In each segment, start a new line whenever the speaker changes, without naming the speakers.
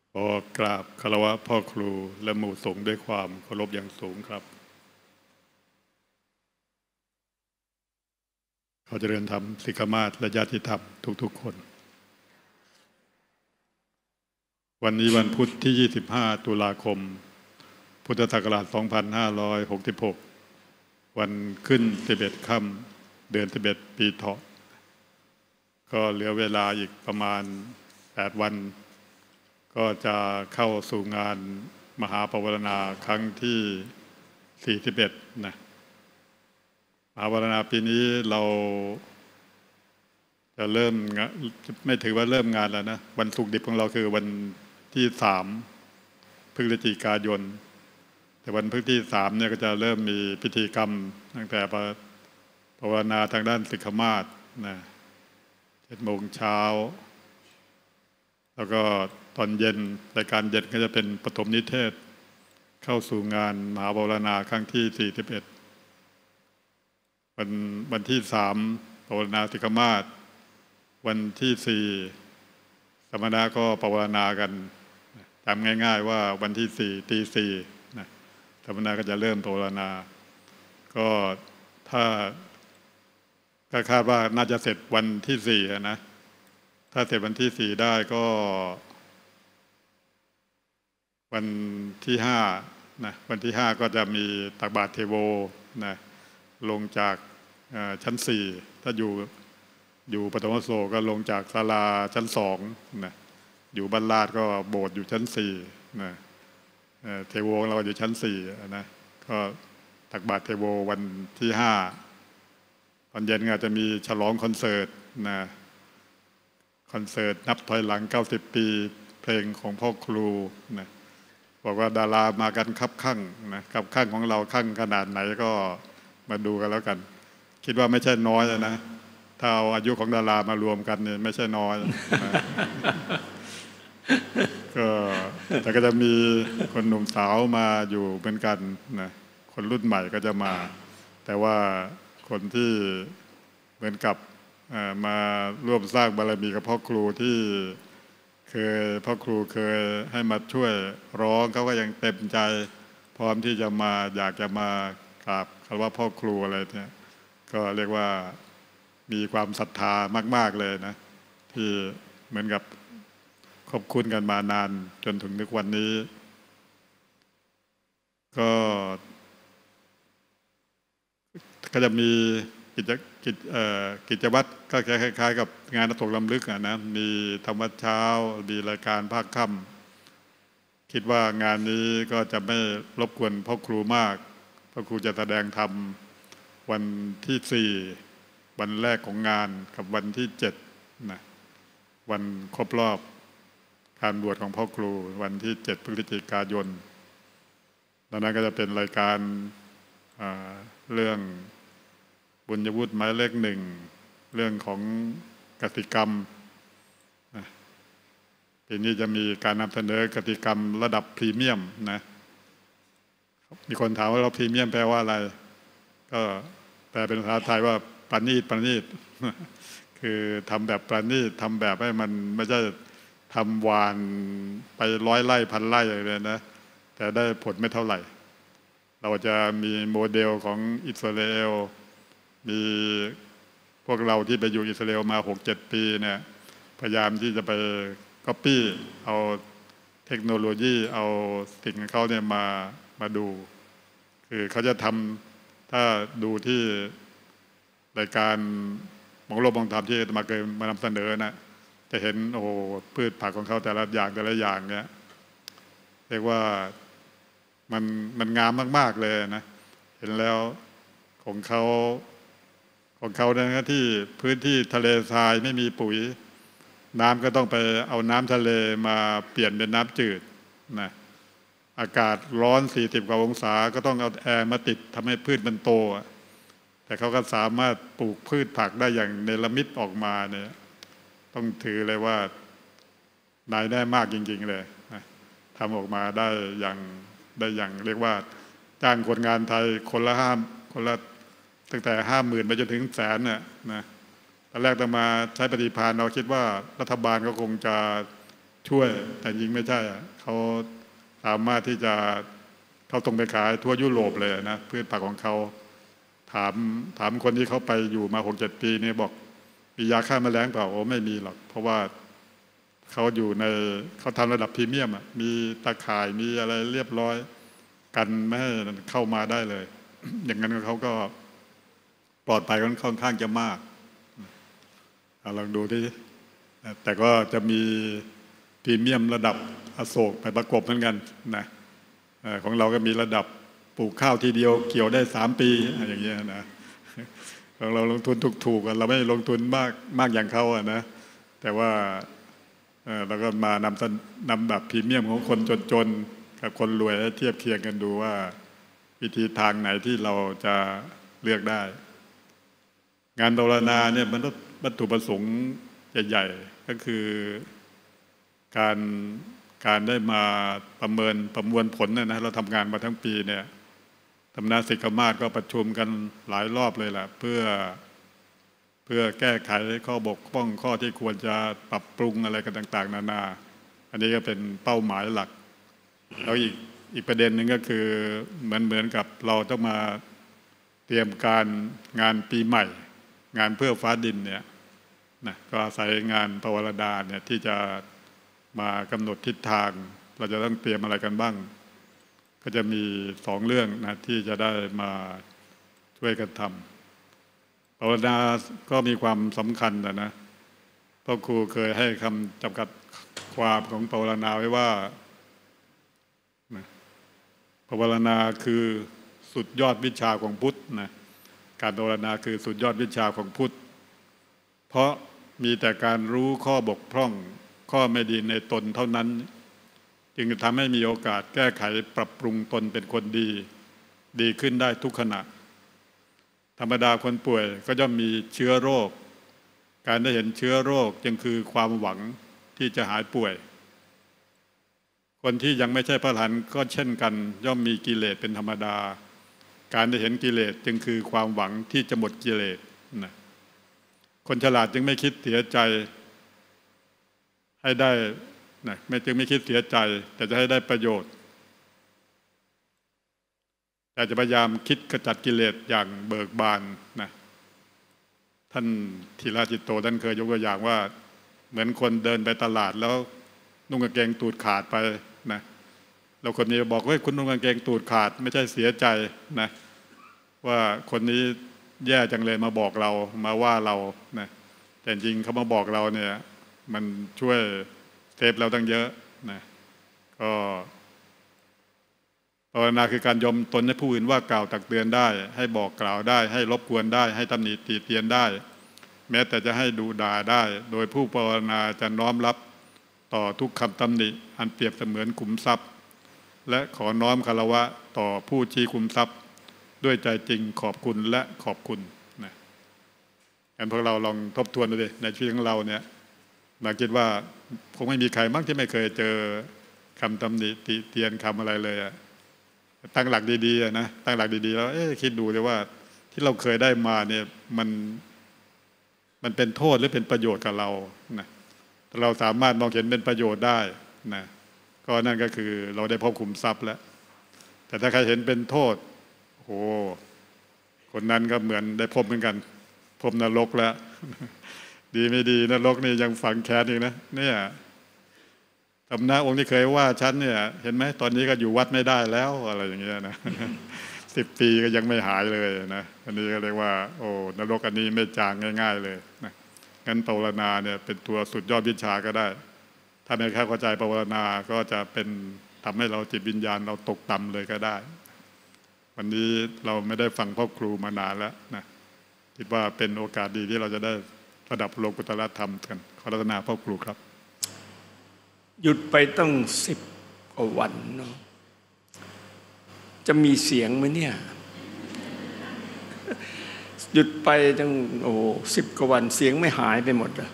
ขอกราบคารวะพ่อครูและหมู่สงฆ์ด้วยความเคารพอย่างสูงครับขอเจริญธรรมศิกขามาศและญาติธรรมทุกๆคนวันนี้วันพุธที่ 25 ตุลาคม พุทธศักราช 2566 วันขึ้น11 ค่ำ เดือน11 ปีเถาะก็เหลือเวลาอีกประมาณ 8 วันก็จะเข้าสู่งานมหาปวารณาครั้งที่ 41 นะมหาปวารณาปีนี้เราจะเริ่มไม่ถือว่าเริ่มงานแล้วนะวันศุกร์ดิบของเราคือวันที่3 พฤศจิกายนแต่วันพฤหัสที่3เนี่ยก็จะเริ่มมีพิธีกรรมตั้งแต่ภาวนาทางด้านศิกขามาศนะ7 โมงเช้าแล้วก็ตอนเย็นรายการเย็นก็จะเป็นปฐมนิเทศเข้าสู่งานมหาปวารณาครั้งที่ 41 วันที่3ปวารณาศิกขามาศวันที่4สมณะก็ปวารณากันจำง่ายๆว่าวันที่4 ตี 4นะสมณะก็จะเริ่มปวารณาก็ถ้าคาดว่าน่าจะเสร็จวันที่4นะถ้าเสร็จวันที่4ได้ก็วันที่5นะวันที่5ก็จะมีตักบาตรเทโวนะลงจากชั้น4ถ้าอยู่ปฐมโสก็ลงจากศาลาชั้น2นะอยู่บ้านลาดก็โบสถ์อยู่ชั้น4นะเทโวเราอยู่ชั้น4นะก็ตักบาตรเทโววันที่5ตอนเย็นก็จะมีฉลองคอนเสิร์ตนะคอนเสิร์ตนับถอยหลัง90 ปีเพลงของพ่อครูนะบอกว่าดารามากันคับข้างนะครับข้างของเราข้างขนาดไหนก็มาดูกันแล้วกันคิดว่าไม่ใช่น้อยนะถ้าเอาอายุของดารามารวมกันเนี่ยไม่ใช่น้อยนะก็แต่ก็จะมีคนหนุ่มสาวมาอยู่เหมือนกันนะคนรุ่นใหม่ก็จะมาแต่ว่าคนที่เหมือนกับมาร่วมสร้างบารมีกับพ่อครูที่พ่อครูเคยให้มาช่วยร้องเขาก็ยังเต็มใจพร้อมที่จะมาอยากจะมากราบคารวะพ่อครูอะไรเนี่ยก็เรียกว่ามีความศรัทธามากๆเลยนะที่เหมือนกับขอบคุณกันมานานจนถึงวันนี้ก็จะมีกิจวัตรก็คล้ายๆกับงานตกลำลึกนะมีธรรมวัดเช้ามีรายการภาคค่ำคิดว่างานนี้ก็จะไม่รบกวนพ่อครูมากพ่อครูจะแสดงธรรมวันที่4วันแรกของงานกับวันที่7นะวันครบรอบการบวชของพ่อครูวันที่7 พฤศจิกายนดังนั้นก็จะเป็นรายการเรื่องบุญยวุฒิหมายเลข 1เรื่องของกติกรรมปีนี้จะมีการนำเสนอกติกรรมระดับพรีเมียมนะมีคนถามว่าเราพรีเมียมแปลว่าอะไรก็แปลเป็นภาษาไทยว่าประณีตคือทำแบบประณีตทำแบบให้มันไม่ใช่ทำหวานไป100 ไร่พันไร่เลยนะแต่ได้ผลไม่เท่าไหร่เราจะมีโมเดลของอิสราเอลมีพวกเราที่ไปอยู่อิสราเอลมา 6-7 ปีเนี่ยพยายามที่จะไปก๊อปปี้เอาเทคโนโลยีเอาสิ่งของเขาเนี่ยมาดูคือเขาจะทำถ้าดูที่รายการมองโลกมองธรรมที่มาเคยมานำเสนอนะจะเห็นโอ้พืชผักของเขาแต่ละอย่างเนี่ยเรียกว่ามันงามมากๆเลยนะเห็นแล้วของเขาเนี่ยที่พื้นที่ทะเลทรายไม่มีปุ๋ยน้ำก็ต้องไปเอาน้ำทะเลมาเปลี่ยนเป็นน้ำจืดนะอากาศร้อน40 กว่าองศาก็ต้องเอาแอร์มาติดทำให้พืชมันโตแต่เขาก็สามารถปลูกพืชผักได้อย่างเนรมิตออกมาเนี่ยต้องถือเลยว่านายได้มากจริงๆเลยนะทำออกมาได้อย่างเรียกว่าจ้างคนงานไทยคนละตั้งแต่50,000ไปจนถึง100,000เนี่ยนะตอนแรกจะมาใช้ปฏิภาณเราคิดว่ารัฐบาลก็คงจะช่วยแต่จริงไม่ใช่เขาสามารถที่จะเขาตรงไปขายทั่วยุโรปเลยนะพืชผักของเขาถามคนที่เขาไปอยู่มา6-7 ปีเนี่ยบอกมียาฆ่าแมลงเปล่าโอ้ไม่มีหรอกเพราะว่าเขาอยู่ในเขาทำระดับพรีเมียมมีตาข่ายมีอะไรเรียบร้อยกันไม่ให้เข้ามาได้เลย อย่างนั้นเขาก็ปลอดภัยค่อนข้างจะมากลองดูที่แต่ก็จะมีพรีเมียมระดับอโศกไปประกบเหมือนกันนะของเราก็มีระดับปลูกข้าวทีเดียวเกี่ยวได้3 ปีอย่างเงี้ยนะของเราลงทุนถูกๆเราไม่ลงทุนมากอย่างเขานะแต่ว่าเราก็มานำแบบพรีเมียมของคนจนๆกับคนรวยให้เทียบเคียงกันดูว่าวิธีทางไหนที่เราจะเลือกได้งานภาวนาเนี่ยมันวัตถุประสงค์ใหญ่ๆก็คือการได้มาประมวลผลนะเราทำงานมาทั้งปีเนี่ยธรรมนาสิกขมาศก็ประชุมกันหลายรอบเลยแหละเพื่อแก้ไขข้อบกพร่องข้อที่ควรจะปรับปรุงอะไรกันต่างๆนานาอันนี้ก็เป็นเป้าหมายหลักแล้วอีกประเด็นหนึ่งก็คือเหมือนกับเราต้องมาเตรียมการงานปีใหม่งานเพื่อฟ้าดินเนี่ยนะก็อาศัยงานปวารณาเนี่ยที่จะมากำหนดทิศทางเราจะต้องเตรียมอะไรกันบ้างก็จะมี2 เรื่องนะที่จะได้มาช่วยกันทำปวารณาก็มีความสำคัญนะพ่อครูเคยให้คำจำกัดความของปวารณาไว้ว่าปวารณาคือสุดยอดวิชาของพุทธนะการปวารณาคือสุดยอดวิชาของพุทธเพราะมีแต่การรู้ข้อบกพร่องข้อไม่ดีในตนเท่านั้นจึงจะทำให้มีโอกาสแก้ไขปรับปรุงตนเป็นคนดีขึ้นได้ทุกขณะธรรมดาคนป่วยก็ย่อมมีเชื้อโรคการได้เห็นเชื้อโรคจึงคือความหวังที่จะหายป่วยคนที่ยังไม่ใช่พระอรหันต์ก็เช่นกันย่อมมีกิเลสเป็นธรรมดาการได้เห็นกิเลสจึงคือความหวังที่จะหมดกิเลสนะคนฉลาดจึงไม่คิดเสียใจให้ได้นะจึงไม่คิดเสียใจแต่จะให้ได้ประโยชน์แต่จะพยายามคิดขจัดกิเลสอย่างเบิกบานนะท่านธีรจิตโตท่านเคยยกตัวอย่างว่าเหมือนคนเดินไปตลาดแล้วนุ่งกางเกงตูดขาดไปนะเราคนนี้บอกว่าคุณนุ่งกางเกงตูดขาดไม่ใช่เสียใจนะว่าคนนี้แย่จังเลยมาบอกเรามาว่าเรานะแต่จริงเขามาบอกเราเนี่ยมันช่วยเซฟเราตั้งเยอะนะก็ภาวนาคือการยอมตนให้ผู้อื่นว่ากล่าวตักเตือนได้ให้บอกกล่าวได้ให้รบกวนได้ให้ตำหนิติเตียนได้แม้แต่จะให้ดูด่าได้โดยผู้ภาวนาจะน้อมรับต่อทุกคำตำหนิอันเปรียบเสมือนขุมทรัพย์และขอน้อมคารวะต่อผู้ชี้ขุมทรัพย์ด้วยใจจริงขอบคุณและขอบคุณนะงั้นพวกเราลองทบทวนดูดิในชีวิตของเราเนี่ยมาคิดว่าคงไม่มีใครมั้งที่ไม่เคยเจอคำตำหนิติเตียนคำอะไรเลยตั้งหลักดีๆนะตั้งหลักดีๆแล้วคิดดูเลยว่าที่เราเคยได้มาเนี่ยมันเป็นโทษหรือเป็นประโยชน์กับเรานะเราสามารถมองเห็นเป็นประโยชน์ได้นะก็นั่นก็คือเราได้พบขุมทรัพย์แล้วแต่ถ้าใครเห็นเป็นโทษโอ้คนนั้นก็เหมือนได้พบเหมือนกันพบนรกแล้วดีไม่ดีนรกนี่ยังฝังแค้นอีกนะเนี่ยตำหน้าองค์ที่เคยว่าฉันเนี่ยเห็นไหมตอนนี้ก็อยู่วัดไม่ได้แล้วอะไรอย่างเงี้ยนะ10 ปีก็ยังไม่หายเลยนะอันนี้ก็เรียกว่าโอ้นรกอันนี้ไม่จางง่ายๆเลยนะงั้นภาวนาเนี่ยเป็นตัวสุดยอดวิชาก็ได้ถ้าไม่เข้าใจภาวนาก็จะเป็นทำให้เราจิตวิญญาณเราตกต่ำเลยก็ได้วันนี้เราไม่ได้ฟังพ่อครูมานานแล้วนะคิดว่าเป็นโอกาสดีที่เราจะได้ระดับโลกุตตรธรรมกันขอรัตนาพ่อครูครับ
หยุดไปตั้ง10 กว่าวันเนาะจะมีเสียงไหมเนี่ยหยุดไปตั้ง10 กว่าวันเสียงไม่หายไปหมดเลย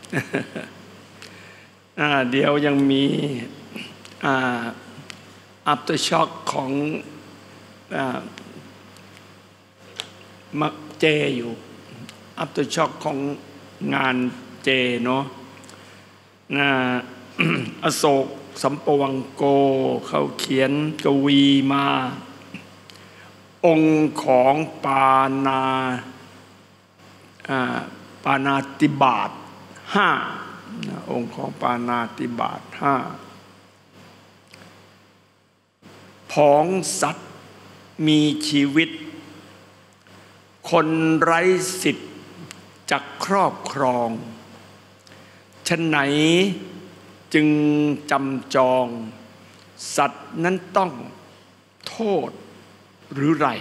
เดี๋ยวยังมีafter shock ของเจอยู่ after shock ของงานเจเนาะอโศกสัมปวังโกเขาเขียนกวีมา องค์ของปานาติบาตห้าองค์ของปานาติบาตห้าผองสัตว์มีชีวิตคนไร้สิทธิ์จักครอบครองฉะไหนจึงจำจองสัตว์นั้นต้องโทษหรือไร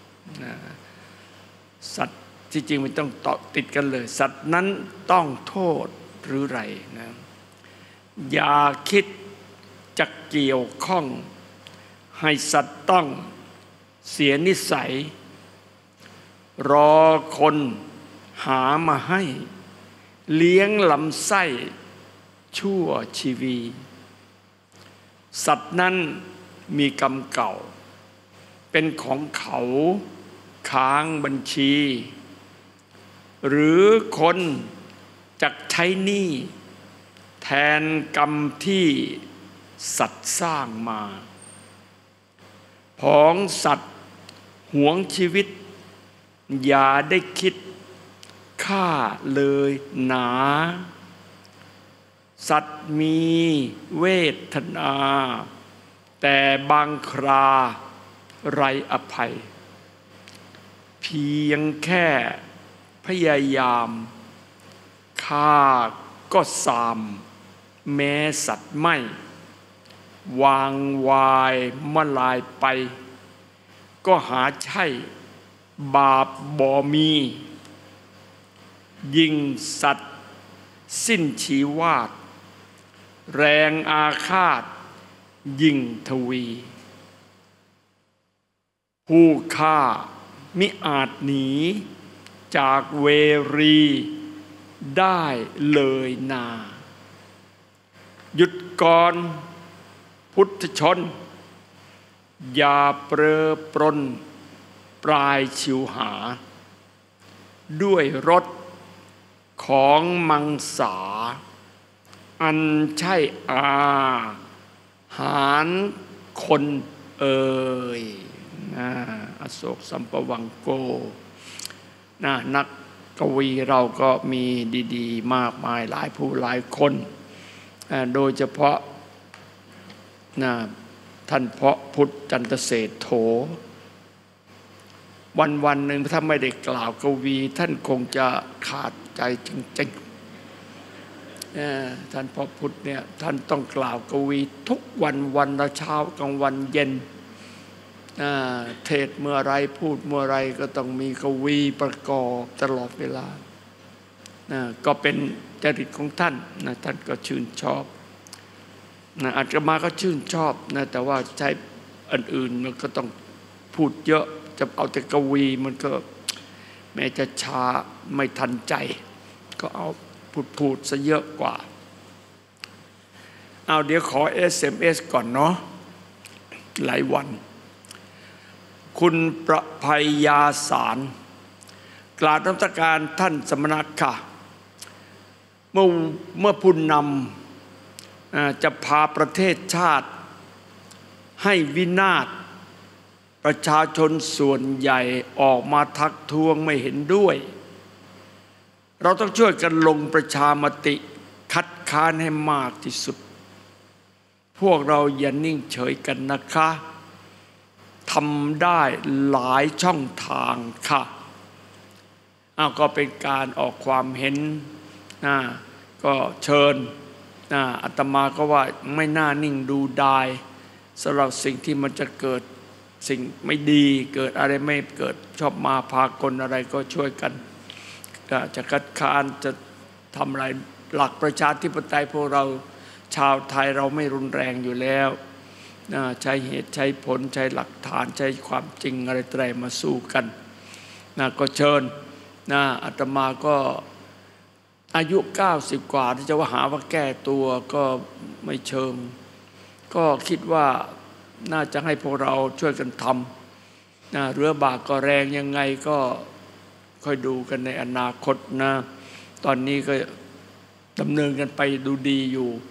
สัตว์ที่จริงมันต้องต่อติดกันเลยสัตว์นั้นต้องโทษหรือไรนะอย่าคิดจะเกี่ยวข้องให้สัตว์ต้องเสียนิสัยรอคนหามาให้เลี้ยงลำไส้ชั่วชีวีสัตว์นั้นมีกรรมเก่าเป็นของเขาค้างบัญชีหรือคนจักใช้หนี้แทนกรรมที่สัตว์สร้างมาผองสัตว์หวงชีวิตอย่าได้คิดฆ่าเลยหนาสัตว์มีเวทนาแต่บางคราไรอภัยเพียงแค่พยายามฆ่าก็สามแม้สัตว์ไม่วางวายมลายไปก็หาใช่บาปบ่มียิ่งสัตว์สิ้นชีวาทแรงอาฆาตยิ่งทวีผู้ฆ่ามิอาจหนีจากเวรีได้เลยนาหยุดก่อนพุทธชนอย่าเปรอปรนปลายชิวหาด้วยรสของมังสาอันใช่อาหารคนเอ่ยอโศกสัมปวังโกนักกวีเราก็มีดีๆมากมายหลายผู้หลายคนโดยเฉพาะท่านเพาะพุทธจันทเศรษโถวันหนึ่งถ้าไม่ได้กล่าวกวีท่านคงจะขาดใจจริงๆท่านเพาะพุทธเนี่ยท่านต้องกล่าวกวีทุกวันละเช้ากลางวันเย็นเทศเมื่อไรพูดเมื่อไรก็ต้องมีกวีประกอบตลอดเวลาก็เป็นจริตของท่านท่านก็ชื่นชอบอาตมาก็ชื่นชอบแต่ว่าใช้อันอื่นมันก็ต้องพูดเยอะจะเอาแต่กวีมันก็แม้จะช้าไม่ทันใจก็เอาพูดซะเยอะกว่าเอาเดี๋ยวขอ SMS ก่อนเนาะหลายวันคุณประภัยยาสารกราบนมัสการท่านสมณะค่ะเมื่อผู้นำจะพาประเทศชาติให้วินาศประชาชนส่วนใหญ่ออกมาทักท้วงไม่เห็นด้วยเราต้องช่วยกันลงประชามติคัดค้านให้มากที่สุดพวกเราอย่านิ่งเฉยกันนะคะทำได้หลายช่องทางค่ะก็เป็นการออกความเห็นก็เชิญอาตมาก็ว่าไม่น่านิ่งดูดายสำหรับสิ่งที่มันจะเกิดสิ่งไม่ดีเกิดอะไรไม่เกิดชอบมาพากลอะไรก็ช่วยกันจะคัดค้านจะทำอะไรหลักประชาธิปไตยพวกเราชาวไทยเราไม่รุนแรงอยู่แล้วใช้เหตุใช้ผลใช้หลักฐานใช้ความจริงอะไรต่างมาสู้กันก็เชิญอาตมาก็อายุ90กว่าที่จะว่าหาว่าแก้ตัวก็ไม่เชิงก็คิดว่าน่าจะให้พวกเราช่วยกันทำเรือบากก็แรงยังไงก็ค่อยดูกันในอนาคตตอนนี้ก็ดำเนินกันไปดูดีอยู่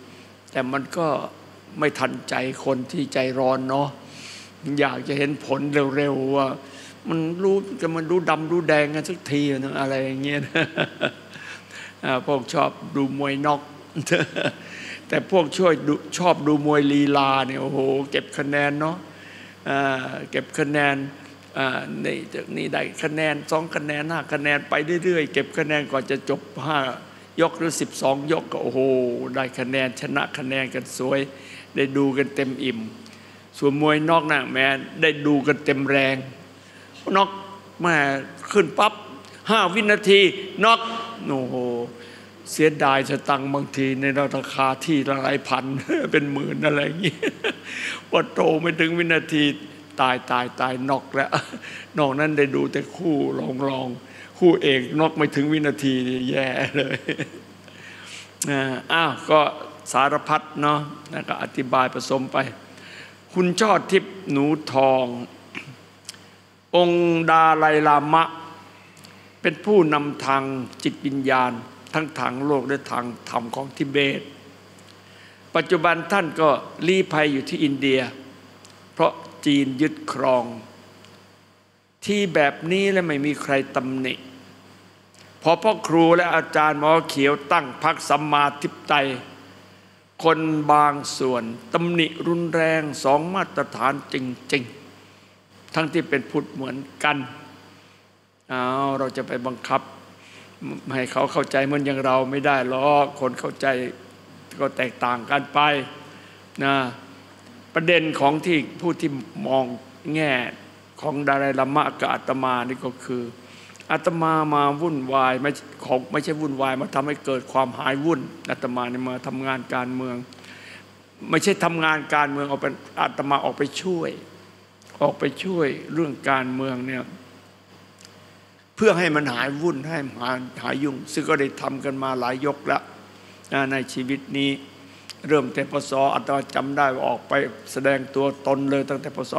แต่มันก็ไม่ทันใจคนที่ใจร้อนเนาะอยากจะเห็นผลเร็วๆว่ามันรู้ดำรู้แดงกันสักทีนะอะไรอย่างเงี้ยนะพวกชอบดูมวยน็อกแต่พวกชอบดูมวยลีลาเนี่ยโอ้โหเก็บคะแนนเนาะเก็บคะแนนในจากนี้ได้คะแนน2คะแนน5คะแนนไปเรื่อยๆเก็บคะแนนก่อนจะจบ5ยกหรือ12ยกก็โอ้โหได้คะแนนชนะคะแนนกันสวยได้ดูกันเต็มอิ่มส่วนมวยนอกน่ะแม้ได้ดูกันเต็มแรงนอกแม่ขึ้นปั๊บ5 วินาทีนอกโอ้โหเสียดายสตังค์บางทีในราคาที่หลายพันเป็นหมื่นอะไรอย่างนี้พอโตไม่ถึงวินาทีตายนอกแล้วนอกนั้นได้ดูแต่คู่รองคู่เอกนอกไม่ถึงวินาทีแย่เลยอ้าวก็สารพัดเนาะแล้วก็อธิบายผสมไปคุณช่อทิพย์หนูทององค์ดาไลลามะเป็นผู้นำทางจิตวิญญาณทั้งทางโลกและทางธรรมของทิเบตปัจจุบันท่านก็ลี้ภัยอยู่ที่อินเดียเพราะจีนยึดครองที่แบบนี้และไม่มีใครตำหนิพอพ่อครูและอาจารย์หมอเขียวตั้งพรรคสัมมาทิฏฐิคนบางส่วนตำหนิรุนแรง2 มาตรฐานจริงๆทั้งที่เป็นพุทธเหมือนกันเราจะไปบังคับให้เขาเข้าใจเหมือนอย่างเราไม่ได้หรอกคนเข้าใจก็แตกต่างกันไปนะประเด็นของที่ผู้ที่มองแง่ของดาไลลามะกับอาตมานี่ก็คืออาตมามาวุ่นวายไม่ใช่วุ่นวายมาทำให้เกิดความหายวุ่นอาตมาเนี่ยมาทำงานการเมืองไม่ใช่ทำงานการเมืองเอาเป็นอาตมาออกไปช่วยเรื่องการเมืองเนี่ยเพื่อให้มันหายวุ่นให้หายยุ่งซึ่งก็ได้ทำกันมาหลายยกแล้วในชีวิตนี้เริ่มแต่พศอาตมาจำได้ว่าออกไปแสดงตัวตนเลยตั้งแต่พศ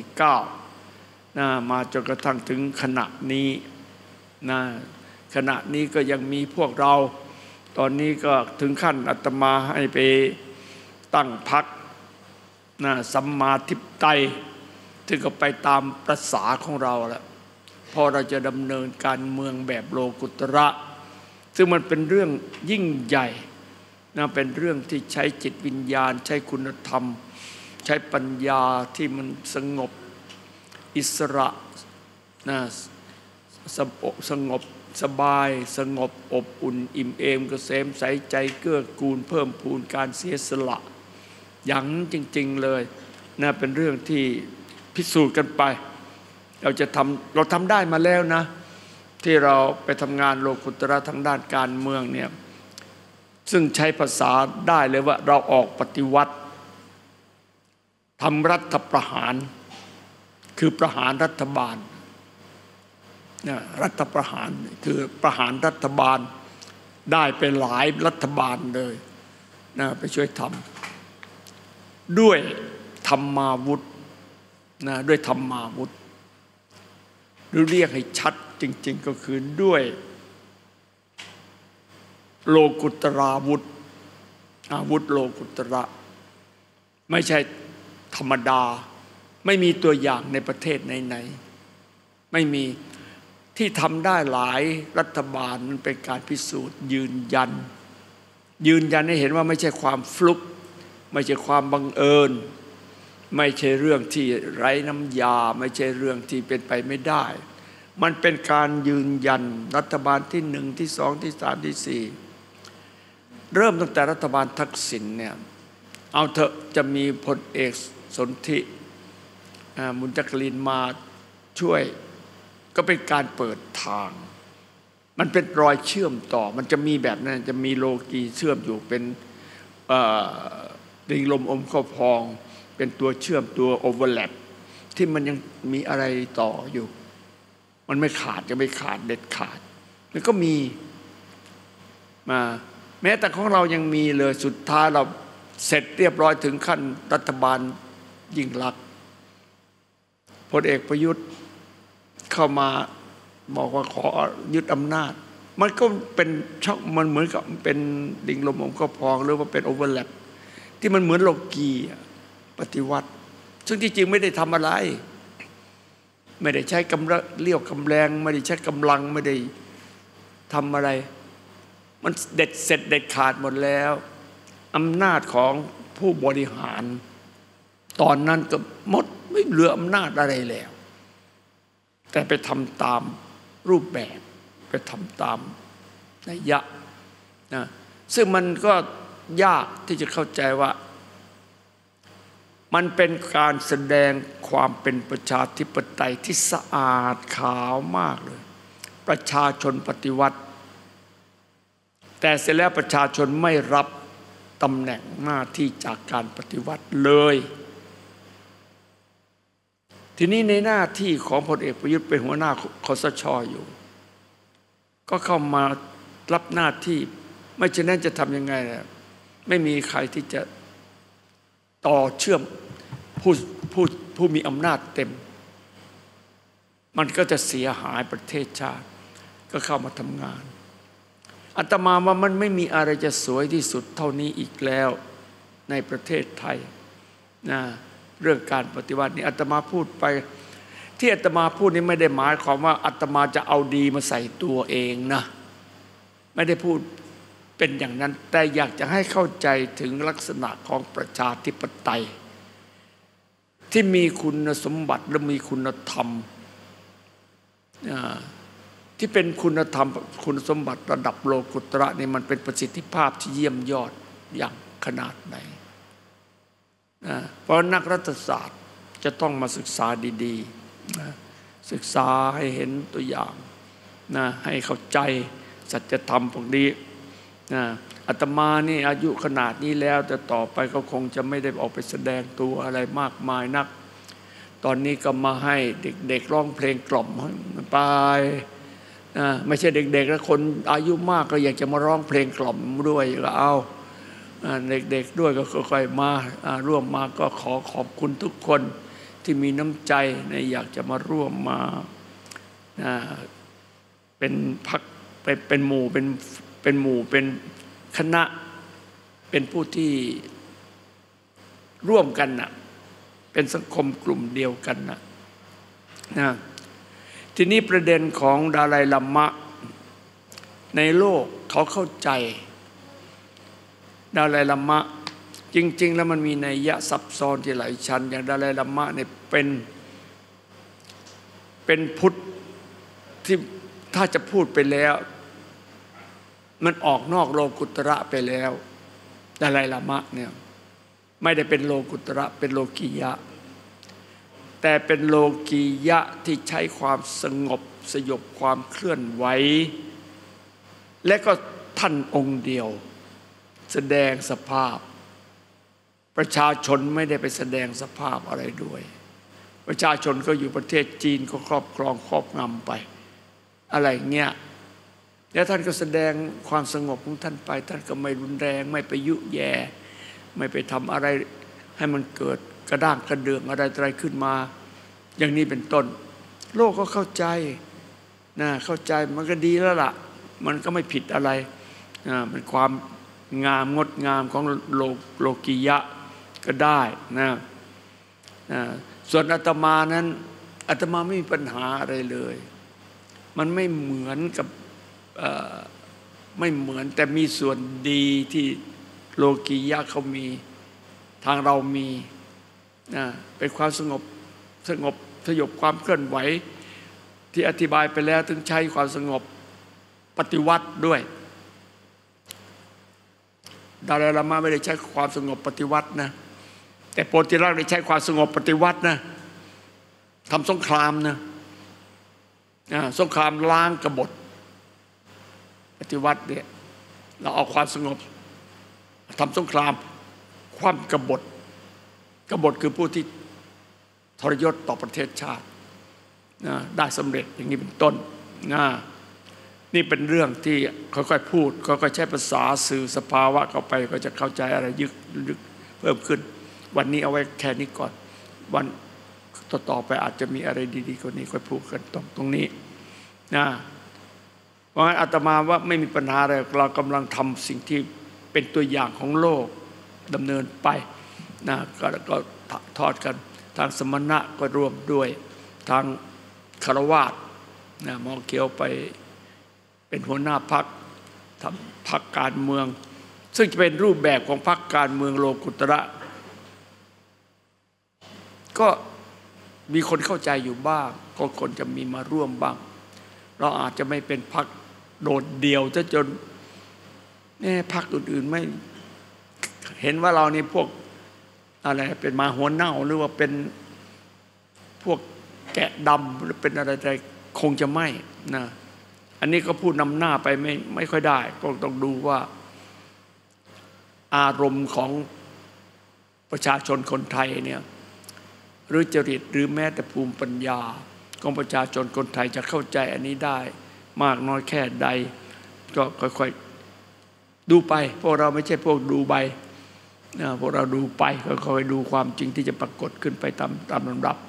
49มาจนกระทั่งถึงขณะนี้ขณะนี้ก็ยังมีพวกเราตอนนี้ก็ถึงขั้นอาตมาให้ไปตั้งพรรคสัมมาทิฏฐิซึ่งก็ไปตามประสาของเราแล้วพอเราจะดำเนินการเมืองแบบโลกุตระซึ่งมันเป็นเรื่องยิ่งใหญ่เป็นเรื่องที่ใช้จิตวิญญาณใช้คุณธรรมใช้ปัญญาที่มันสงบอิสระสงบสบายสงบอบอุ่นอิ่มเอมเกษมใสใจเกื้อกูลเพิ่มพูนการเสียสละอย่างจริงๆเลยเป็นเรื่องที่พิสูจน์กันไปเราทำได้มาแล้วนะที่เราไปทำงานโลกุตระทางด้านการเมืองเนี่ยซึ่งใช้ภาษาได้เลยว่าเราออกปฏิวัติทำรัฐประหารคือประหารรัฐบาลรัฐประหารคือประหารรัฐบาลได้ไปหลายรัฐบาลเลยไปช่วยทำด้วยธรรมาวุธด้วยธรรมาวุธหรือเรียกให้ชัดจริงๆก็คือด้วยโลกุตราวุธอาวุธโลกุตระไม่ใช่ธรรมดาไม่มีตัวอย่างในประเทศไหนๆไม่มีที่ทำได้หลายรัฐบาลมันเป็นการพิสูจน์ยืนยันให้เห็นว่าไม่ใช่ความฟลุกไม่ใช่ความบังเอิญไม่ใช่เรื่องที่ไร้น้ำยาไม่ใช่เรื่องที่เป็นไปไม่ได้มันเป็นการยืนยันรัฐบาลที่1ที่2ที่3ที่4เริ่มตั้งแต่รัฐบาลทักษิณเนี่ยเอาเถอะจะมีพลเอกสนธิมุนจักรินมาช่วยก็เป็นการเปิดทางมันเป็นรอยเชื่อมต่อมันจะมีแบบนั้นจะมีโลกีเชื่อมอยู่เป็นดิงลมอมข้าวพองเป็นตัวเชื่อมตัวโอเวอร์แลปที่มันยังมีอะไรต่ออยู่มันไม่ขาดจะไม่ขาดเด็ดขาดมันก็มีมาแม้แต่ของเรายังมีเลยสุดท้ายเราเสร็จเรียบร้อยถึงขั้นรัฐบาลยิ่งลักษณ์พลเอกประยุทธ์เข้ามาบอกว่าขอยึดอำนาจมันก็เป็นช่องมันเหมือนกับเป็นดิงลมอมข้าวพองหรือว่าเป็นโอเวอร์แลปที่มันเหมือนโลกีปฏิวัติซึ่งที่จริงไม่ได้ทำอะไรไม่ได้ใช้กำลังเลี้ยวกำแรงไม่ได้ใช้กำลังไม่ได้ทำอะไรมันเด็ดเสร็จเด็ดขาดหมดแล้วอำนาจของผู้บริหารตอนนั้นก็หมดไม่เหลืออำนาจอะไรแล้วแต่ไปทำตามรูปแบบไปทำตามนัยยะนะซึ่งมันก็ยากที่จะเข้าใจว่ามันเป็นการแสดงความเป็นประชาธิปไตยที่สะอาดขาวมากเลยประชาชนปฏิวัติแต่เสร็จแล้วประชาชนไม่รับตำแหน่งหน้าที่จากการปฏิวัติเลยทีนี้ในหน้าที่ของพลเอกประยุทธ์เป็นหัวหน้าคสช.อยู่ก็เข้ามารับหน้าที่ไม่เช่นนั้นจะทำยังไงล่ะไม่มีใครที่จะต่อเชื่อมผู้มีอำนาจเต็มมันก็จะเสียหายประเทศชาติก็เข้ามาทำงานอาตมาว่ามันไม่มีอะไรจะสวยที่สุดเท่านี้อีกแล้วในประเทศไทยนะเรื่องการปฏิวัตินี่อาตมาพูดไปที่อาตมาพูดนี้ไม่ได้หมายความว่าอาตมาจะเอาดีมาใส่ตัวเองนะไม่ได้พูดเป็นอย่างนั้นแต่อยากจะให้เข้าใจถึงลักษณะของประชาธิปไตยที่มีคุณสมบัติและมีคุณธรรมที่เป็นคุณธรรมคุณสมบัติระดับโลกุตระนี่มันเป็นประสิทธิภาพที่เยี่ยมยอดอย่างขนาดไหนเพราะนักรัฐศาสตร์จะต้องมาศึกษาดีๆศึกษาให้เห็นตัวอย่างให้เข้าใจสัจธรรมพวกนี้อาตมานี่อายุขนาดนี้แล้วแต่ต่อไปก็คงจะไม่ได้ออกไปแสดงตัวอะไรมากมายนักตอนนี้ก็มาให้เด็กๆร้องเพลงกล่อมไปไม่ใช่เด็กๆแล้วคนอายุมากก็อยากจะมาร้องเพลงกล่อมด้วยก็เอาเด็กๆด้วยก็ค่อยๆมาร่วมมาก็ขอบคุณทุกคนที่มีน้ำใจอยากจะมาร่วมมาเป็นพรรคเป็นหมู่เป็นคณะเป็นผู้ที่ร่วมกันน่ะเป็นสังคมกลุ่มเดียวกันน่ะทีนี้ประเด็นของดาไลลัมมะในโลกเขาเข้าใจดาไลลัมมะจริงๆแล้วมันมีนัยยะซับซ้อนที่หลายชั้นอย่างดาไลลัมมะเนี่ยเป็นพุทธที่ถ้าจะพูดไปแล้วมันออกนอกโลกุตระไปแล้วดาไลลามะเนี่ยไม่ได้เป็นโลกุตระเป็นโลกียะแต่เป็นโลกียะที่ใช้ความสงบสยบความเคลื่อนไหวและก็ท่านองค์เดียวแสดงสภาพประชาชนไม่ได้ไปแสดงสภาพอะไรด้วยประชาชนก็อยู่ประเทศจีนก็ครอบครองครอบงำไปอะไรเงี้ยแล้วท่านก็แสดงความสงบของท่านไปท่านก็ไม่รุนแรงไม่ไปยุแย่ไม่ไปทำอะไรให้มันเกิดกระด้างกระเดืองอะไรขึ้นมาอย่างนี้เป็นต้นโลกก็เข้าใจเข้าใจมันก็ดีแล้วล่ะมันก็ไม่ผิดอะไรเป็นความงามงดงามของโลกียะก็ได้ส่วนอาตมานั้นอาตมาไม่มีปัญหาอะไรเลยมันไม่เหมือนกับไม่เหมือนแต่มีส่วนดีที่โลกียะเขามีทางเรามีเป็นความสงบสยบความเคลื่อนไหวที่อธิบายไปแล้วถึงใช้ความสงบปฏิวัติด้วยดาไลลามะไม่ได้ใช้ความสงบปฏิวัตินะแต่โพธิลักษณ์ได้ใช้ความสงบปฏิวัตินะทำสงครามนะสงครามล้างกบฏปฏิวัติเนี่ยเราเอาความสงบทำสงครามคว่ำกบฏคือผู้ที่ทรยศต่อประเทศชาติได้สำเร็จอย่างนี้เป็นต้นนี่เป็นเรื่องที่ค่อยๆพูดค่อยๆใช้ภาษาสื่อสภาวะเข้าไปก็จะเข้าใจอะไรยึกเพิ่มขึ้นวันนี้เอาไว้แค่นี้ก่อนวันต่อไปอาจจะมีอะไรดีๆกว่านี้ค่อยพูดกันตรงนี้เพราะงั้นอาตมาว่าไม่มีปัญหาอะไรเรากำลังทำสิ่งที่เป็นตัวอย่างของโลกดำเนินไปนะก็ทอดกันทางสมณะก็ร่วมด้วยทางคฤหัสถ์นะหมอเขียวไปเป็นหัวหน้าพรรคทำพรรคการเมืองซึ่งจะเป็นรูปแบบของพรรคการเมืองโลกุตระก็มีคนเข้าใจอยู่บ้างก็คนจะมีมาร่วมบ้างเราอาจจะไม่เป็นพรรคโดดเดี่ยวซะจนเนี่ยพรรคอื่นๆไม่เห็นว่าเรานี่พวกอะไรเป็นมาหัวเน่าหรือว่าเป็นพวกแกะดำหรือเป็นอะไรคงจะไม่นะอันนี้ก็พูดนำหน้าไปไม่ค่อยได้ก็ต้องดูว่าอารมณ์ของประชาชนคนไทยเนี่ยหรือจริตหรือแม้แต่ภูมิปัญญาของประชาชนคนไทยจะเข้าใจอันนี้ได้มากน้อยแค่ใดก็ค่อยๆดูไปพวกเราไม่ใช่พวกดูใบพวกเราดูไปค่อยๆดูความจริงที่จะปรากฏขึ้นไปตามลำดับ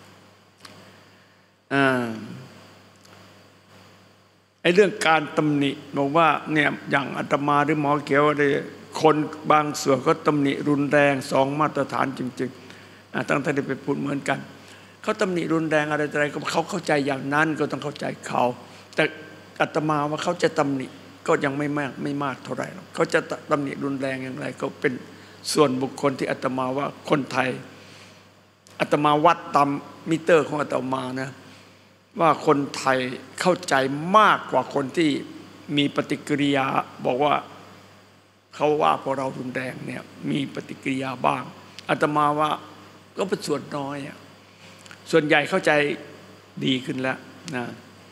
ไอ้เรื่องการตำหนิบอกว่าเนี่ยอย่างอาตมาหรือหมอเขียวอะไรคนบางส่วนก็ตำหนิรุนแรงสองมาตรฐานจริงๆตั้งแต่ได้ไปพูดเหมือนกันเขาตำหนิรุนแรงอะไรก็เขาเข้าใจอย่างนั้นก็ต้องเข้าใจเขาแต่อาตมาว่าเขาจะตำหนิก็ยังไม่มากเท่าไหร่หรอกเขาจะตำหนิรุนแรงอย่างไรก็เป็นส่วนบุคคลที่อาตมาว่าคนไทยอาตมาวัดตามมิเตอร์ของอาตมานะว่าคนไทยเข้าใจมากกว่าคนที่มีปฏิกิริยาบอกว่าเขาว่าพอเรารุนแรงเนี่ยมีปฏิกิริยาบ้างอาตมาว่าก็เป็นส่วนน้อยส่วนใหญ่เข้าใจดีขึ้นแล้วนะ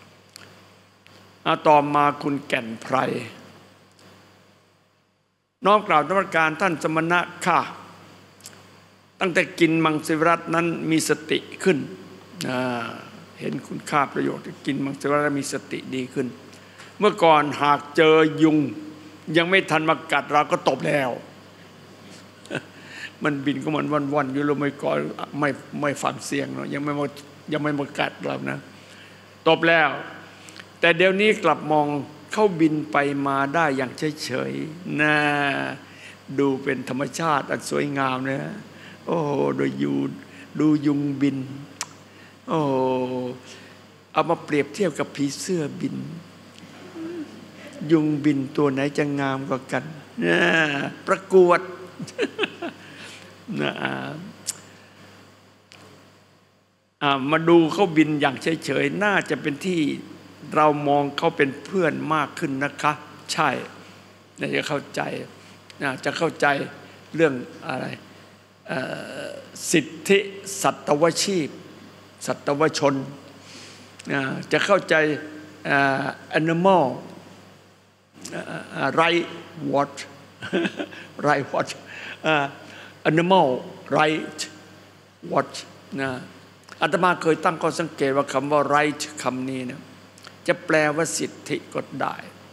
ต่อมาคุณแก่นไพรน้อมกล่าวนมัสการท่านสมณะค่ะตั้งแต่กินมังสวิรัตินั้นมีสติขึ้นเห็นคุณค่าประโยชน์กินมังสวิรัติมีสติดีขึ้นเมื่อก่อนหากเจอยุงยังไม่ทันมากัดเราก็ตบแล้วมันบินก็มันวันๆอยู่เราไม่ฟังเสียงเนาะยังไม่มากัดเรานะตบแล้วแต่เดี๋ยวนี้กลับมองเข้าบินไปมาได้อย่างเฉยๆนะดูเป็นธรรมชาติอันสวยงามนะโอ้ดูยุงบินโอ้เอามาเปรียบเทียบกับผีเสื้อบินยุงบินตัวไหนจะงามกว่ากันนะประกวดนะมาดูเขาบินอย่างเฉยๆน่าจะเป็นที่เรามองเขาเป็นเพื่อนมากขึ้นนะคะใช่น่าจะเข้าใจจะเข้าใจเรื่องอะไรสิทธิสัตวชีพสัตวชนจะเข้าใจ animal right watch right watch animal right watch นะอาตมาเคยตั้งข้อสังเกตว่าคำว่า right คำนี้นะจะแปลว่าสิทธิก็ได้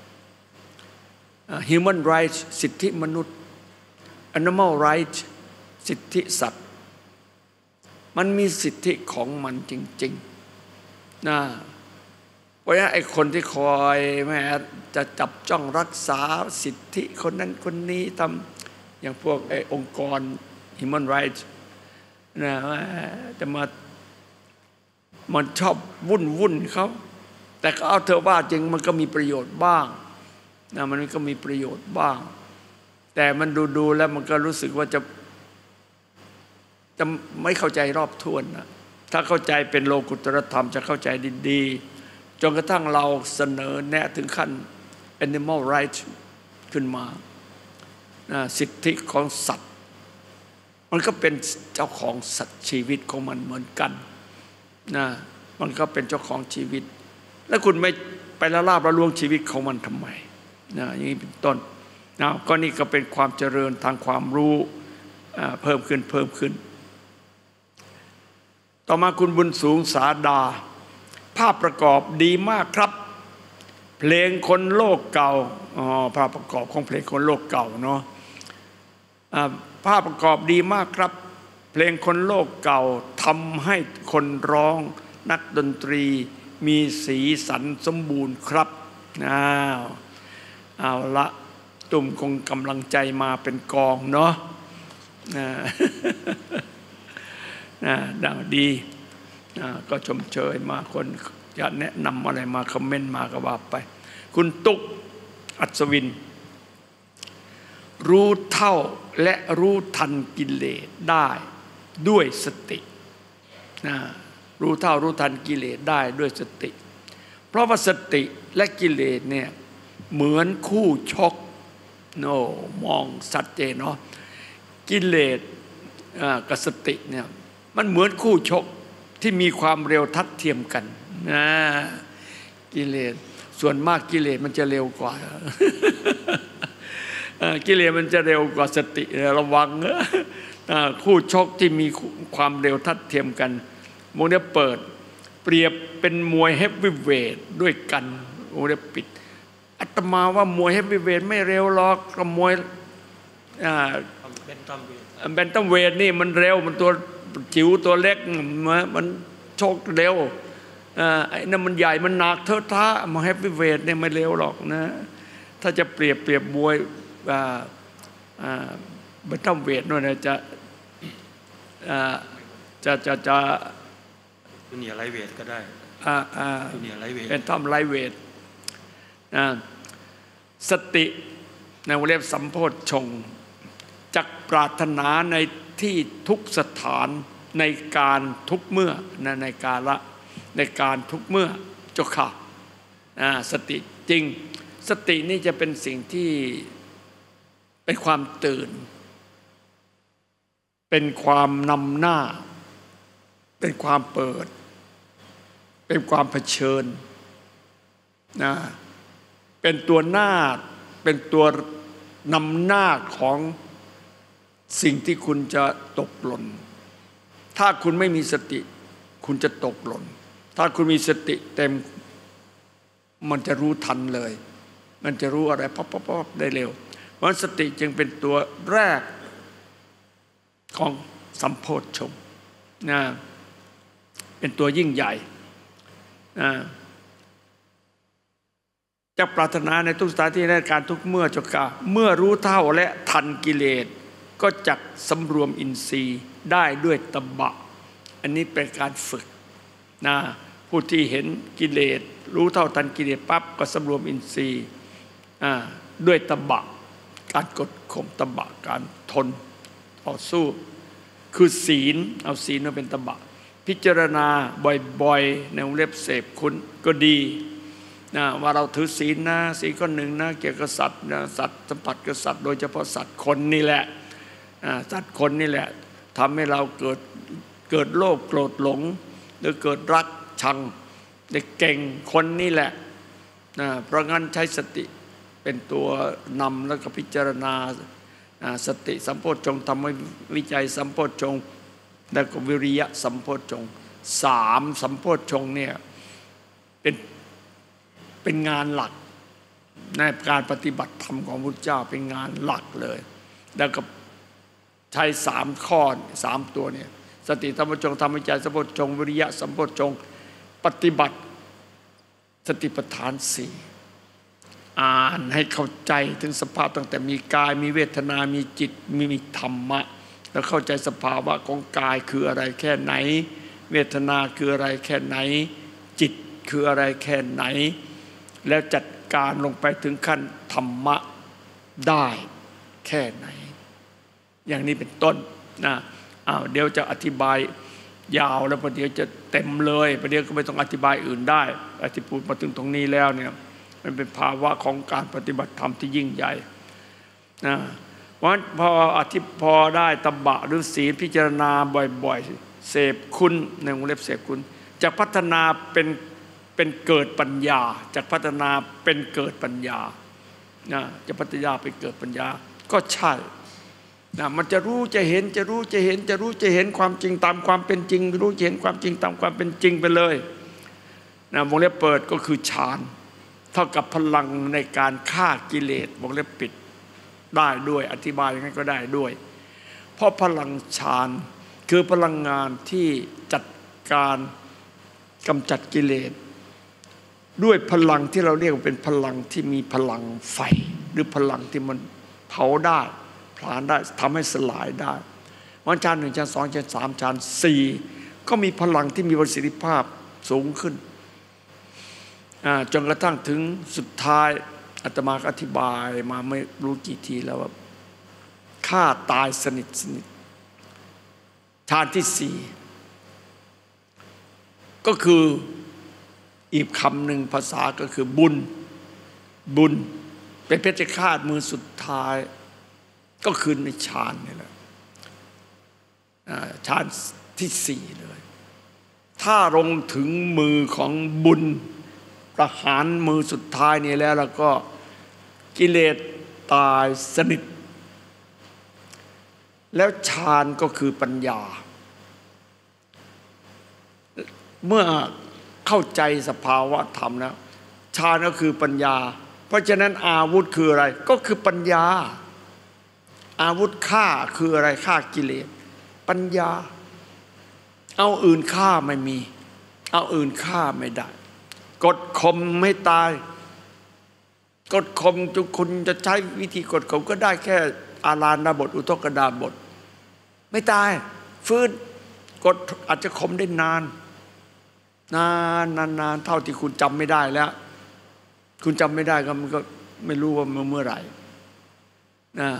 human rights สิทธิมนุษย์ animal rights สิทธิสัตว์มันมีสิทธิของมันจริงๆนะเพราะฉะนั้นไอ้คนที่คอยแม้จะจับจ้องรักษาสิทธิคนนั้นคนนี้ทำอย่างพวกไอ้องค์กร human rights นะจะมันชอบวุ่นเขาแต่ก็เอาเธอว่าจริงมันก็มีประโยชน์บ้างนะมันก็มีประโยชน์บ้างแต่มันดูแล้วมันก็รู้สึกว่าจะไม่เข้าใจรอบถ้วนนะถ้าเข้าใจเป็นโลกุตตรธรรมจะเข้าใจดีๆจนกระทั่งเราเสนอแนะถึงขั้น animal rights ขึ้นมาสิทธิของสัตว์มันก็เป็นเจ้าของสัตว์ชีวิตของมันเหมือนกันนะมันก็เป็นเจ้าของชีวิตแล้วคุณไม่ไปละลาบละลวงชีวิตของมันทำไมนะอย่างนี้เป็นต้นนะก็นี่ก็เป็นความเจริญทางความรู้เพิ่มขึ้นต่อมาคุณบุญสูงสาดาภาพประกอบดีมากครับเพลงคนโลกเก่าภาพประกอบของเพลงคนโลกเก่าเนาะภาพประกอบดีมากครับเพลงคนโลกเก่าทำให้คนร้องนักดนตรีมีสีสันสมบูรณ์ครับเอาละตุ่มคงกำลังใจมาเป็นกองเนาะดีก็ชมเชยมาคนจะแนะนำอะไรมาคอมเมนต์มาก็ว่าไปคุณตุ๊กอัศวินรู้เท่าและรู้ทันกิเลสได้ด้วยสติรู้เท่ารู้ทันกิเลสได้ด้วยสติเพราะว่าสติและกิเลสเนี่ยเหมือนคู่ชกมองชัดเจนเนาะกิเลสกับสติเนี่ยมันเหมือนคู่ชกที่มีความเร็วทัดเทียมกันกิเลสส่วนมากกิเลสมันจะเร็วกว่า กิเลสมันจะเร็วกว่าสติระวังคู่ชกที่มีความเร็วทัดเทียมกันโมเดลเปิดเปรียบเป็นมวยเฮฟวีเวทด้วยกันโมเดลปิดอาตมาว่ามวยเฮฟวีเวทไม่เร็วหรอกก็มวยแบนตัมเวทนี่มันเร็วมันตัวจิ๋วตัวเล็กมันชกเร็วไอ้นั่นมันใหญ่มันหนักเทอะทะมาเฮฟวีเวทเนี่ยไม่เร็วหรอกนะถ้าจะเปรียบมวยแบนตัมเวทนู่นจะ
จูเนียร์ไลท์เวทก็ได้จูเนียร์ไลท์เวท
เป็นทำไลท์เวทสติในวงเล็บสัมโพชฌงค์จักปรารถนาในที่ทุกสถานในการทุกเมื่อในกาละในการทุกเมื่อเจ้าค่ะสติจริงสตินี่จะเป็นสิ่งที่เป็นความตื่นเป็นความนำหน้าเป็นความเปิดเป็นความเผชิญเป็นตัวหน้าเป็นตัวนำหน้าของสิ่งที่คุณจะตกหล่นถ้าคุณไม่มีสติคุณจะตกหล่นถ้าคุณมีสติเต็มมันจะรู้ทันเลยมันจะรู้อะไรป๊อปได้เร็วเพราะสติจึงเป็นตัวแรกของสัมโพชฌงค์เป็นตัวยิ่งใหญ่จะปรารถนาในทุกสถานที่ในการทุกเมื่อเจ้ากาเมื่อรู้เท่าและทันกิเลสก็จักสำรวมอินทรีย์ได้ด้วยตบะอันนี้เป็นการฝึกผู้ที่เห็นกิเลสรู้เท่าทันกิเลสปั๊บก็สำรวมอินทรีย์ด้วยตบะการกดข่มตบะการทนต่อสู้คือศีลเอาศีลมาเป็นตบะพิจารณาบ่อยๆในวงเล็บเสพคุณก็ดีว่าเราถือศีลนะศีลข้อหนึ่งนะเกี่ยวกับสัตว์นะสัตว์สัมผัสกับสัตว์โดยเฉพาะสัตว์คนนี่แหละสัตว์คนนี่แหละทำให้เราเกิดโลภโกรธหลงหรือเกิดรักชังได้เก่งคนนี่แหละเพราะงั้นใช้สติเป็นตัวนำแล้วก็พิจารณาสติสัมโพชฌงค์ทำให้วิจัยสัมโพชฌงค์แล้วก็วิริยะสัมโพชฌงค์3สัมโพชฌงค์เนี่ยเป็นงานหลักในการปฏิบัติธรรมของพระพุทธเจ้าเป็นงานหลักเลยแล้วก็ใช้3ข้อ3ตัวเนี่ยสติสัมโพชฌงค์ธรรมวิจัยสัมโพชฌงค์วิริยะสัมโพชฌงค์ปฏิบัติสติปัฏฐาน4อ่านให้เข้าใจถึงสภาพตั้งแต่มีกายมีเวทนามีจิตมีธรรมะแล้วเข้าใจสภาวะของกายคืออะไรแค่ไหนเวทนาคืออะไรแค่ไหนจิตคืออะไรแค่ไหนแล้วจัดการลงไปถึงขั้นธรรมะได้แค่ไหนอย่างนี้เป็นต้นเดี๋ยวจะอธิบายยาวแล้วประเดี๋ยวจะเต็มเลยประเดี๋ยวก็ไม่ต้องอธิบายอื่นได้อธิพูดมาถึงตรงนี้แล้วเนี่ยมันเป็นภาวะของการปฏิบัติธรรมที่ยิ่งใหญ่เพราะฉะนั้นพอได้ตบะหรือศีลพิจารณาบ่อยๆเสพคุณในวงเล็บเสพคุณจะพัฒนาเป็นเกิดปัญญาจะพัฒนาเป็นเกิดปัญญาจะพัฒนาไปเกิดปัญญาก็ใช่มันจะรู้จะเห็นจะรู้จะเห็นจะรู้จะเห็นความจริงตามความเป็นจริงรู้จะเห็นความจริงตามความเป็นจริงไปเลยวงเล็บเปิดก็คือฌานเท่ากับพลังในการฆ่ากิเลสวงเล็บปิดได้ด้วยอธิบายอย่างนั้นก็ได้ด้วยเพราะพลังฌานคือพลังงานที่จัดการกำจัดกิเลสด้วยพลังที่เราเรียกว่าเป็นพลังที่มีพลังไฟหรือพลังที่มันเผาได้ผลาญได้ทำให้สลายได้ราะฌาน1ฌาน2ฌาน3ฌาน4ก็มีพลังที่มีประสิทธิภาพสูงขึ้นจนกระทั่งถึงสุดท้ายอาตมาก็อธิบายมาไม่รู้กี่ทีแล้วว่าฆ่าตายสนิทฌานที่4ก็คืออีกคำหนึ่งภาษาก็คือบุญเป็นเพชฌฆาตมือสุดท้ายก็คือในฌานนี่แหละฌานที่4เลยถ้าลงถึงมือของบุญประหารมือสุดท้ายนี้แล้วก็กิเลสตายสนิทแล้วฌานก็คือปัญญาเมื่อเข้าใจสภาวะธรรมแล้วฌานก็คือปัญญาเพราะฉะนั้นอาวุธคืออะไรก็คือปัญญาอาวุธฆ่าคืออะไรฆ่ากิเลสปัญญาเอาอื่นฆ่าไม่มีเอาอื่นฆ่าไม่ได้กดข่มไม่ตายกดข่มจุคุณจะใช้วิธีกดข่มก็ได้แค่อาราณบทอุทกดาบทไม่ตายฟื้นกดอาจจะข่มได้นานเท่าที่คุณจำไม่ได้แล้วคุณจำไม่ได้ก็มันก็ไม่รู้ว่าเมื่อไหร่นะ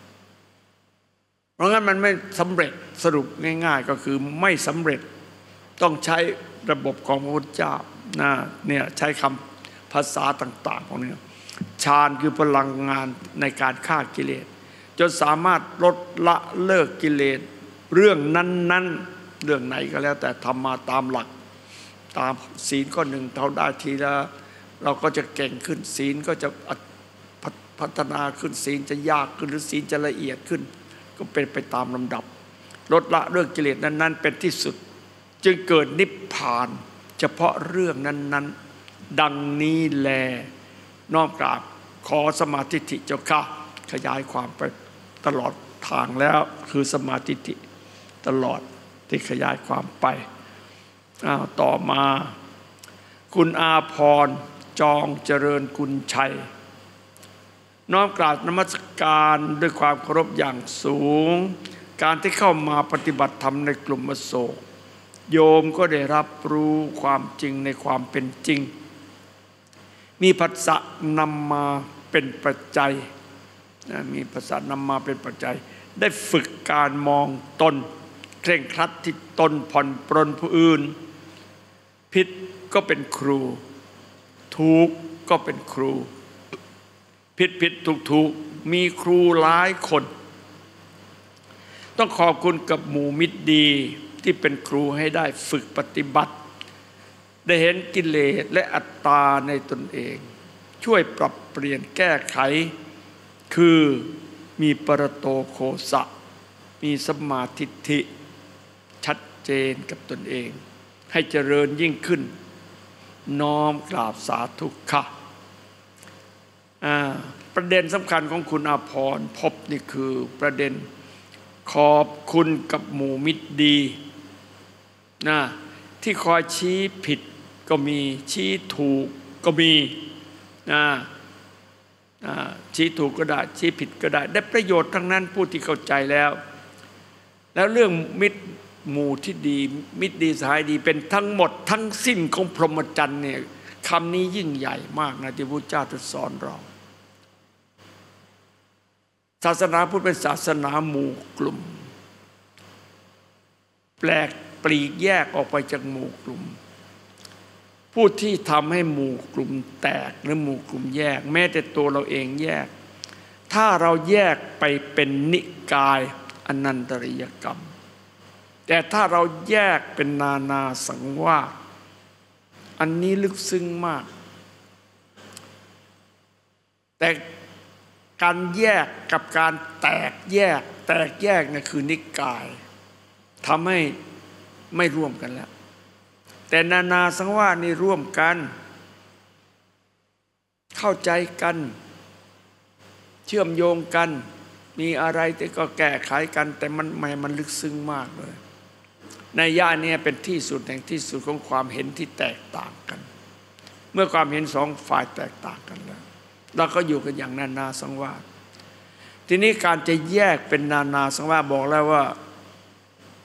เพราะงั้นมันไม่สำเร็จสรุปง่ายๆก็คือไม่สำเร็จต้องใช้ระบบของพระพุทธเจ้านะเนี่ยใช้คำภาษาต่างๆของนี้ฌานคือพลังงานในการฆ่ากิเลสจนสามารถลดละเลิกกิเลสเรื่องนั้นๆเรื่องไหนก็แล้วแต่ทำมาตามหลักตามศีลข้อหนึ่งเท่าได้ทีละเราก็จะเก่งขึ้นศีลก็จะพัฒนาขึ้นศีลจะยากขึ้นหรือศีลจะละเอียดขึ้นก็เป็นไปตามลำดับลดละเรื่องกิเลสนั้นๆเป็นที่สุดจึงเกิดนิพพานเฉพาะเรื่องนั้นๆดังนี้แลน้อมกราบขอสมาธิเจ้าค่ะขยายความไปตลอดทางแล้วคือสมาธิตลอดที่ขยายความไปต่อมาคุณอาพรจองเจริญกุลชัยน้อมกราบนมัสการด้วยความเคารพอย่างสูงการที่เข้ามาปฏิบัติธรรมในกลุ่มอโศกโยมก็ได้รับรู้ความจริงในความเป็นจริงมีภาษานำมาเป็นปัจจัยมีภาษานำมาเป็นปัจจัยได้ฝึกการมองตนเคร่งครัดที่ตนผ่อนปรนผู้อื่นผิดก็เป็นครูถูกก็เป็นครูผิดถูกมีครูหลายคนต้องขอบคุณกับหมู่มิตรดีที่เป็นครูให้ได้ฝึกปฏิบัติได้เห็นกิเลสและอัตตาในตนเองช่วยปรับเปลี่ยนแก้ไขคือมีปรโตโคสะมีสัมมาทิฏฐิชัดเจนกับตนเองให้เจริญยิ่งขึ้นน้อมกราบสาธุค่ะประเด็นสำคัญของคุณอาภรณ์พบนี่คือประเด็นขอบคุณกับหมู่มิตรดีนะที่คอยชี้ผิดก็มีชี้ถูกก็มีนะชี้ถูกก็ได้ชี้ผิดก็ได้ประโยชน์ทั้งนั้นผู้ที่เข้าใจแล้วเรื่องมิตรหมู่ที่ดีมิตรดีสหายดีเป็นทั้งหมดทั้งสิ้นของพรหมจรรย์เนี่ยคำนี้ยิ่งใหญ่มากนะที่พระพุทธเจ้าตรัสสอนเราศาสนาพุทธเป็นศาสนาหมู่กลุ่มแปลกปลีกแยกออกไปจากหมู่กลุ่มผู้ที่ทำให้หมู่กลุ่มแตกหรือหมู่กลุ่มแยกแม้แต่ตัวเราเองแยกถ้าเราแยกไปเป็นนิกายอนันตริยกรรมแต่ถ้าเราแยกเป็นนานาสังวาสอันนี้ลึกซึ้งมากแต่การแยกกับการแตกแยกเนี่ยคือนิกายทำให้ไม่ร่วมกันแล้วแต่นานาสังวาสนี่ร่วมกันเข้าใจกันเชื่อมโยงกันมีอะไรแต่ก็แก้ไขกันแต่มันลึกซึ้งมากเลยในย่าเนี่ยเป็นที่สุดแห่งที่สุดของความเห็นที่แตกต่างกันเมื่อความเห็นสองฝ่ายแตกต่างกันแล้วเราก็อยู่กันอย่างนานาสังวาสทีนี้การจะแยกเป็นนานาสังวาสบอกแล้วว่า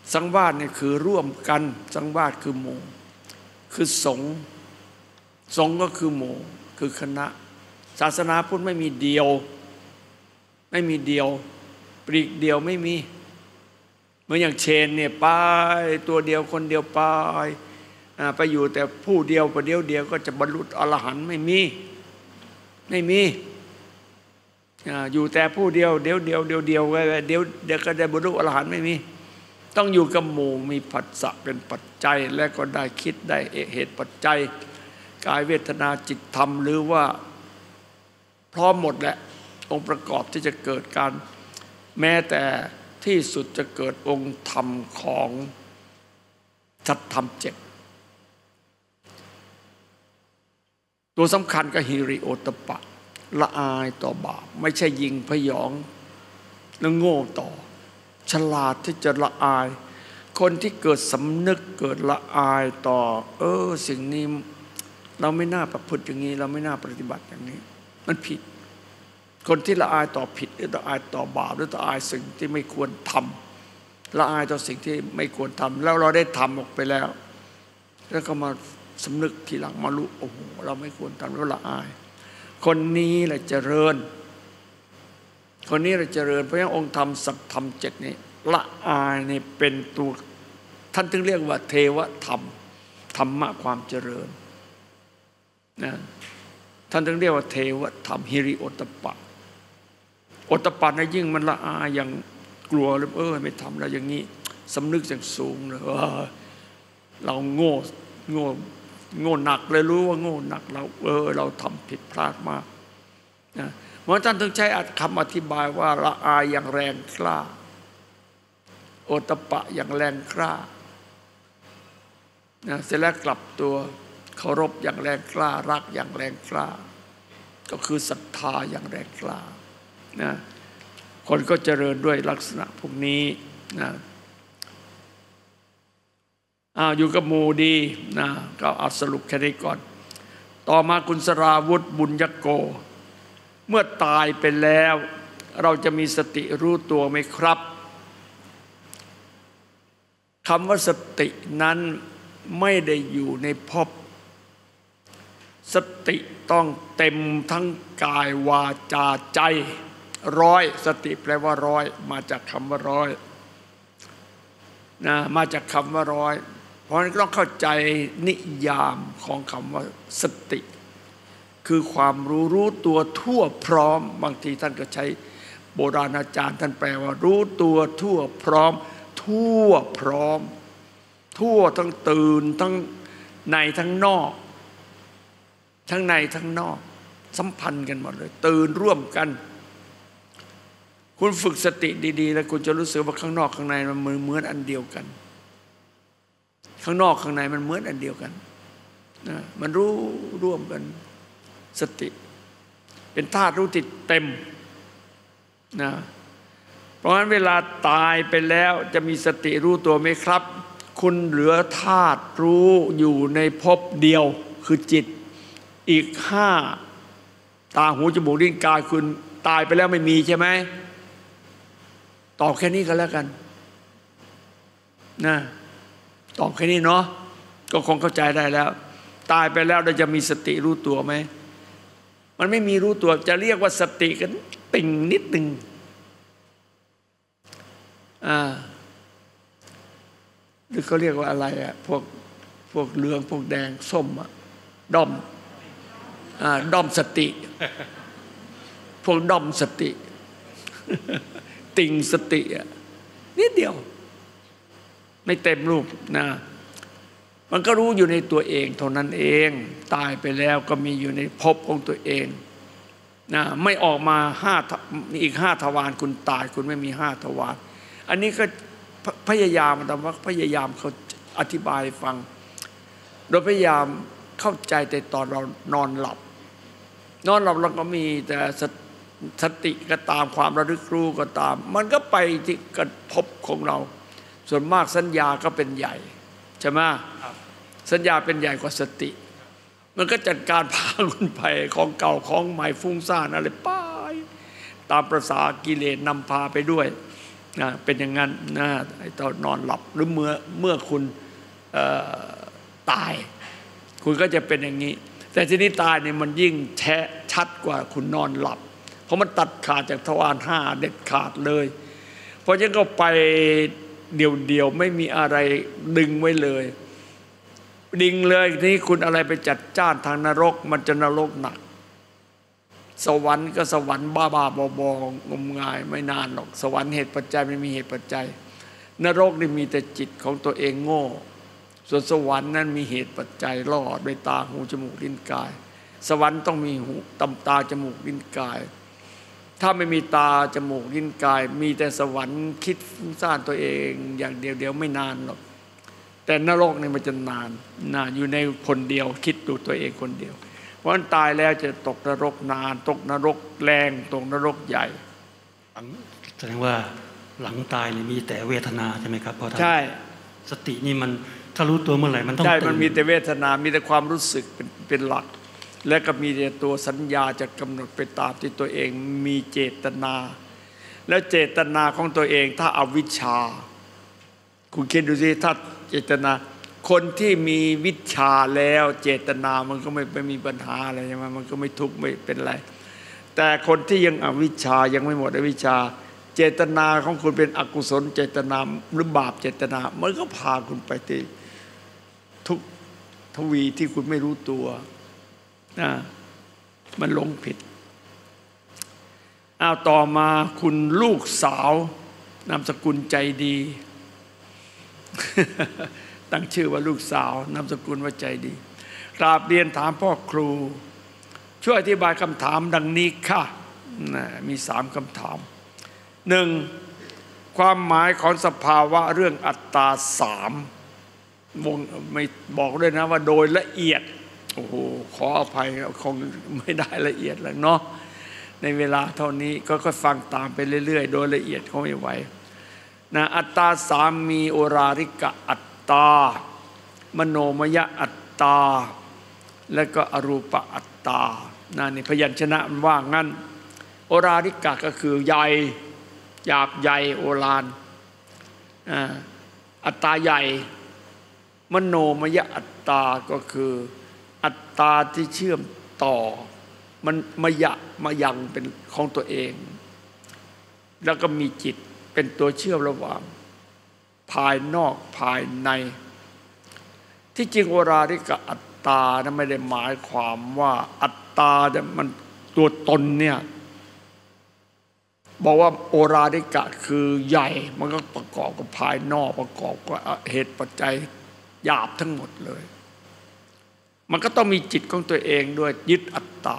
สังวาสเนี่ยคือร่วมกันสังวาสคือหมู่คือสงฆ์สงฆ์ก็คือหมู่คือคณะศาสนาพุทธไม่มีเดียวไม่มีเดียวปลีกเดียวไม่มีเหมือนอย่างเชนเนี่ยไปตัวเดียวคนเดียวไปอยู่แต่ผู้เดียวประเดียวก็จะบรรลุอรหันต์ไม่มีอยู่แต่ผู้เดียวเดี๋ยวไว้เดี๋ยวก็ได้บรรลุอรหันต์ไม่มีต้องอยู่กับหมู่มีผัสสะเป็นปัจจัยและก็ได้คิดได้เหตุปัจจัยกายเวทนาจิตธรรมหรือว่าพร้อมหมดแหละองค์ประกอบที่จะเกิดการแม้แต่ที่สุดจะเกิดองค์ธรรมของสัตธรรม7ตัวสำคัญก็ฮิริโอตปะละอายต่อบาปไม่ใช่ยิงพยองแล้วโง่ต่อฉลาดที่จะละอายคนที่เกิดสำนึกเกิดละอายต่อสิ่งนี้เราไม่น่าประพฤติอย่างนี้เราไม่น่าปฏิบัติอย่างนี้มันผิดคนที่ละอายต่อผิดหรือละอายต่อบาปหรือละอายสิ่งที่ไม่ควรทำละอายต่อสิ่งที่ไม่ควรทำแล้วเราได้ทำออกไปแล้วก็มาสำนึกทีหลังมารู้โอ้โหเราไม่ควรทำแล้วละอายคนนี้แหละเจริญคนนี้แหละเจริญเพราะฉะนั้นองค์ธรรมสัตธรรม7นี้ละอายนี่เป็นตัวท่านถึงเรียกว่าเทวธรรมธรรมะความเจริญนะท่านถึงเรียกว่าเทวธรรมฮิริโอตปะโอตปะนะยิ่งมันละอายอย่างกลัวเลยไม่ทำแล้วอย่างนี้สำนึกอย่างสูงเลยเราโง่หนักเลยรู้ว่าโง่หนักเราทำผิดพลาดมากนะเพราะท่านถึงใช้คำอธิบายว่าละอายอย่างแรงกล้าโอตปะอย่างแรงกล้านะเสร็จแล้วกลับตัวเคารพอย่างแรงกล้ารักอย่างแรงกล้าก็คือศรัทธาอย่างแรงกล้านะคนก็เจริญด้วยลักษณะพวกนี้นะอยู่กับหมู่ดีนะก็เอาสรุปแค่นี้ก่อนต่อมาคุณสราวุธบุญยโกเมื่อตายไปแล้วเราจะมีสติรู้ตัวไหมครับคำว่าสตินั้นไม่ได้อยู่ในภพสติต้องเต็มทั้งกายวาจาใจร้อยสติแปลว่าร้อยมาจากคำว่าร้อยนะมาจากคำว่าร้อยเพราะฉะนั้นต้องเข้าใจนิยามของคำว่าสติคือความรู้ตัวทั่วพร้อมบางทีท่านก็ใช้โบราณอาจารย์ท่านแปลว่ารู้ตัวทั่วพร้อมทั่วพร้อมทั่วทั้งตื่นทั้งในทั้งนอกทั้งในทั้งนอกสัมพันธ์กันหมดเลยตื่นร่วมกันคุณฝึกสติดีๆแล้วคุณจะรู้สึกว่าข้างนอกข้างในมันเหมือนอันเดียวกันข้างนอกข้างในมันเหมือนอันเดียวกันนะมันรู้ร่วมกันสติเป็นธาตุรู้ติดเต็มนะเพราะฉะนั้นเวลาตายไปแล้วจะมีสติรู้ตัวไหมครับคุณเหลือธาตุรู้อยู่ในภพเดียวคือจิตอีก5ตาหูจมูกลิ้นกายคุณตายไปแล้วไม่มีใช่ไหมตอบแค่นี้ก็แล้วกันนะตอบแค่นี้เนาะก็คงเข้าใจได้แล้วตายไปแล้วเราจะมีสติรู้ตัวไหมมันไม่มีรู้ตัวจะเรียกว่าสติกันติ่งนิดหนึ่งหรือเขาเรียกว่าอะไรพวกเหลืองพวกแดงส้มด้อมสติพวกด้อมสติติ่งสตินิดเดียวไม่เต็มรูปนะมันก็รู้อยู่ในตัวเองเท่านั้นเองตายไปแล้วก็มีอยู่ในภพของตัวเองนะไม่ออกมาอีก5ทวารคุณตายคุณไม่มี5ทวารอันนี้ก็พยายามแต่ว่าพยายามเขาอธิบายฟังโดยพยายามเข้าใจแต่ตอนเรานอนหลับเราก็มีแต่สติก็ตามความระลึกรู้ก็ตามมันก็ไปที่กระทบของเราส่วนมากสัญญาก็เป็นใหญ่ใช่ไหมสัญญาเป็นใหญ่กว่าสติมันก็จัดการพาคุณไปของเก่าของใหม่ฟุ้งซ่านอะไรไปตามประสากิเลสนำพาไปด้วยนะเป็นอย่างนั้นนะตอนนอนหลับหรือเมื่อคุณตายคุณก็จะเป็นอย่างนี้แต่ทีนี้ตายเนี่ยมันยิ่งแท้ชัดกว่าคุณนอนหลับเพราะมันตัดขาดจากทวารห้าเด็ดขาดเลยเพราะฉะนั้นก็ไปเดี่ยวๆไม่มีอะไรดึงไว้เลยดิ่งเลยทีนี้คุณอะไรไปจัดจ้านทางนรกมันจะนรกหนักสวรรค์ก็สวรรค์บ้าๆบอๆงมงายไม่นานหรอกสวรรค์เหตุปัจจัยไม่มีเหตุปัจจัยนรกนี่มีแต่จิตของตัวเองโง่ส่วนสวรรค์นั้นมีเหตุปัจจัยล่อด้วยตาหูจมูกลิ้นกายสวรรค์ต้องมีหูตาจมูกลิ้นกายถ้าไม่มีตาจมูกลิ้นกายมีแต่สวรรค์คิดฟุ้งซ่านตัวเองอย่างเดียวไม่นานหรอกแต่นรกนี่มันจะนานอยู่ในคนเดียวคิดดูตัวเองคนเดียวเพราะฉะนั้นตายแล้วจะตกนรกนานตกนรกแรงตกนรกใหญ่
แสดงว่าหลังตายนี่มีแต่เวทนาใช่ไหมครับเพราะท่าน
ใช่
สตินี่มันถ้ารู้ตัวเมื่อไหร่มันต้อง
ใช่มันมีแต่เวทนามีแต่ความรู้สึกเป็นหลักและก็มีแต่ตัวสัญญาจะกำหนดไปตามที่ตัวเองมีเจตนาแล้วเจตนาของตัวเองถ้าอวิชชาคุณคิดดูสิถ้าเจตนาคนที่มีวิชาแล้วเจตนามันก็ไม่มีปัญหาอะไรใช่ไหมมันก็ไม่ทุกข์ไม่เป็นไรแต่คนที่ยังอวิชชายังไม่หมดอวิชชาเจตนาของคุณเป็นอกุศลเจตนาหรือบาปเจตนามันก็พาคุณไปที่ทุกทวีที่คุณไม่รู้ตัวมันหลงผิดต่อมาคุณลูกสาวนามสกุลใจดี ตั้งชื่อว่าลูกสาวนามสกุลว่าใจดีกราบเรียนถามพ่อครูช่วยอธิบายคำถามดังนี้ค่ะมี3คำถาม1ความหมายของสภาวะเรื่องอัตตา3วงไม่บอกด้วยนะว่าโดยละเอียดโอ้โหขออภัยคงไม่ได้ละเอียดแล้วเนาะในเวลาเท่านี้ก็ค่อยฟังตามไปเรื่อยๆโดยละเอียดเขาไม่ไหวนะอัตตา3มีโอราริกะอัตตามโนมยอัตตาและก็อรูปอัตตานี่พยัญชนะมันว่างั้นโอราริกะก็คือใหญ่หยาบใหญ่โอฬารอัตตาใหญ่มโนมยอัตตาก็คืออัตตาที่เชื่อมต่อมันมายังเป็นของตัวเองแล้วก็มีจิตเป็นตัวเชื่อมระหว่างภายนอกภายในที่จริงโอราริกะอัตตานั้นไม่ได้หมายความว่าอัตตาเนี่ยมันตัวตนเนี่ยบอกว่าโอราริกะคือใหญ่มันก็ประกอบกับภายนอกประกอบกับเหตุปัจจัยหยาบทั้งหมดเลยมันก็ต้องมีจิตของตัวเองด้วยยึดอัตตา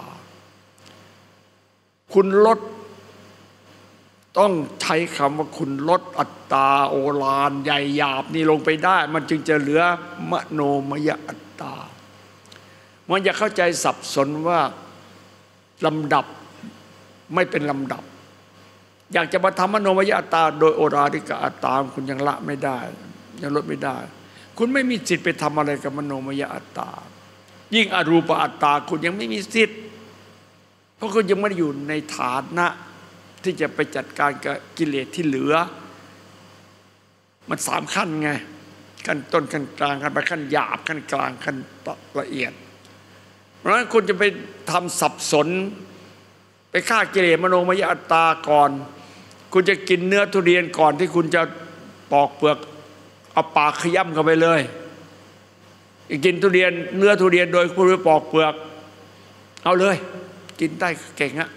คุณลดต้องใช้คำว่าคุณลดอัตตาโอฬารใหญ่หยาบนี่ลงไปได้มันจึงจะเหลือมโนมยอัตตามันอย่าเข้าใจสับสนว่าลำดับไม่เป็นลำดับอยากจะมาทำมโนมยอัตตาโดยโอราริกะอัตตาคุณยังละไม่ได้ยังลดไม่ได้คุณไม่มีสิทธิ์ไปทำอะไรกับมโนมยอัตตายิ่งอรูปอัตตาคุณยังไม่มีสิทธิ์เพราะคุณยังไม่ได้อยู่ในฐานะที่จะไปจัดการกับกิเลสที่เหลือมัน3ขั้นไงขั้นต้นขั้นกลางขั้นไปขั้นหยาบขั้นกลางขั้นละเอียดเพราะฉะนั้นคุณจะไปทำสับสนไปฆ่ากิเลสมโนมยอัตตาก่อนคุณจะกินเนื้อทุเรียนก่อนที่คุณจะปอกเปลือกเอาปากขย้ำเข้าไปเลยกินทุเรียนเนื้อทุเรียนโดยคุณไม่ปอกเปลือกเอาเลยกินได้เก่งอะ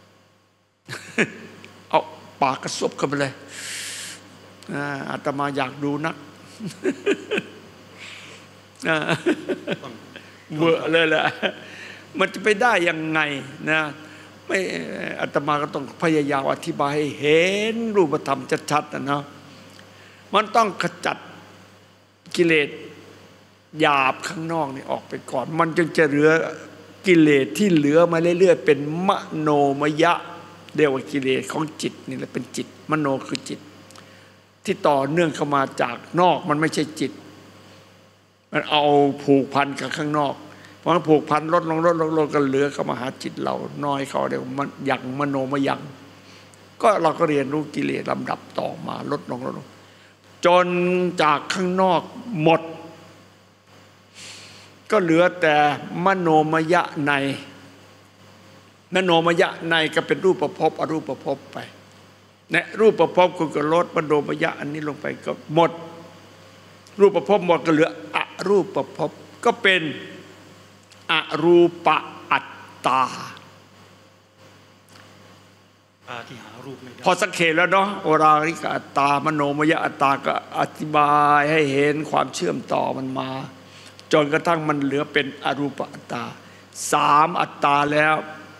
เอาปากกระซบเข้าไปเลยอาตมาอยากดูนักเบื่อเลยแหละมันจะไปได้ยังไงนะไม่อาตมาก็ต้องพยายามอธิบายให้เห็นรูปธรรมชัดๆนะมันต้องขจัดกิเลสหยาบข้างนอกนี่ออกไปก่อนมันจึงจะเหลือกิเลสที่เหลือมาเรื่อยๆเป็นมโนมยะเรียกว่ากิเลสของจิตนี่แหละเป็นจิตมโนคือจิตที่ต่อเนื่องเข้ามาจากนอกมันไม่ใช่จิตมันเอาผูกพันกับข้างนอกเพราะผูกพันลดลงก็เหลือเข้ามาหาจิตเราน้อยเขาเดี๋ยวมันยังมโนมยังก็เราก็เรียนรู้กิเลสลำดับต่อมาลดลงจนจากข้างนอกหมดก็เหลือแต่มโนมยะในมโนมยะในก็เป็นรูปภพอรูปภพไปในรูปภพคุณก็ลดมโนมยะอันนี้ลงไปก็หมดรูปภพหมดก็เหลืออรูปภพก็เป็นอรูปอัตตา
ที่หารูปไม่ได้
พอสังเกตแล้วเนาะโอราริกอัตตามโนมยอัตตาก็อธิบายให้เห็นความเชื่อมต่อมันมาจนกระทั่งมันเหลือเป็นอรูปอัตตา3อัตตาแล้ว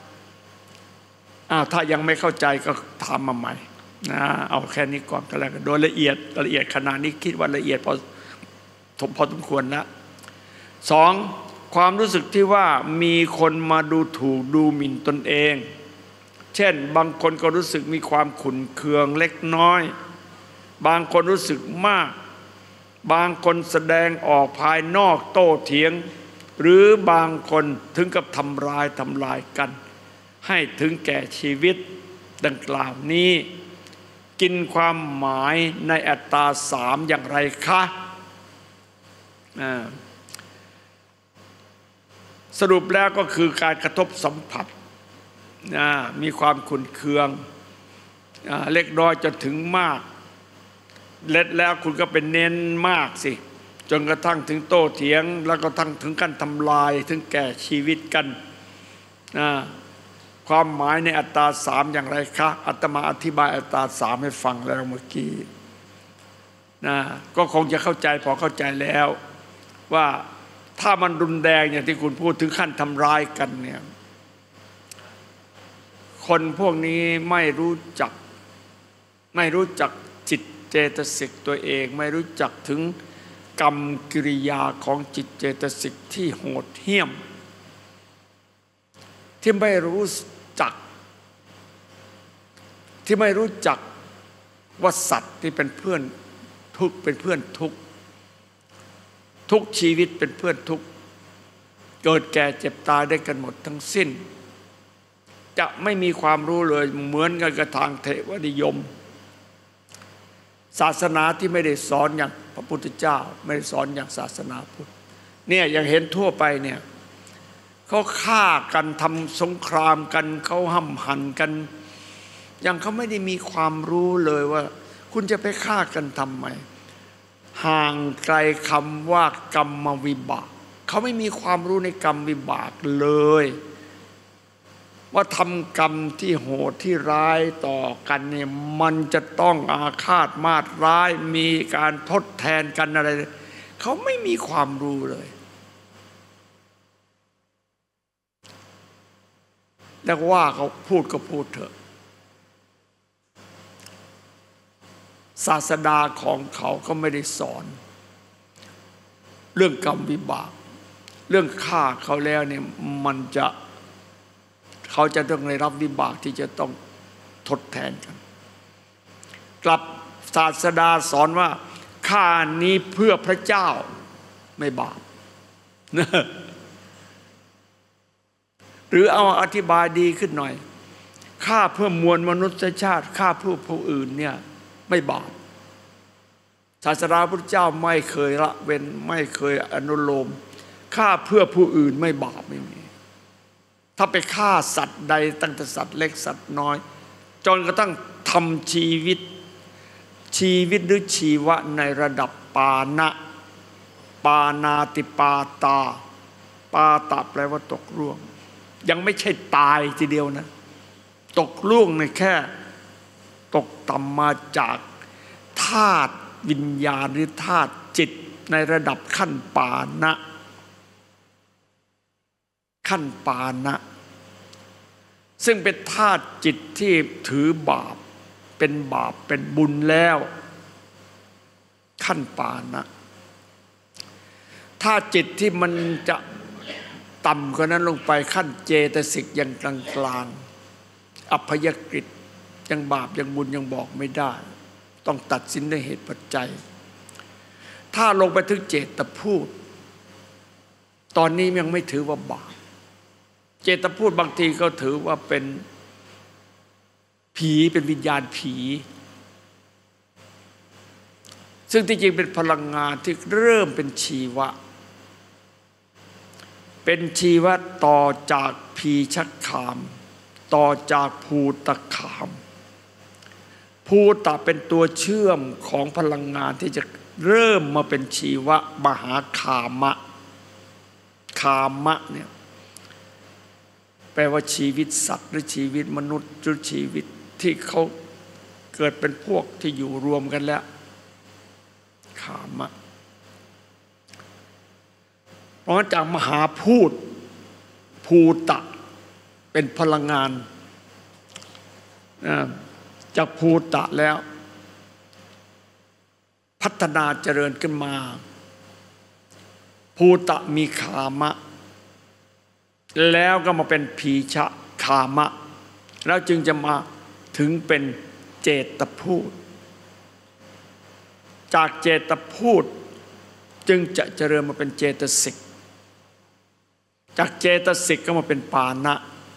ถ้ายังไม่เข้าใจก็ถามมาใหม่นะเอาแค่นี้ก่อนก็แล้วกันโดยละเอียดขนาดนี้คิดว่าละเอียดพอสมควรแล้ว2ความรู้สึกที่ว่ามีคนมาดูถูกดูหมิ่นตนเองเช่นบางคนก็รู้สึกมีความขุ่นเคืองเล็กน้อยบางคนรู้สึกมากบางคนแสดงออกภายนอกโต้เถียงหรือบางคนถึงกับทำลายกันให้ถึงแก่ชีวิตดังกล่าวนี้กินความหมายในอัตตา3อย่างไรคะสรุปแล้วก็คือการกระทบสัมผัสมีความขุ่นเคืองเล็กน้อยจนถึงมากเล็ดแล้วคุณก็เป็นเน้นมากสิจนกระทั่งถึงโต้เถียงแล้วก็ถึงการทำลายถึงแก่ชีวิตกันความหมายในอัตตา3อย่างไรคะอาตมาอธิบายอัตตา3ให้ฟังแล้วเมื่อกี้ก็คงจะเข้าใจพอเข้าใจแล้วว่าถ้ามันรุนแรงอย่างที่คุณพูดถึงขั้นทำร้ายกันเนี่ยคนพวกนี้ไม่รู้จักจิตเจตสิกตัวเองไม่รู้จักถึงกรรมกิริยาของจิตเจตสิกที่โหดเหี้ยมที่ไม่รู้จักว่าสัตว์ที่เป็นเพื่อนทุกข์เป็นเพื่อนทุกชีวิตเป็นเพื่อนทุกข์เกิดแก่เจ็บตายได้กันหมดทั้งสิ้นจะไม่มีความรู้เลยเหมือนกันกับทางเทวนิยมศาสนาที่ไม่ได้สอนอย่างพระพุทธเจ้าไม่ได้สอนอย่างศาสนาพุทธเนี่ยอย่างเห็นทั่วไปเนี่ยเขาฆ่ากันทำสงครามกันเขาห้ำหั่นกันยังเขาไม่ได้มีความรู้เลยว่าคุณจะไปฆ่ากันทำไมห่างไกลคำว่ากรรมวิบากเขาไม่มีความรู้ในกรรมวิบากเลยว่าทำกรรมที่โหดที่ร้ายต่อกันเนี่ยมันจะต้องอาฆาตมาตร้ายมีการทดแทนกันอะไรเขาไม่มีความรู้เลยแล้วว่าเขาพูดก็พูดเถอะศาสดาของเขาก็ไม่ได้สอนเรื่องกรรมวิบากเรื่องฆ่าเขาแล้วเนี่ยเขาจะต้องได้รับวิบากที่จะต้องทดแทนกันกลับศาสดาสอนว่าฆ่านี้เพื่อพระเจ้าไม่บาปหรือเอาอธิบายดีขึ้นหน่อยฆ่าเพื่อมวลมนุษยชาติฆ่าเพื่อผู้อื่นเนี่ยไม่บาปศาสดาพระเจ้าไม่เคยละเว้นไม่เคยอนุโลมฆ่าเพื่อผู้อื่นไม่บาปไม่มีถ้าไปฆ่าสัตว์ใดตั้งแต่สัตว์เล็กสัตว์น้อยจนกระทั่งทำชีวิตหรือชีวะในระดับปานะปานาติปาตาปาตาแปลว่าตกล่วงยังไม่ใช่ตายทีเดียวนะตกล่วงในแค่ตกต่ำมาจากธาตุวิญญาณหรือธาตุจิตในระดับขั้นปานะซึ่งเป็นธาตุจิตที่ถือบาปเป็นบุญแล้วขั้นปานะถ้าจิตที่มันจะต่ำกว่านั้นลงไปขั้นเจตสิกยังกลางอัพยกฤตยังบาปยังบุญยังบอกไม่ได้ต้องตัดสินด้วยเหตุปัจจัยถ้าลงไปถึงเจตพูดตอนนี้ยังไม่ถือว่าบาปเจตพูดบางทีก็ถือว่าเป็นผีเป็นวิญญาณผีซึ่งที่จริงเป็นพลังงานที่เริ่มเป็นชีวะเป็นชีวะต่อจากพีชคามต่อจากภูตคามภูตะเป็นตัวเชื่อมของพลังงานที่จะเริ่มมาเป็นชีวะมหาคามะคามะเนี่ยแปลว่าชีวิตสัตว์หรือชีวิตมนุษย์หรือชีวิตที่เขาเกิดเป็นพวกที่อยู่รวมกันแล้วคามะเพราะจากมหาพูดภูตะเป็นพลังงานจากภูตะแล้วพัฒนาเจริญขึ้นมาภูตะมีคามะแล้วก็มาเป็นพีชะคามะแล้วจึงจะมาถึงเป็นเจตพูดจากเจตพูดจึงจะเจริญมาเป็นเจตสิกจากเจตสิกก็มาเป็นปานะ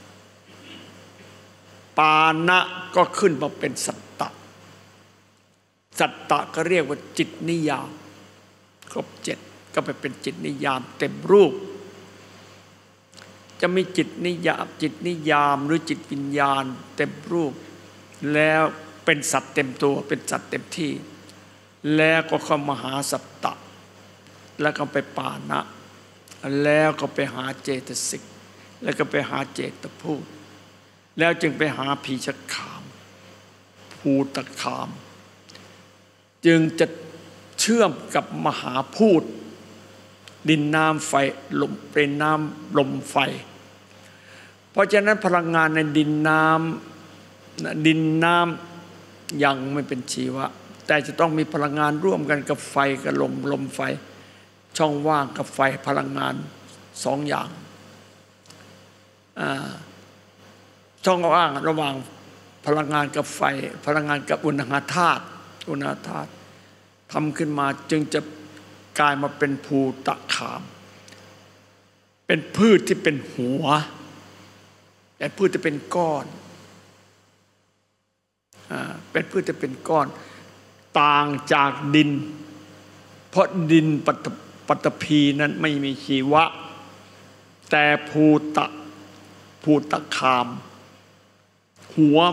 ปานะก็ขึ้นมาเป็นสัตตะสัตตะก็เรียกว่าจิตนิยามครบเจ็ดก็ไปเป็นจิตนิยามเต็มรูปจะมีจิตนิยามหรือจิตวิญญาณเต็มรูปแล้วเป็นสัตว์เต็มตัวเป็นสัตว์เต็มที่แล้วก็เข้ามาหาสัตตะแล้วก็ไปปานะแล้วก็ไปหาเจตสิกแล้วก็ไปหาเจตพูดแล้วจึงไปหาพีชคามภูตคามจึงจะเชื่อมกับมหาพูดดินน้ำไฟลมเป็นน้ำลมไฟเพราะฉะนั้นพลังงานในดินน้ำยังไม่เป็นชีวะแต่จะต้องมีพลังงานร่วมกันกับไฟกับลมไฟช่องว่างกับไฟพลังงานสองอย่างช่องว่างระหว่างพลังงานกับไฟพลังงานกับอุณหธาตุทำขึ้นมาจึงจะกลายมาเป็นภูตคามเป็นพืชที่เป็นหัวแต่พืชที่เป็นก้อนเป็นพืชที่เป็นก้อนต่างจากดินเพราะดินปัตตภีนั้นไม่มีชีวะแต่ภูตคามหัว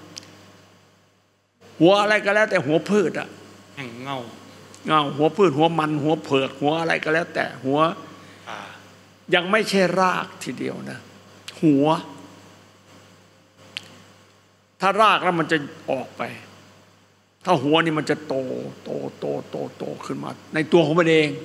อะไรก็แล้วแต่หัวพืช
แห่งเงา
หัวพืชหัวมันหัวเผือกหัวอะไรก็แล้วแต่หัวยังไม่ใช่รากทีเดียวนะหัวถ้ารากแล้วมันจะออกไปถ้าหัวนี่มันจะโตขึ้นมาในตัวของมันเอง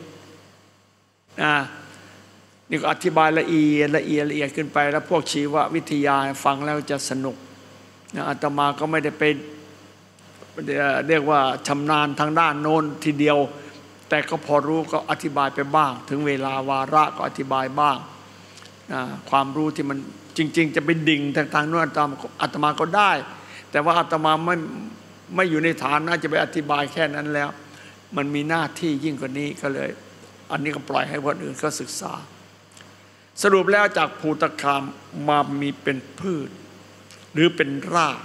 นี่ก็อธิบายละเอียดขึ้นไปแล้วพวกชีววิทยาฟังแล้วจะสนุกอาตมาก็ไม่ได้ไปเรียกว่าชำนาญทางด้านโน้นทีเดียวแต่ก็พอรู้ก็อธิบายไปบ้างถึงเวลาวาระก็อธิบายบ้างความรู้ที่มันจริงๆจะเป็นดิ่งทางโน้นอาตมาก็ได้แต่ว่าอาตมาไม่อยู่ในฐานะจะไปอธิบายแค่นั้นแล้วมันมีหน้าที่ยิ่งกว่านี้ก็เลยอันนี้ก็ปล่อยให้คนอื่นเขาศึกษาสรุปแล้วจากภูตคามมามีเป็นพืชหรือเป็นราก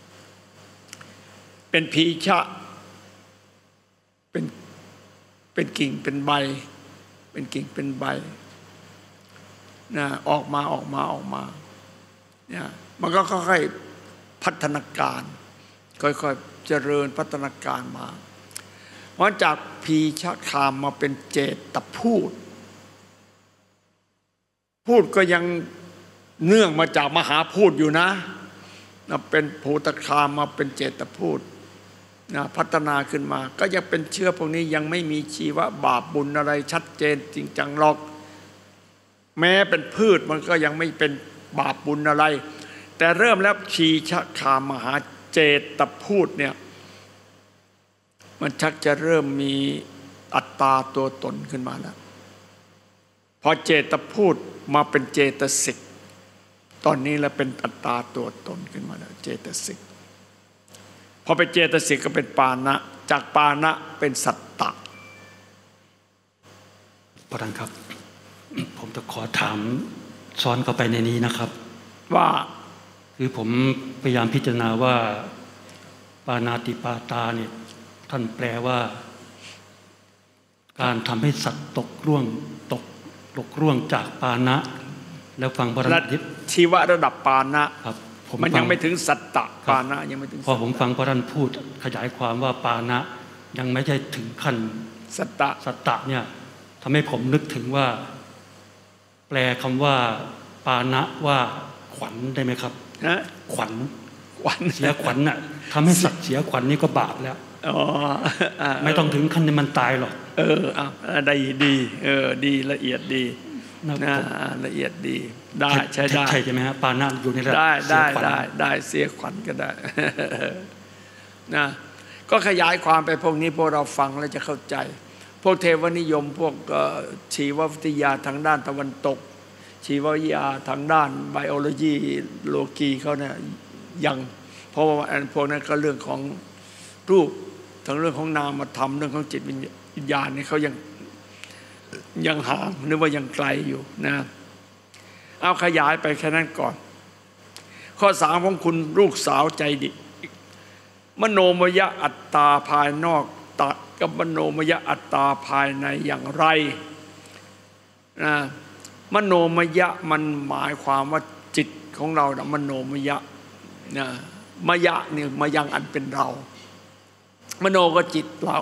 เป็นพีชะเป็นกิ่งเป็นใบเป็นกิ่งเป็นใบออกมาเนี่ยมันก็ค่อยๆพัฒนาการค่อยๆเจริญพัฒนาการมาเพราะจากพีชะคามมาเป็นเจตพูดก็ยังเนื่องมาจากมหาพูดอยู่นะเป็นภูตคามมาเป็นเจตพูดพัฒนาขึ้นมาก็ยังเป็นเชื้อพวกนี้ยังไม่มีชีวะบาปบุญอะไรชัดเจนจริงจังหรอกแม้เป็นพืชมันก็ยังไม่เป็นบาปบุญอะไรแต่เริ่มแล้วชีชะคามหาเจตพูดเนี่ยมันชักจะเริ่มมีอัตตาตัวตนขึ้นมาแล้วพอเจตพูดมาเป็นเจตสิกตอนนี้แล้วเป็นอัตตาตัวตนขึ้นมาแล้วเจตสิกพอเป็นเจตสิกก็เป็นปานะจากปานะเป็นสัตตะ
ประธานครับ ผมจะขอถามซ้อนเข้าไปในนี้นะครับ
ว่า
คือผมพยายามพิจารณาว่าปานาติปาตาเนี่ยท่านแปลว่าการทำให้สัตว์ตกร่วงจากปานะแล้วฟังพระท่าน
ชีวะระดับปานะครับมันยังไม่ถึงสัตตะปานะยังไม่ถึง
พอผมฟังพระท่านพูดขยายความว่าปานะยังไม่ใช่ถึงขั้น
สัตตะ
เนี่ยทำให้ผมนึกถึงว่าแปลคำว่าปานะว่าขวัญได้ไหมครับขวัญเสียขวัญน่ะทำให้สัตว์เสียขวัญนี่ก็บาปแล้วไม่ต้องถึงขั้นที่มันตายหรอก
ได้ดีดีละเอียดดีละเอียดดีได้ใช่ได้
ใช่ไหมฮะปานะอยู่ในระดับ
ได้เสียขวัญก็ได้นะก็ขยายความไปพวกนี้พวกเราฟังแล้วจะเข้าใจพวกเทวนิยมพวกชีววิทยาทางด้านตะวันตกชีววิทยาทางด้านไบโอโลจีโลกีเขาเนี่ยยังเพราะว่าพวกนั้นก็เรื่องของรูปทั้งเรื่องของนามธรรมเรื่องของจิตวิญญาณนี่เขายังห่างนึกว่ายังไกลอยู่นะเอาขยายไปแค่นั้นก่อนข้อ3ของคุณลูกสาวใจดิมโนมยอัตตาภายนอกตัดกับมโนมยอัตตาภายในอย่างไรนะมโนมยะมันหมายความว่าจิตของเรานะมโนมยะนะมยะนี่มายังอันเป็นเรามโนก็จิตเรา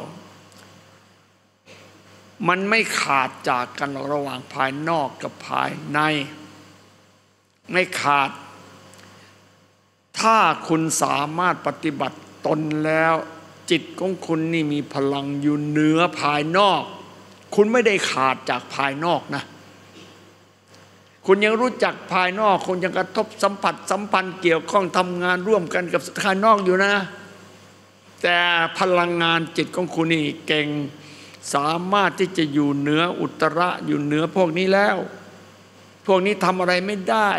มันไม่ขาดจากกันระหว่างภายนอกกับภายในไม่ขาดถ้าคุณสามารถปฏิบัติตนแล้วจิตของคุณนี่มีพลังอยู่เหนือภายนอกคุณไม่ได้ขาดจากภายนอกนะคุณยังรู้จักภายนอกคุณยังกระทบสัมผัสสัมพันธ์เกี่ยวข้องทำงานร่วมกันกับภายนอกอยู่นะแต่พลังงานจิตของคุณนี่เก่งสามารถที่จะอยู่เหนืออุตระอยู่เหนือพวกนี้แล้วพวกนี้ทำอะไรไม่ได้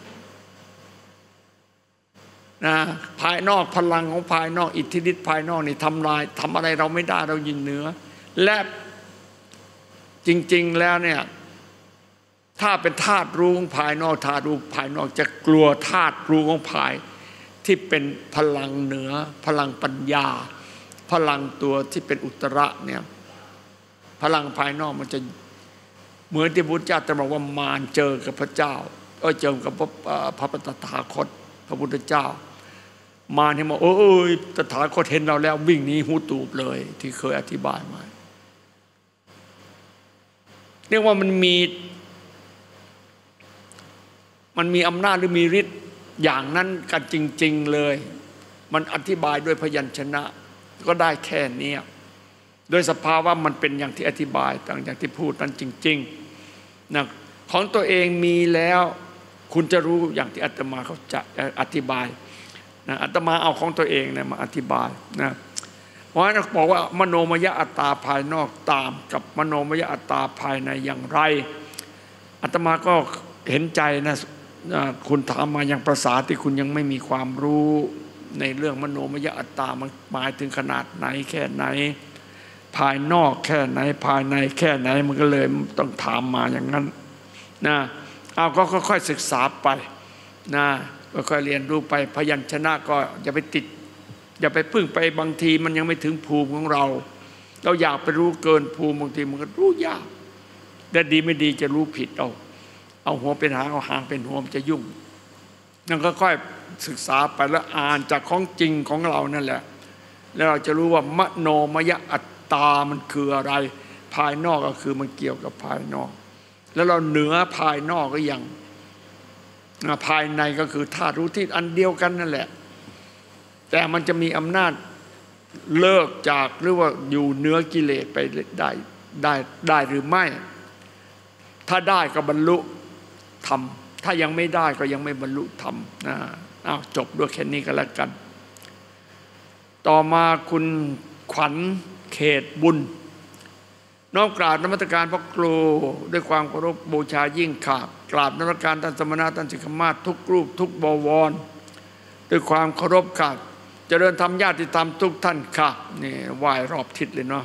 นะภายนอกพลังของภายนอกอิทธิฤทธิ์ภายนอกนี่ทำลายทำอะไรเราไม่ได้เรายืนเหนือและจริงๆแล้วเนี่ยถ้าเป็นธาตุรู้ของภายนอกธาตุรู้ภายนอกจะกลัวธาตุรู้ของภายที่เป็นพลังเหนือพลังปัญญาพลังตัวที่เป็นอุตระเนี่ยพลังภายนอกมันจะเหมือนที่พุทธเจ้าตรัสบอกว่ามารเจอกับพระเจ้าเจอกับพระตถาคตพระพุทธเจ้ามารเห็นว่าตถาคตเห็นเราแล้ววิ่งหนีหูตูบเลยที่เคยอธิบายมาเรียกว่ามันมีอำนาจหรือมีฤทธิ์อย่างนั้นกันจริงๆเลยมันอธิบายด้วยพยัญชนะก็ได้แค่นี้โดยสภาวะมันเป็นอย่างที่อธิบายต่างอย่างที่พูดนั้นจริงๆนะของตัวเองมีแล้วคุณจะรู้อย่างที่อาตมาเขาจะอธิบายนะอาตมาเอาของตัวเองนะมาอธิบายนะเพราะฉะนั้นบอกว่ามโนมยอัตตาภายนอกตามกับมโนมยอัตตาภายในอย่างไรอาตมาก็เห็นใจนะคุณถามมาอย่างภาษาที่คุณยังไม่มีความรู้ในเรื่องมโนมยอัตตามันหมายถึงขนาดไหนแค่ไหนภายนอกแค่ไหนภายในแค่ไหนมันก็เลยต้องถามมาอย่างนั้นนะเอาก็ค่อยๆศึกษาไปนะค่อยๆเรียนรู้ไปพยัญชนะก็อย่าไปติดอย่าไปพึ่งไปบางทีมันยังไม่ถึงภูมิของเราอยากไปรู้เกินภูมิบางทีมันก็รู้ยากแต่ดีไม่ดีจะรู้ผิดเอาหัวเป็นหางเอาหางเป็นหัวมันจะยุ่งนั่นก็ค่อยศึกษาไปแล้วอ่านจากของจริงของเรานั่นแหละแล้วเราจะรู้ว่ามโนมยอัตตามันคืออะไรภายนอกก็คือมันเกี่ยวกับภายนอกแล้วเราเหนือภายนอกก็ยังภายในก็คือธาตุรู้ที่อันเดียวกันนั่นแหละแต่มันจะมีอำนาจเลิกจากหรือว่าอยู่เหนือกิเลสไปได้หรือไม่ถ้าได้ก็บรรลุธรรมถ้ายังไม่ได้ก็ยังไม่บรรลุธรรมจบด้วยแค่นี้ก็แล้วกันต่อมาคุณขวัญเขตบุญน้อมกราบนมัสการพระครูด้วยความเคารพบูชายิ่งค่ะกราบนมัสการท่านสมณะท่านสิกขมาศทุกรูปทุกบวรด้วยความเคารพค่ะเจริญธรรมญาติธรรมทุกท่านค่ะนี่ไหว้รอบทิศเลยเนาะ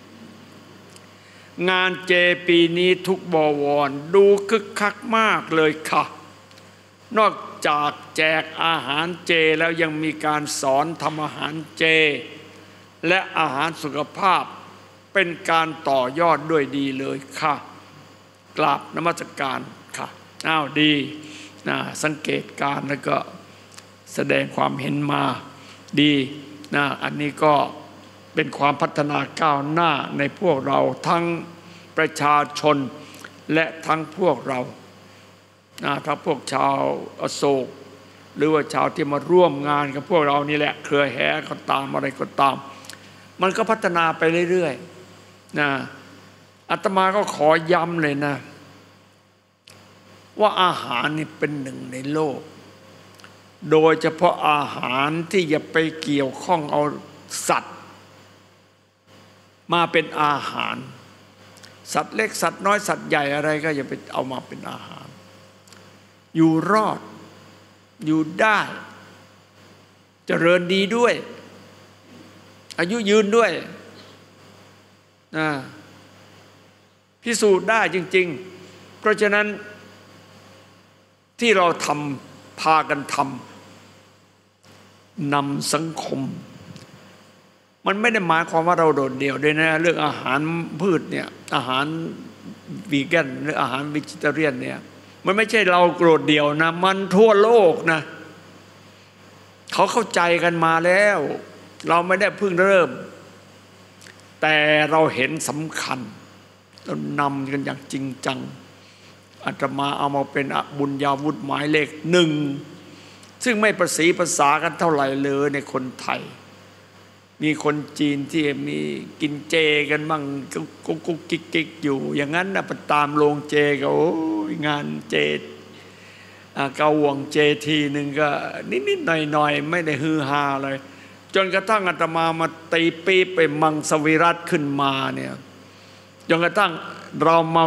งานเจปีนี้ทุกบวรดูคึกคักมากเลยค่ะนอกจากแจกอาหารเจแล้วยังมีการสอนทำอาหารเจและอาหารสุขภาพเป็นการต่อยอดด้วยดีเลยค่ะกราบนมัสการค่ะอ้าวดีนะสังเกตการแล้วก็แสดงความเห็นมาดีนะอันนี้ก็เป็นความพัฒนาก้าวหน้าในพวกเราทั้งประชาชนและทั้งพวกเราทั้งพวกชาวอโศกหรือว่าชาวที่มาร่วมงานกับพวกเรานี่แหละเครือแห่ก็ตามอะไรก็ตามมันก็พัฒนาไปเรื่อยๆนะอาตมาก็ขอย้ำเลยนะว่าอาหารนี่เป็นหนึ่งในโลกโดยเฉพาะอาหารที่อย่าไปเกี่ยวข้องเอาสัตว์มาเป็นอาหารสัตว์เล็กสัตว์น้อยสัตว์ใหญ่อะไรก็อย่าไปเอามาเป็นอาหารอยู่รอดอยู่ได้เจริญดีด้วยอายุยืนด้วยพิสูจน์ได้จริงๆเพราะฉะนั้นที่เราทำพากันทำนำสังคมมันไม่ได้หมายความว่าเราโดดเดี่ยวด้วยนะเรื่องอาหารพืชเนี่ยอาหารวีแกนหรืออาหารวิจิตเรียนเนี่ยมันไม่ใช่เราโดดเดี่ยวนะมันทั่วโลกนะเขาเข้าใจกันมาแล้วเราไม่ได้เพิ่งเริ่มแต่เราเห็นสำคัญเรานำกันอย่างจริงจังอาตมาเอามาเป็นบุญญาวุฒิหมายเลขหนึ่งซึ่งไม่ประสีภาษากันเท่าไหร่เลยในคนไทยมีคนจีนที่มีกินเจกันบ้างกุ๊กกิ๊กอยู่อย่างนั้นนะไปตามโรงเจก็โอ้ยงานเจเกาห่วงเจทีหนึ่งก็นิดๆหน่อยๆไม่ได้ฮือฮาเลยจนกระทั่งอาตมามาตีปีไปมังสวิรัติขึ้นมาเนี่ยจนกระทั่งเรามา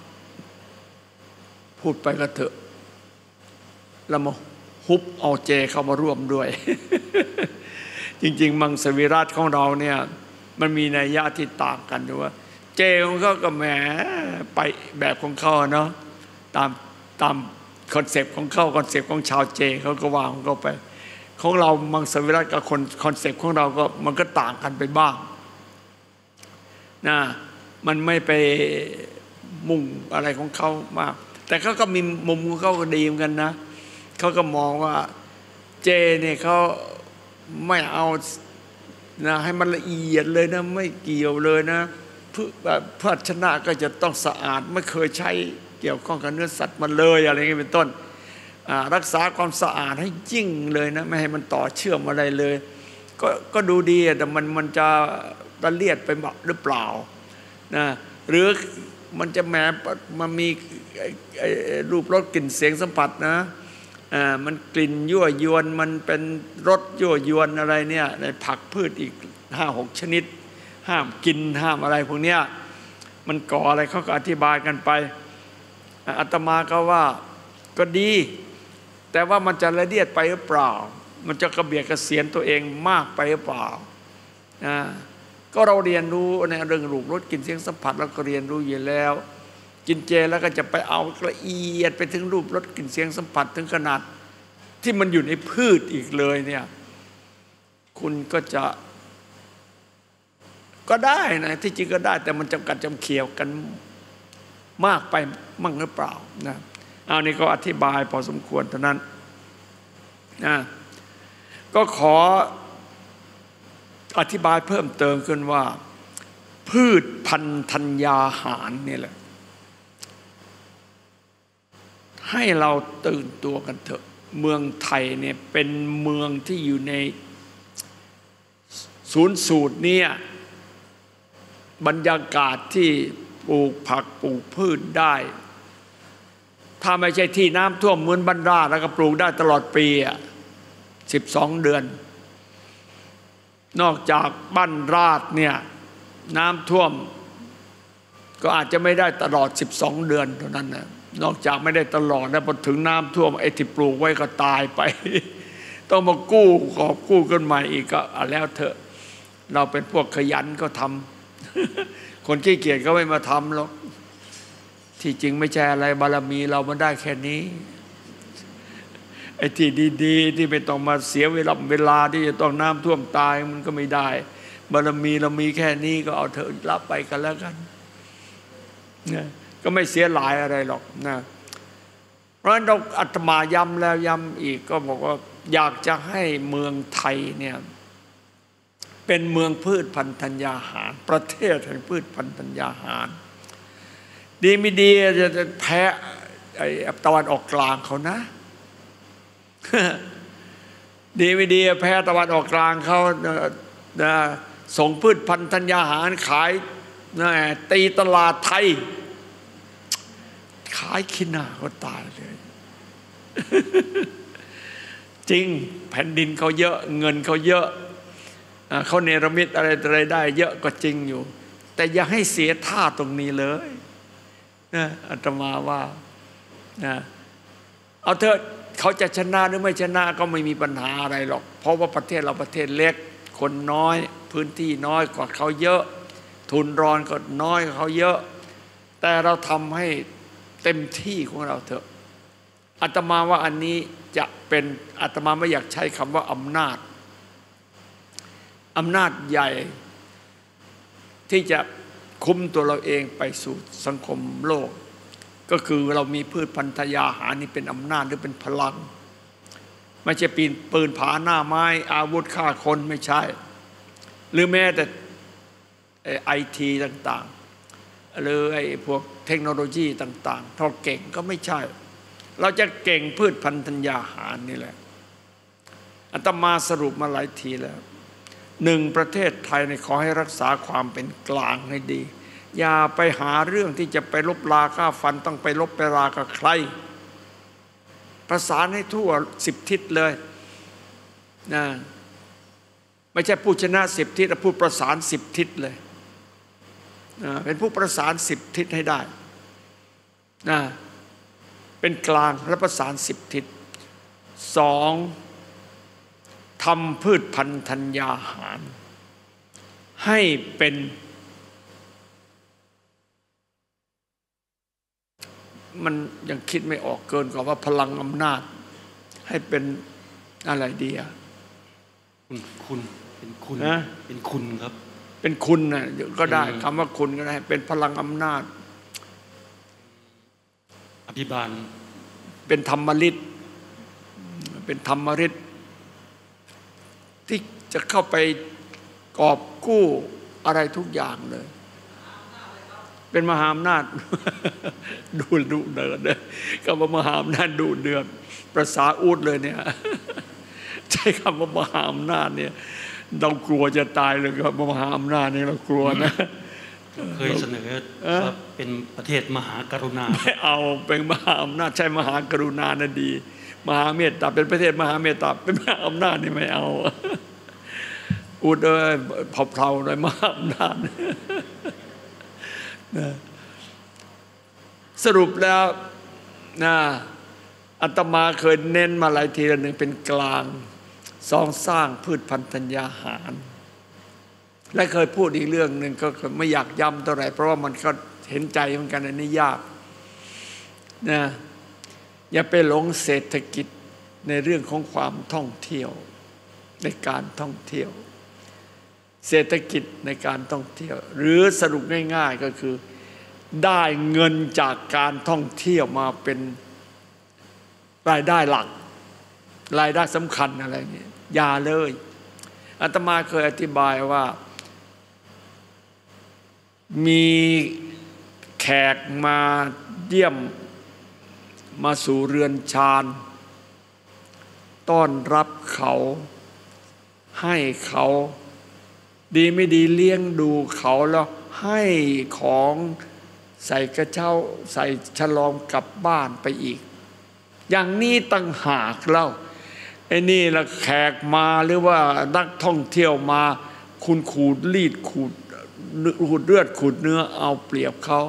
พูดไปก็เถอะเรามาฮุบเอาเจเข้ามาร่วมด้วย จริงๆมังสวิรัติของเราเนี่ยมันมีนัยยะที่ต่างกันด้วยว่าเจของเขาก็แหมไปแบบของเขาเนาะตามคอนเซปต์ของเขาคอนเซปต์ของชาวเจเขาก็วางของเขาไปของเรามังสวิรัติกับคอนเซปต์ของเราก็มันก็ต่างกันไปบ้างนะมันไม่ไปมุ่งอะไรของเขามากแต่เขาก็มีมุมของเขาก็ดีเหมือนกันนะเขาก็มองว่าเจเนี่ยเขาไม่เอานะให้มันละเอียดเลยนะไม่เกี่ยวเลยนะภาชนะก็จะต้องสะอาดไม่เคยใช้เกี่ยวข้องกับเนื้อสัตว์มันเลยอะไรอย่างนี้เป็นต้นรักษาความสะอาดให้ยิ่งเลยนะไม่ให้มันต่อเชื่อมอะไรเลยก็ดูดีแต่มันจะละเลียดไปหรือเปล่านะหรือมันจะแหมมันมีรูปรสกลิ่นเสียงสัมผัสนะมันกลิ่นยั่วยวนมันเป็นรสยั่วยวนอะไรเนี่ยในผักพืชอีก 5-6 ชนิดห้ามกินห้ามอะไรพวกเนี้ยมันก่ออะไรเขาก็อธิบายกันไปอาตมาก็ว่าก็ดีแต่ว่ามันจะละเอียดไปหรือเปล่ามันจะกระเบียดกระเสียนตัวเองมากไปหรือเปล่าก็เราเรียนรู้ในเรื่องรูปรสกลิ่นเสียงสัมผัสเราก็เรียนรู้อยู่แล้วกินเจแล้วก็จะไปเอาละเอียดไปถึงรูปรสกลิ่นเสียงสัมผัสถึงขนาดที่มันอยู่ในพืชอีกเลยเนี่ยคุณก็ได้นะที่จริงก็ได้แต่มันจำกัดจำเขียวกันมากไปมั่งหรือเปล่านะเอานี่ก็อธิบายพอสมควรเท่านั้นนะก็ขออธิบายเพิ่มเติมขึ้นว่าพืชพันธุ์ธัญญาหารนี่แหละให้เราตื่นตัวกันเถอะเมืองไทยเนี่ยเป็นเมืองที่อยู่ในศูนย์สูตรเนี่ยบรรยากาศที่ปลูกผักปลูกพืชได้ถ้าไม่ใช่ที่น้ำท่วมเหมือนบ้านราชแล้วก็ปลูกได้ตลอดปี12 เดือนนอกจากบ้านราชเนี่ยน้ำท่วมก็อาจจะไม่ได้ตลอด12 เดือนเท่านั้นนะนอกจากไม่ได้ตลอดแล้วพอถึงน้ำท่วมไอ้ที่ปลูกไว้ก็ตายไป ต้องมากู้ขอบกู้กันใหม่อีกก็แล้วเถอะเราเป็นพวกขยันก็ทำ คนขี้เกียจก็ไม่มาทำหรอกที่จริงไม่ใช่อะไรบารมีเรามันได้แค่นี้ไอ้ที่ดีๆที่ไม่ต้องมาเสียเวลาที่จะต้องน้ำท่วมตายมันก็ไม่ได้บารมีเรามีแค่นี้ก็เอาเถอะรับไปกันแล้วกันนะก็ไม่เสียหลายอะไรหรอกนะเพราะฉะนั้นเราอาตมาย้ำแล้วย้ำอีกก็บอกว่าอยากจะให้เมืองไทยเนี่ยเป็นเมืองพืชพันธุ์ธัญญาหารประเทศแห่งพืชพันธุ์ธัญญาหารดีไม่ดีจะแพ้ไอ้ตะวันออกกลางเขานะ ดีไม่ดีแพ้ตะวันออกกลางเขานะส่งพืชพันธุ์ธัญญาหารขายนะตีตลาดไทยขายขี้หน้าก็ตายเลย จริงแผ่นดินเขาเยอะเงินเขาเยอะเขาเนรมิตอะไรได้เยอะก็จริงอยู่แต่อย่าให้เสียท่าตรงนี้เลยนะอาตมาว่านะเอาเถอะเขาจะชนะหรือไม่ชนะก็ไม่มีปัญหาอะไรหรอกเพราะว่าประเทศเราประเทศเล็กคนน้อยพื้นที่น้อยกว่าเขาเยอะทุนรอนก็น้อยกว่าเขาเยอะแต่เราทำให้เต็มที่ของเราเถอะอาตมาว่าอันนี้จะเป็นอาตมาไม่อยากใช้คำว่าอำนาจใหญ่ที่จะคุมตัวเราเองไปสู่สังคมโลกก็คือเรามีพืชพันธุ์ธัญญาหารนี่เป็นอำนาจหรือเป็นพลังไม่ใช่ปืนผาหน้าไม้อาวุธฆ่าคนไม่ใช่หรือแม้แต่IT ต่างๆหรือไอ้พวกเทคโนโลยีต่างๆถ้าเก่งก็ไม่ใช่เราจะเก่งพืชพันธุ์ธัญญาหารนี่แหละอาตมาสรุปมาหลายทีแล้วหนึ่งประเทศไทยขอให้รักษาความเป็นกลางให้ดีอย่าไปหาเรื่องที่จะไปลบลาฆ่าฟันต้องไปลบไปรากับใครประสานให้ทั่ว10 ทิศเลยนะไม่ใช่ผู้ชนะ10 ทิศแต่ผู้ประสาน10 ทิศเลยนะเป็นผู้ประสาน10 ทิศให้ได้นะเป็นกลางและประสาน10 ทิศ2ทำพืชพันธุ์ธัญญาหารให้เป็นมันยังคิดไม่ออกเกินกว่าพลังอำนาจให้เป็นอะไรดีอะ
คุณเป็นคุณ
นะ
เป็นคุณครับ
เป็นคุณนะก็ได้คำว่าคุณก็ได้เป็นพลังอำนาจ
อภิบาล
เป็นธรรมฤทธิ์เป็นธรรมฤทธิ์ที่จะเข้าไปกอบกู้อะไรทุกอย่างเลยเป็นมหาอำนาจดูเดือดเลยก็ว่ามหาอำนาจดูเดือดประสาอูดเลยเนี่ยใช้คำว่ามหาอำนาจเนี่ยเรากลัวจะตายเลยครับมหาอำนาจนี่เรากลัวนะ
เคยเสนอว่าเป็นประเทศมหากรุณา
ไม่เอาเป็นมหาอำนาจใช่มหากรุณานะดีมหาเมตตาเป็นประเทศมหาเมตตาเป็นมหาอำนาจนี่ไม่เอาอูดเลยเผาๆเลยมหาอำนาจสรุปแล้วนะอาตมาเคยเน้นมาหลายทีแล้วหนึ่งเป็นกลางสองสร้างพืชพันธุ์ธัญญาหารและเคยพูดอีกเรื่องหนึ่งก็ไม่อยากย้ำเท่าไหร่เพราะว่ามันก็เห็นใจเหมือนกันอันนี้ยากนะอย่าไปหลงเศรษฐกิจในเรื่องของความท่องเที่ยวในการท่องเที่ยวเศรษฐกิจในการท่องเที่ยวหรือสรุปง่ายๆก็คือได้เงินจากการท่องเที่ยวมาเป็นรายได้หลักรายได้สำคัญอะไรนี่อย่าเลยอาตมาเคยอธิบายว่ามีแขกมาเยี่ยมมาสู่เรือนชานต้อนรับเขาให้เขาดีไม่ดีเลี้ยงดูเขาแล้วให้ของใส่กระเช้าใส่ฉลองกลับบ้านไปอีกอย่างนี้ตั้งหากเล่าไอ้นี่ละแขกมาหรือว่านักท่องเที่ยวมาคุณขูดรีดขูดเลือดขูดเนื้อเอาเปรียบเขา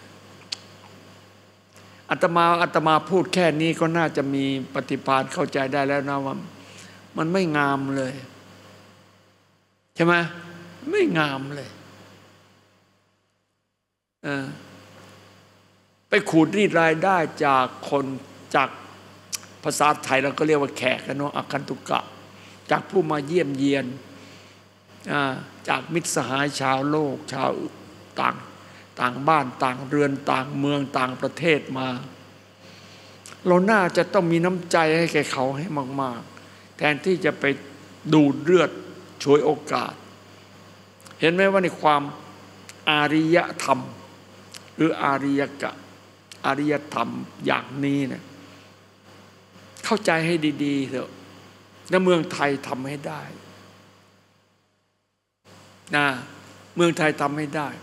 อาตมาพูดแค่นี้ก็น่าจะมีปฏิภาณเข้าใจได้แล้วนะว่ามันไม่งามเลยใช่ไหมไม่งามเลยไปขูดรีดรายได้จากคนจากพาษาไทยเราก็เรียกว่าแขกกันเนาะอาคันตุกะจากผู้มาเยี่ยมเยียนจากมิตรสหายชาวโลกชาวต่างบ้านต่างเรือนต่างเมืองต่างประเทศมาเราน่าจะต้องมีน้ำใจให้แก่เขาให้มากๆแทนที่จะไปดูดเลือดฉวยโอกาสเห็นไหมว่าในความอาริยธรรมหรืออาริยธรรมอย่างนี้เนี่ยเข้าใจให้ดีๆเถอะและเมืองไทยทำให้ได้นะเมืองไทยทำให้ได้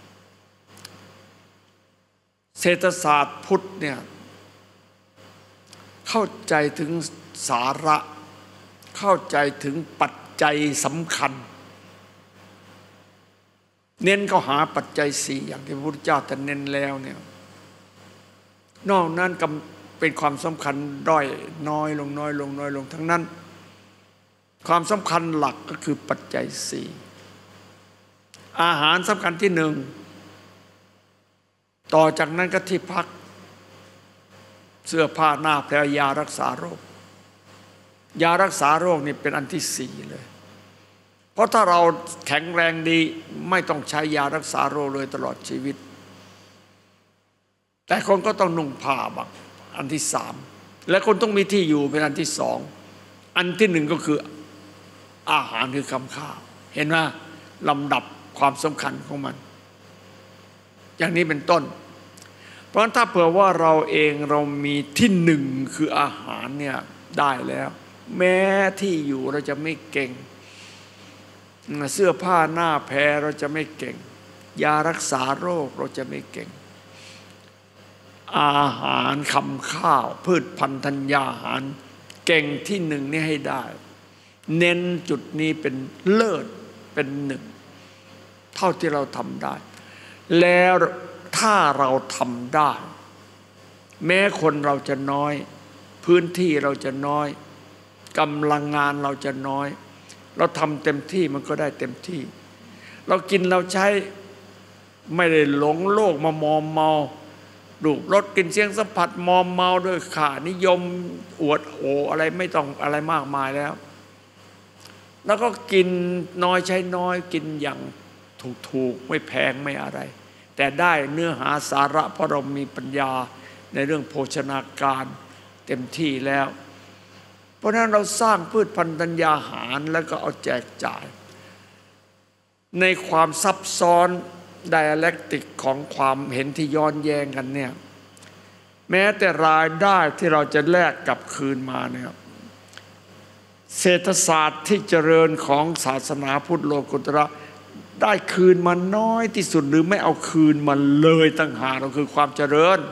เศรษฐศาสตร์พุทธเนี่ยเข้าใจถึงสาระเข้าใจถึงปัจจัยสำคัญเน้นเข้าหาปัจจัยสี่อย่างที่พระพุทธเจ้าท่านเน้นแล้วเนี่ยนอกนั้นเป็นความสำคัญด้อยน้อยลงทั้งนั้นความสำคัญหลักก็คือปัจจัยสี่อาหารสำคัญที่หนึ่งต่อจากนั้นก็ที่พักเสื้อผ้าหน้าแพรยารักษาโรคยารักษาโรคนี่เป็นอันที่สี่เลยเพราะถ้าเราแข็งแรงดีไม่ต้องใช้ยารักษาโรคเลยตลอดชีวิตแต่คนก็ต้องนุ่งผ้าบ้างอันที่สามและคนต้องมีที่อยู่เป็นอันที่สองอันที่หนึ่งก็คืออาหารคือคำข้าวเห็นไหมลำดับความสำคัญของมันอย่างนี้เป็นต้นเพราะฉะนั้นถ้าเผื่อว่าเราเองเรามีที่หนึ่งคืออาหารเนี่ยได้แล้วแม้ที่อยู่เราจะไม่เก่งเสื้อผ้าหน้าแพรเราจะไม่เก่งยารักษาโรคเราจะไม่เก่งอาหารคำข้าวพืชพันธุ์ธัญญาหารเก่งที่หนึ่งนี่ให้ได้เน้นจุดนี้เป็นเลิศเป็นหนึ่งเท่าที่เราทำได้แล้วถ้าเราทำได้แม้คนเราจะน้อยพื้นที่เราจะน้อยกำลังงานเราจะน้อยเราทำเต็มที่มันก็ได้เต็มที่เรากินเราใช้ไม่ได้หลงโลกมามอมเมารูปรสกลิ่นเสียงสัมผัสมอมเมาด้วยค่านิยมอวดโออะไรไม่ต้องอะไรมากมายแล้วแล้วก็กินน้อยใช้น้อยกินอย่างถูกไม่แพงไม่อะไรแต่ได้เนื้อหาสาระเพราะเรามีปัญญาในเรื่องโภชนาการเต็มที่แล้วเพราะฉะนั้นเราสร้างพืชพันธุ์ธัญญาหารแล้วก็เอาแจกจ่ายในความซับซ้อนไดอะแลกติกของความเห็นที่ย้อนแย้งกันเนี่ยแม้แต่รายได้ที่เราจะแลกกลับคืนมาเนี่ยเศรษฐศาสตร์ที่เจริญของศาสนาพุทธโลกุตระได้คืนมาน้อยที่สุดหรือไม่เอาคืนมาเลยต่างหากเราคือความเจริญ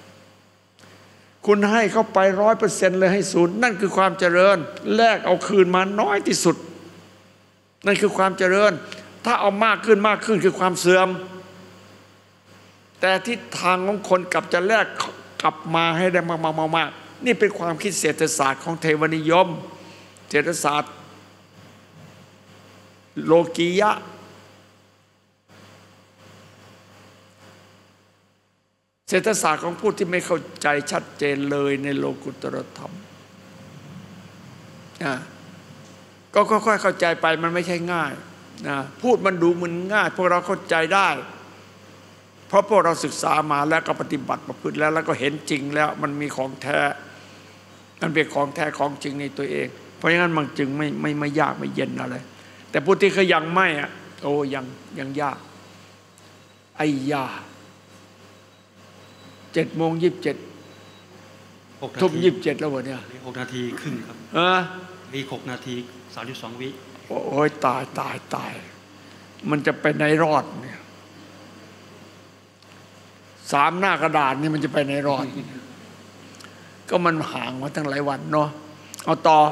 คุณให้เข้าไป 100% เลยให้ศูนย์นั่นคือความเจริญแลกเอาคืนมาน้อยที่สุดนั่นคือความเจริญถ้าเอามากขึ้นคือความเสื่อมแต่ทิศทางของคนกลับจะแลกกลับมาให้ได้มากๆนี่เป็นความคิดเศรษฐศาสตร์ของเทวนิยมเศรษฐศาสตร์โลกียะเศรษฐศาสตร์ของผู้ที่ไม่เข้าใจชัดเจนเลยในโลกุตตรธรรมก็ค่อยๆเข้าใจไปมันไม่ใช่ง่ายพูดมันดูเหมือนง่ายพวกเราเข้าใจได้เพราะพวกเราศึกษามาแล้วก็ปฏิบัติประพฤติแล้วก็เห็นจริงแล้วมันมีของแท้มันเป็นของแท้ของจริงในตัวเองเพราะงั้นมันจึงไม่ยากไม่เย็นอะไรแต่ผู้ที่เขายังไม่โอ้ยังยากไอ้ยา7:27 ทุ่ม 27แล้ววะเนี่ย
6 นาทีครึ่งครับอีก6 นาที 32 วิ
โอ้ยตายมันจะไปไหนรอดเนี่ย3 หน้ากระดาษนี่มันจะไปไหนรอด ก็มันห่างมาตั้งหลายวันเนาะเอาต่อ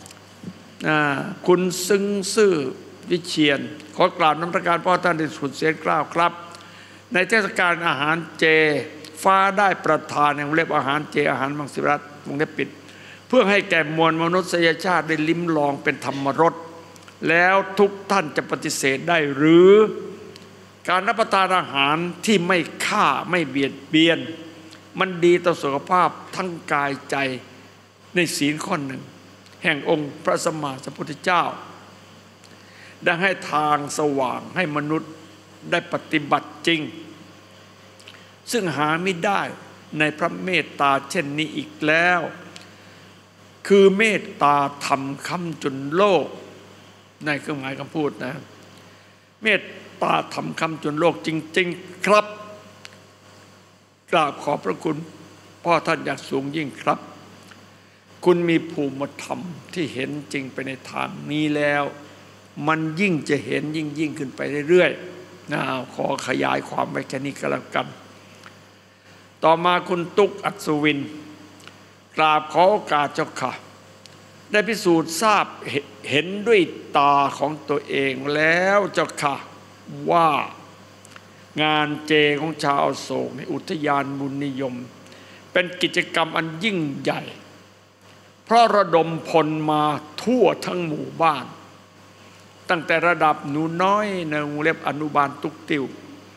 คุณซึ้งซื่อวิเชียรขอกราบนมัสการพ่อท่านที่สุดเสียงกล้าวครับในเทศกาลอาหารเจฟ้าได้ประทานอย่างเรียกอาหารเจอาหารมังสวิรัติวงเล็บปิดเพื่อให้แก่มวลมนุษยชาติได้ลิ้มลองเป็นธรรมรสแล้วทุกท่านจะปฏิเสธได้หรือการรับประทานอาหารที่ไม่ฆ่าไม่เบียดเบียนมันดีต่อสุขภาพทั้งกายใจในศีลข้อหนึ่งแห่งองค์พระสัมมาสัมพุทธเจ้าได้ให้ทางสว่างให้มนุษย์ได้ปฏิบัติจริงซึ่งหาไม่ได้ในพระเมตตาเช่นนี้อีกแล้วคือเมตตาทำคำจุนโลกในเครื่องหมายคำพูดนะเมตตาทำคำจุนโลกจริงๆครับกราบขอบพระคุณพ่อท่านอย่างสูงยิ่งครับคุณมีภูมิธรรมที่เห็นจริงไปในทางนี้แล้วมันยิ่งจะเห็นยิ่งขึ้นไปเรื่อยๆนะขอขยายความไว้แค่นี้ก็แล้วกันต่อมาคุณตุ๊กอัศวินกราบขอโอกาสเจ้าค่ะได้พิสูจน์ทราบเห็นด้วยตาของตัวเองแล้วเจ้าค่ะว่างานเจของชาวอโศกในอุทยานบุญนิยมเป็นกิจกรรมอันยิ่งใหญ่เพราะระดมพลมาทั่วทั้งหมู่บ้านตั้งแต่ระดับหนูน้อยในโรงเรียนอนุบาลตุกติว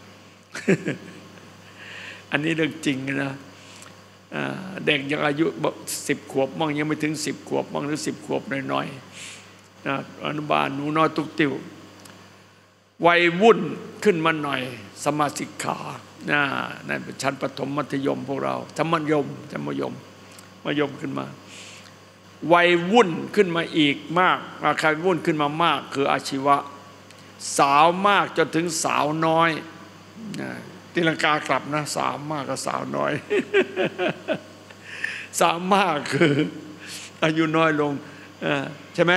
อันนี้เรื่องจริงนะเด็กยังอายุ10 ขวบมั่งยังไม่ถึง10 ขวบมั่งหรือ10 ขวบหน่อยๆนะอนุบาลหนูน้อยตุกติววัยวุ่นขึ้นมาหน่อยสมาสิกขาในชั้นประถมมัธยมพวกเรามัธยมขึ้นมาวัยวุ่นขึ้นมาอีกมากอาการวุ่นขึ้นมามากคืออาชีวะสาวมากจนถึงสาวน้อยตีลังกากลับนะสาวมากกับสาวน้อย สาวมากคืออายุน้อยลงใช่ไหม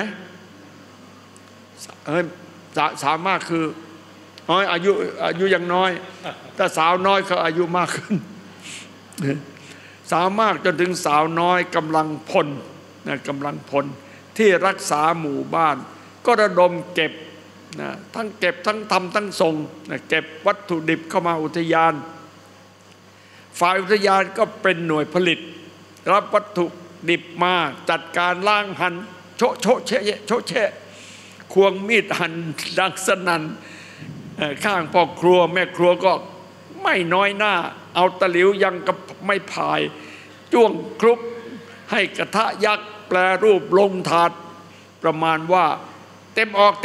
สาวมากคือน้อยอายุยังน้อยถ้าสาวน้อยเขาอายุมากขึ้น สาวมากจนถึงสาวน้อยกำลังพลที่รักษาหมู่บ้านก็ระดมเก็บทั้งเก็บทั้งทำทั้งส่งเก็บวัตถุดิบเข้ามาอุทยานฝ่ายอุทยานก็เป็นหน่วยผลิตรับวัตถุดิบมาจัดการล้างหั่นโชะเชะควงมีดหั่นดังสนั่นข้างพ่อครัวแม่ครัวก็ไม่น้อยหน้าเอาตะหลิวยังกับไม่พายจ้วงคลุกให้กระทะยักษ์แปรรูปลงถาดประมาณว่าเต็มออก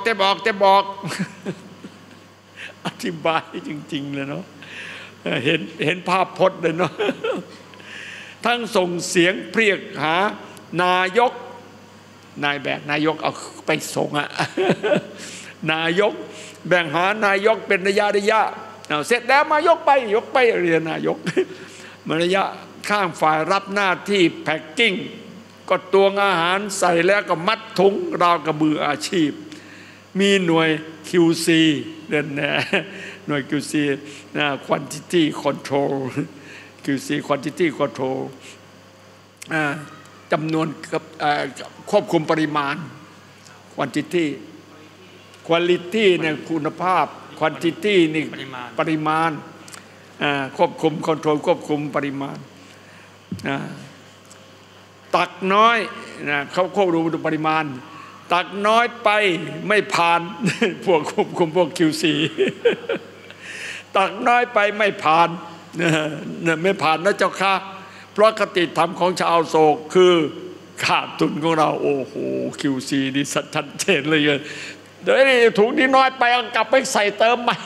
อธิบายจริงๆเลยเนาะเห็นภาพพจน์เลยเนาะทั้งส่งเสียงเรียกหานายกเอาไปส่งนายกแบ่งหานายกเป็นระยะเสร็จแล้วมายกไปเรียนนายกมาระยะข้างฝ่ายรับหน้าที่แพ็คกิ้งก็ตวงอาหารใส่แล้วก็มัดถุงราวกระบืออาชีพมีหน่วย QC นั่นแหละหน่วย QC Quantity Control QC Quantity Control จำนวนควบคุมปริมาณ Quality เนี่ยคุณภาพ Quantity นี่ปริมาณควบคุม Control ควบคุมปริมาณตักน้อยเขาควบคุมปริมาณตักน้อยไปไม่ผ่านพวกควบคุมพวก QC ตักน้อยไปไม่ผ่านไม่ผ่านนะเจ้าค่ะเพราะคติธรรมของชาวโศกคือขาดทุนของเราโอ้โห QC นี่ชัดเจนเลยเดี๋ยวนี้ถุงนี้น้อยไปเอากลับไปใส่เติมใหม่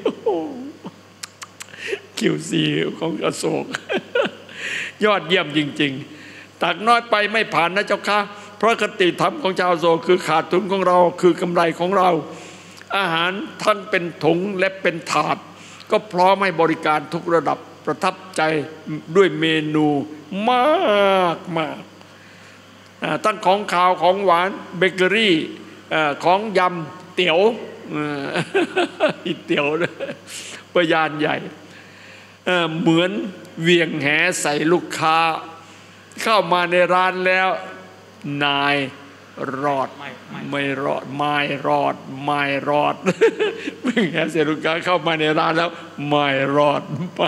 QC ของอโศกยอดเยี่ยมจริงๆตักน้อยไปไม่ผ่านนะเจ้าค่ะเพราะคติธรรมของชาวโศกคือขาดทุนของเราคือกำไรของเราอาหารทั้งเป็นถุงและเป็นถาดก็พร้อมให้บริการทุกระดับประทับใจด้วยเมนูมากตั้งของขาวของหวานเบเกอรี่ของยำเตี๋ยวอีเตี๋ยวประยานใหญ่เหมือนเวียงแหใส่ลูกค้าเข้ามาในร้านแล้วนายรอดไม่รอดเวียงแหใส่ลูกค้าเข้ามาในร้านแล้วไม่รอด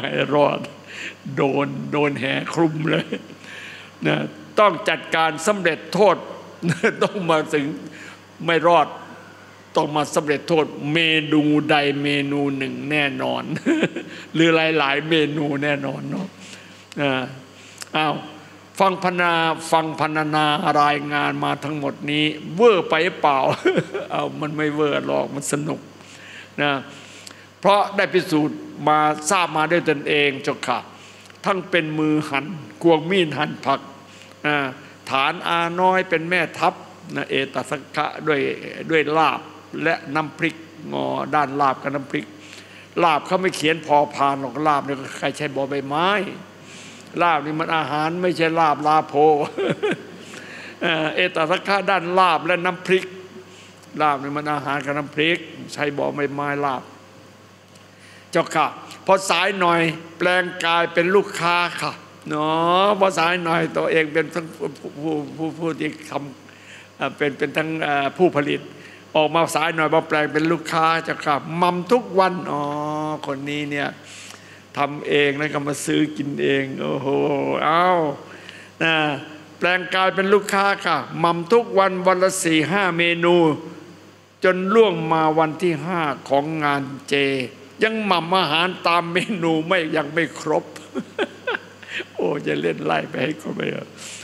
โดนแหคลุมเลยนะต้องจัดการสำเร็จโทษต้องมาถึงไม่รอดต้องมาสำเร็จโทษเมนูใดเมนูหนึ่งแน่นอนหรือหลายๆเมนูแน่นอนเนาะอ้าวฟังพรรณนารายงานมาทั้งหมดนี้เวอร์ไปเปล่า เอามันไม่เวอร์หรอกมันสนุกนะเพราะได้พิสูจน์มาทราบมาด้วยตนเองเจ้าค่ะทั้งเป็นมือหั่นกวงมีดหั่นผักฐานอาน้อยเป็นแม่ทัพนะเอตสักกะด้วยลาบและน้ำพริกงอด้านลาบกับน้ำพริกลาบเขาไม่เขียนพอพานหรอกลาบเนี่ยใครใช้บอใบไม้ลาบนี่มันอาหารไม่ใช่ลาบลาโพ เอตสักกะด้านลาบและน้ำพริกลาบนี่มันอาหารกับน้ำพริกใช้บอใบไม้ลาบเจ้าค่ะพอสายหน่อยแปลงกายเป็นลูกค้าค่ะเนาะพอสายหน่อยตัวเองเป็นทั้งผู้ที่ทำเป็นทั้งผู้ผลิตออกมาสายหน่อยมาแปลงเป็นลูกค้าเจ้าค่ะมั่มทุกวันอ๋อคนนี้เนี่ยทำเองแล้วก็มาซื้อกินเองโอ้โหเอานะแปลงกายเป็นลูกค้าค่ะมั่มทุกวันวันละ4-5 เมนูจนล่วงมาวันที่5ของงานเจยังหม่ำอาหารตามเมนูยังไม่ครบ โอ้จะเล่นไล่ไปให้ครบไป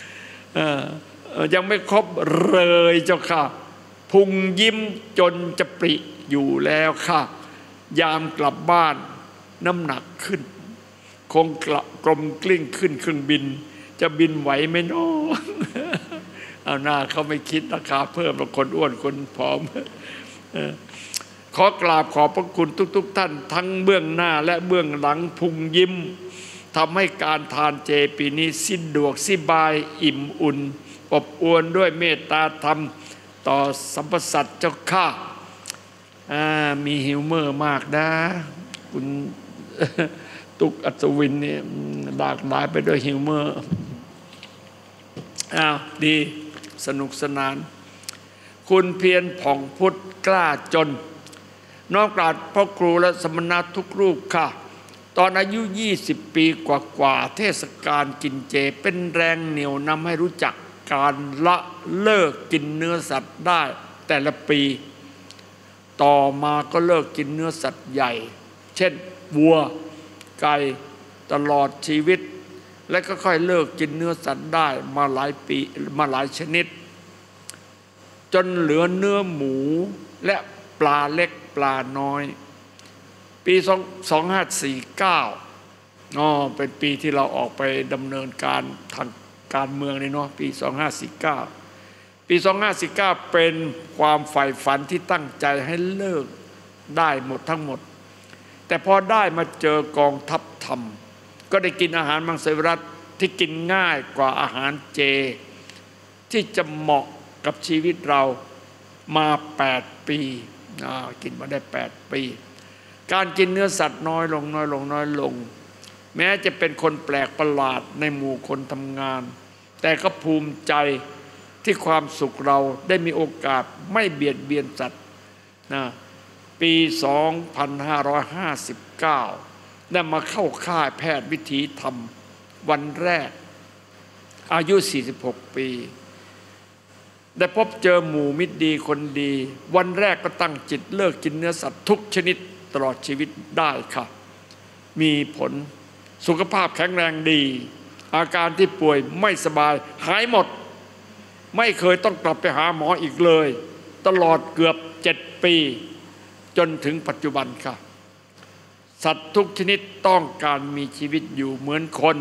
ยังไม่ครบเลยเจ้าค่ะพุงยิ้มจนจะปริอยู่แล้วค่ะยามกลับบ้านน้ำหนักขึ้นคงกลมกลิ้งขึ้นเครื่องบินจะบินไหวไหมน้อง เอาหน้าเขาไม่คิดราคาเพิ่มแล้วคนอ้วนคนผอม ขอกราบขอบพระคุณทุกท่านทั้งเบื้องหน้าและเบื้องหลังพุงยิ้มทำให้การทานเจปีนี้สิ้นดวกสบายอิ่มอุ่นอบอวลด้วยเมตตาธรรมต่อสรรพสัตว์เจ้าข้ามีฮิวเมอร์มากนะคุณ ตุกอัศวินเนี่ยหลากหลายไปด้วยฮิวเมอร์ดีสนุกสนานคุณเพียรผ่องพุทธกล้าจนน้อมกราบพ่อครูและสมณะทุกรูปค่ะตอนอายุ20 ปีกว่าเทศกาลกินเจเป็นแรงเหนี่ยวนำให้รู้จักการละเลิกกินเนื้อสัตว์ได้แต่ละปีต่อมาก็เลิกกินเนื้อสัตว์ใหญ่เช่นวัวไก่ตลอดชีวิตและก็ค่อยเลิกกินเนื้อสัตว์ได้มาหลายปีมาหลายชนิดจนเหลือเนื้อหมูและปลาเล็กปลาน้อยปี2549เป็นปีที่เราออกไปดำเนินการทางการเมืองเลยเนาะปี2549ปี2549เป็นความใฝ่ฝันที่ตั้งใจให้เลิกได้หมดทั้งหมดแต่พอได้มาเจอกองทัพธรรมก็ได้กินอาหารมังสวิรัติที่กินง่ายกว่าอาหารเจที่จะเหมาะกับชีวิตเรามา8 ปีกินมาได้8 ปีการกินเนื้อสัตว์น้อยลงแม้จะเป็นคนแปลกประหลาดในหมู่คนทำงานแต่ก็ภูมิใจที่ความสุขเราได้มีโอกาสไม่เบียดเบียนสัตว์ปี2559ได้มาเข้าค่ายแพทย์วิถีธรรมวันแรกอายุ46 ปีได้พบเจอหมู่มิตรดีคนดีวันแรกก็ตั้งจิตเลิกกินเนื้อสัตว์ทุกชนิดตลอดชีวิตได้ค่ะมีผลสุขภาพแข็งแรงดีอาการที่ป่วยไม่สบายหายหมดไม่เคยต้องกลับไปหาหมออีกเลยตลอดเกือบ7 ปีจนถึงปัจจุบันค่ะสัตว์ทุกชนิดต้องการมีชีวิตอยู่เหมือนคน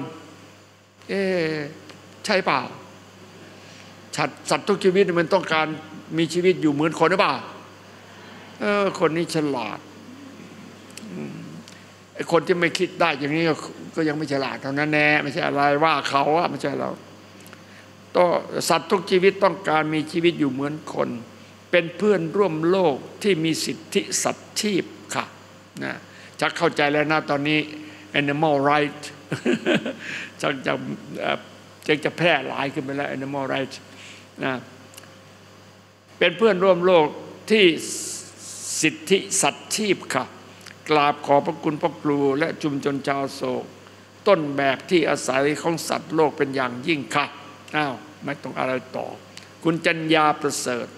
ใช่เปล่าสัตว์ทุกชีวิตมันต้องการมีชีวิตอยู่เหมือนคนหรือเปล่าคนนี้ฉลาดไอ้คนที่ไม่คิดได้อย่างนี้ก็ยังไม่ฉลาดเท่านั้นแน่ไม่ใช่อะไรว่าเขาไม่ใช่เราต้องสัตว์ทุกชีวิตต้องการมีชีวิตอยู่เหมือนคนเป็นเพื่อนร่วมโลกที่มีสิทธิสัตว์ชีพค่ะนะจะเข้าใจแล้วนะตอนนี้ animal right จะแพร่หลายขึ้นไปแล้ว animal right นะเป็นเพื่อนร่วมโลกที่สิทธิสัตว์ชีพค่ะกราบขอบพระคุณพ่อครูและชุมชนชาวโศกต้นแบบที่อาศัยของสัตว์โลกเป็นอย่างยิ่งค่ะไม่ต้องอะไรต่อคุณจัญญาประเสริฐ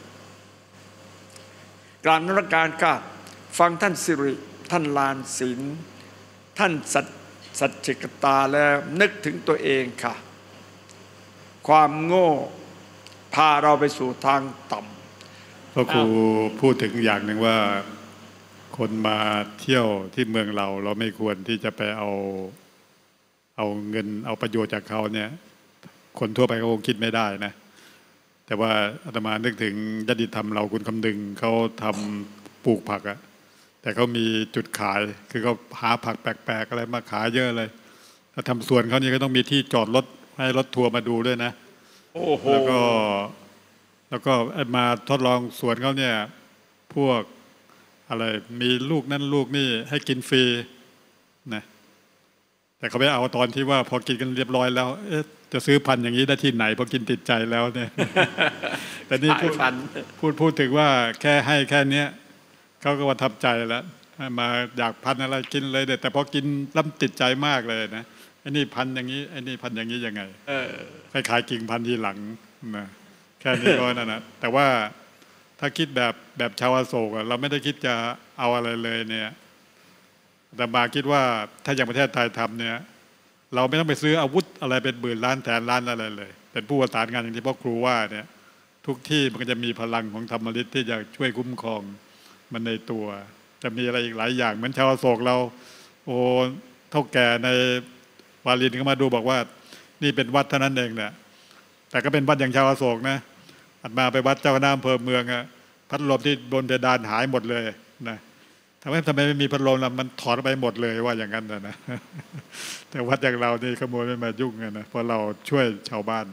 กราบนมัสการค่ะฟังท่านสิริท่านลานศิลป์ท่านสัจจิกตาแล้วนึกถึงตัวเองค่ะความโง่พาเราไปสู่ทางต่ำ
พ่อครูพูดถึงอย่างหนึ่งว่าคนมาเที่ยวที่เมืองเราไม่ควรที่จะไปเอาเงินเอาประโยชน์จากเขาเนี่ยคนทั่วไปเขาคงคิดไม่ได้นะแต่ว่าอาตมานึกถึงญาติธรรมเราคุณคำดึงเขาทำปลูกผักอะแต่เขามีจุดขายคือเขาหาผักแปลกๆอะไรมาขายเยอะเลยถ้าทำสวนเขานี่ก็ต้องมีที่จอดรถให้รถทัวร์มาดูด้วยนะแล้วก็มาทดลองสวนเขาเนี่ยพวกอะไรมีลูกนั่นลูกนี่ให้กินฟรีนะแต่เขาไม่เอาตอนที่ว่าพอกินกันเรียบร้อยแล้วจะซื้อพันธุ์อย่างนี้ได้ที่ไหนพอกินติดใจแล้วเนี่ยแต่นี่พูดถึงว่าแค่ให้แค่นี้เขาก็ประทับใจแล้วมาอยากพันธุ์อะไรกินเลยแต่พอกินล้ำติดใจมากเลยนะไอ้นี่พันธุ์อย่างนี้ไอ้นี่พันธุ์อย่างนี้ยังไงไปขายกิ่งพันธุ์ทีหลังนะแค่นี้ก็นั่นนะแต่ว่าถ้าคิดแบบชาวอโศกเราไม่ได้คิดจะเอาอะไรเลยเนี่ยแต่มาคิดว่าถ้าอย่างประเทศไทยทำเนี่ยเราไม่ต้องไปซื้ออาวุธอะไรเป็นหมื่นล้านแสนล้านอะไรเลยเป็นผู้ประสานงานอย่างที่พ่อครูว่าเนี่ยทุกที่มันก็จะมีพลังของธรรมฤทธิ์ที่จะช่วยคุ้มครองมันในตัวจะมีอะไรอีกหลายอย่างเหมือนชาวอโศกเราโอ้เท่าแก่ในวาลินก็มาดูบอกว่านี่เป็นวัดเท่านั้นเองเนี่ยแต่ก็เป็นวัดอย่างชาวอโศกนะอัตมาไปวัดเจ้าคณะอำเภอเมืองอะพัดลมที่บนเพดานหายหมดเลยนะทำไมไม่มีพัดลมล่ะมันถอดไปหมดเลยว่าอย่างนั้นนะแต่วัดอย่างเรานี่ขโมยไม่มายุ่งนะเพราะเราช่วยชาวบ้าน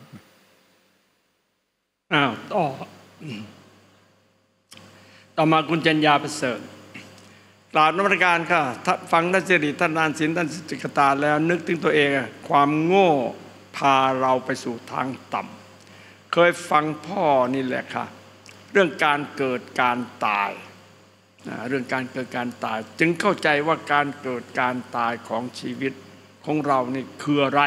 ต่อมาคุณจัญญาประเสริฐกราบนมัสการค่ะฟังท่านสิริท่านนานศิลป์ท่านสิทธิกตาแล้วนึกถึงตัวเองความโง่พาเราไปสู่ทางต่ำเคยฟังพ่อนี่แหละค่ะเรื่องการเกิดการตายเรื่องการเกิดการตายจึงเข้าใจว่าการเกิดการตายของชีวิตของเรานี่คืออะไร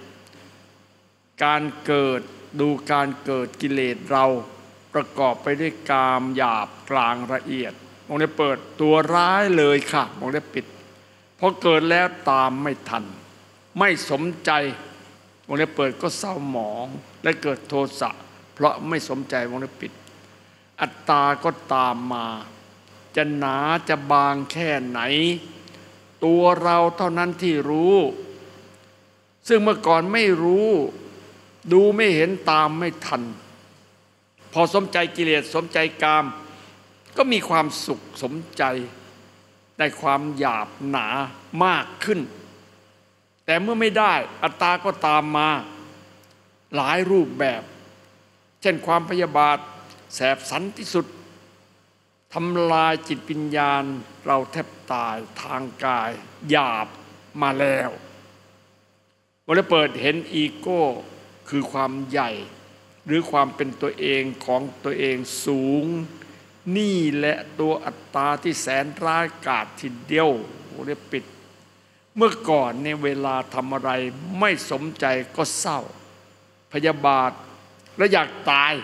การเกิดดูการเกิดกิเลสเราประกอบไปด้วยกามหยาบกลางละเอียดมองได้เปิดตัวร้ายเลยค่ะมองได้ปิดพอเกิดแล้วตามไม่ทันไม่สมใจมองได้เปิดก็เศร้าหมองและเกิดโทสะเพราะไม่สมใจมองได้ปิดอัตตาก็ตามมาจะหนาจะบางแค่ไหนตัวเราเท่านั้นที่รู้ซึ่งเมื่อก่อนไม่รู้ดูไม่เห็นตามไม่ทันพอสมใจกิเลสสมใจกามก็มีความสุขสมใจได้ความหยาบหนามากขึ้นแต่เมื่อไม่ได้อัตตาก็ตามมาหลายรูปแบบเช่นความพยาบาทแสบสันที่สุดทำลายจิตวิญญาณเราแทบตายทางกายหยาบมาแล้ววันนี้เปิดเห็นอีโก้คือความใหญ่หรือความเป็นตัวเองของตัวเองสูงนี่แหละตัวอัตตาที่แสนร้ายกาจทีเดียววันนี้ปิดเมื่อก่อนในเวลาทำอะไรไม่สมใจก็เศร้าพยาบาทและอยากตาย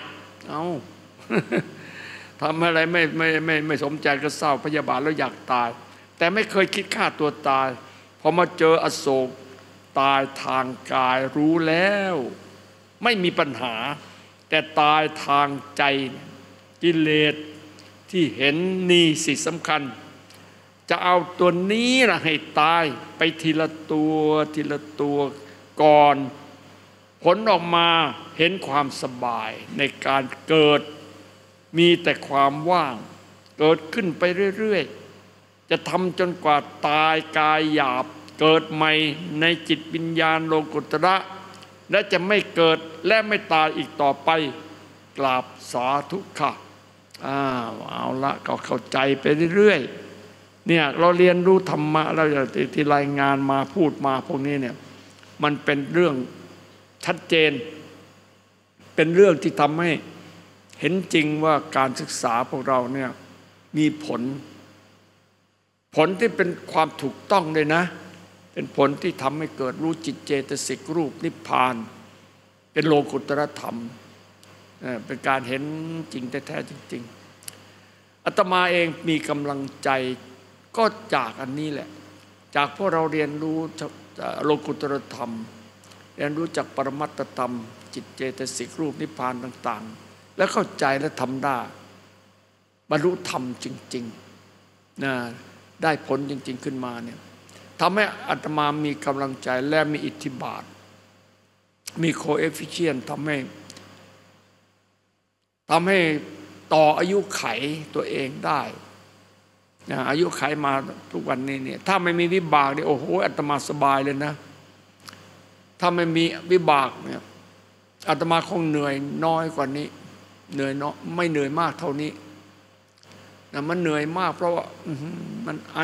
ทำอะไรไม่สมใจก็เศร้าพยาบาทแล้วอยากตายแต่ไม่เคยคิดฆ่าตัวตายพอมาเจออโศกตายทางกายรู้แล้วไม่มีปัญหาแต่ตายทางใจกิเลสที่เห็นนี่สิสำคัญจะเอาตัวนี้นะให้ตายไปทีละตัวก่อนผลออกมาเห็นความสบายในการเกิดมีแต่ความว่างเกิดขึ้นไปเรื่อยๆจะทำจนกว่าตายกายหยาบเกิดใหม่ในจิตวิญญาณโลกุตระและจะไม่เกิดและไม่ตายอีกต่อไปกราบสาธุค่ะเอาละก็เข้าใจไปเรื่อยๆเนี่ยเราเรียนรู้ธรรมะเราที่รายงานมาพูดมาพวกนี้เนี่ยมันเป็นเรื่องชัดเจนเป็นเรื่องที่ทำให้เห็นจริงว่าการศึกษาพวกเราเนี่ยมีผลที่เป็นความถูกต้องเลยนะเป็นผลที่ทำให้เกิดรู้จิตเจตสิกรูปนิพพานเป็นโลกุตตรธรรมเป็นการเห็นจริงแท้ๆจริงๆอาตมาเองมีกำลังใจก็จากอันนี้แหละจากพวกเราเรียนรู้โลกุตตรธรรมเรียนรู้จากปรมัตถธรรมจิตเจตสิกรูปนิพพานต่างๆแล้วเข้าใจและทำได้บรรลุธรรมจริงๆนะได้ผลจริงๆขึ้นมาเนี่ยทำให้อาตมามีกำลังใจและมีอิทธิบาทมีโคเอฟฟิเชียนทำให้ต่ออายุไขตัวเองได้นะอายุไขมาทุกวันนี้เนี่ยถ้าไม่มีวิบากเนี่ยโอ้โหอาตมาสบายเลยนะถ้าไม่มีวิบากเนี่ยอาตมาคงเหนื่อยน้อยกว่านี้เหนื่อยน้อยไม่เหนื่อยมากเท่านี้นะมันเหนื่อยมากเพราะว่ามันไอ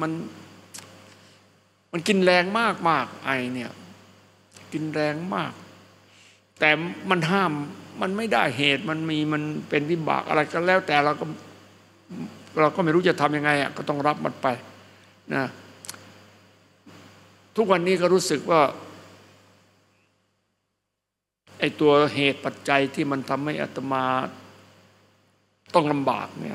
มันกินแรงมากไอเนี่ยกินแรงมากแต่มันห้ามมันไม่ได้เหตุมันเป็นวิบากอะไรก็แล้วแต่เราก็ไม่รู้จะทำยังไงอ่ะก็ต้องรับมันไปนะทุกวันนี้ก็รู้สึกว่าไอ้ตัวเหตุปัจจัยที่มันทำให้อาตมาต้องลำบากเนี่ย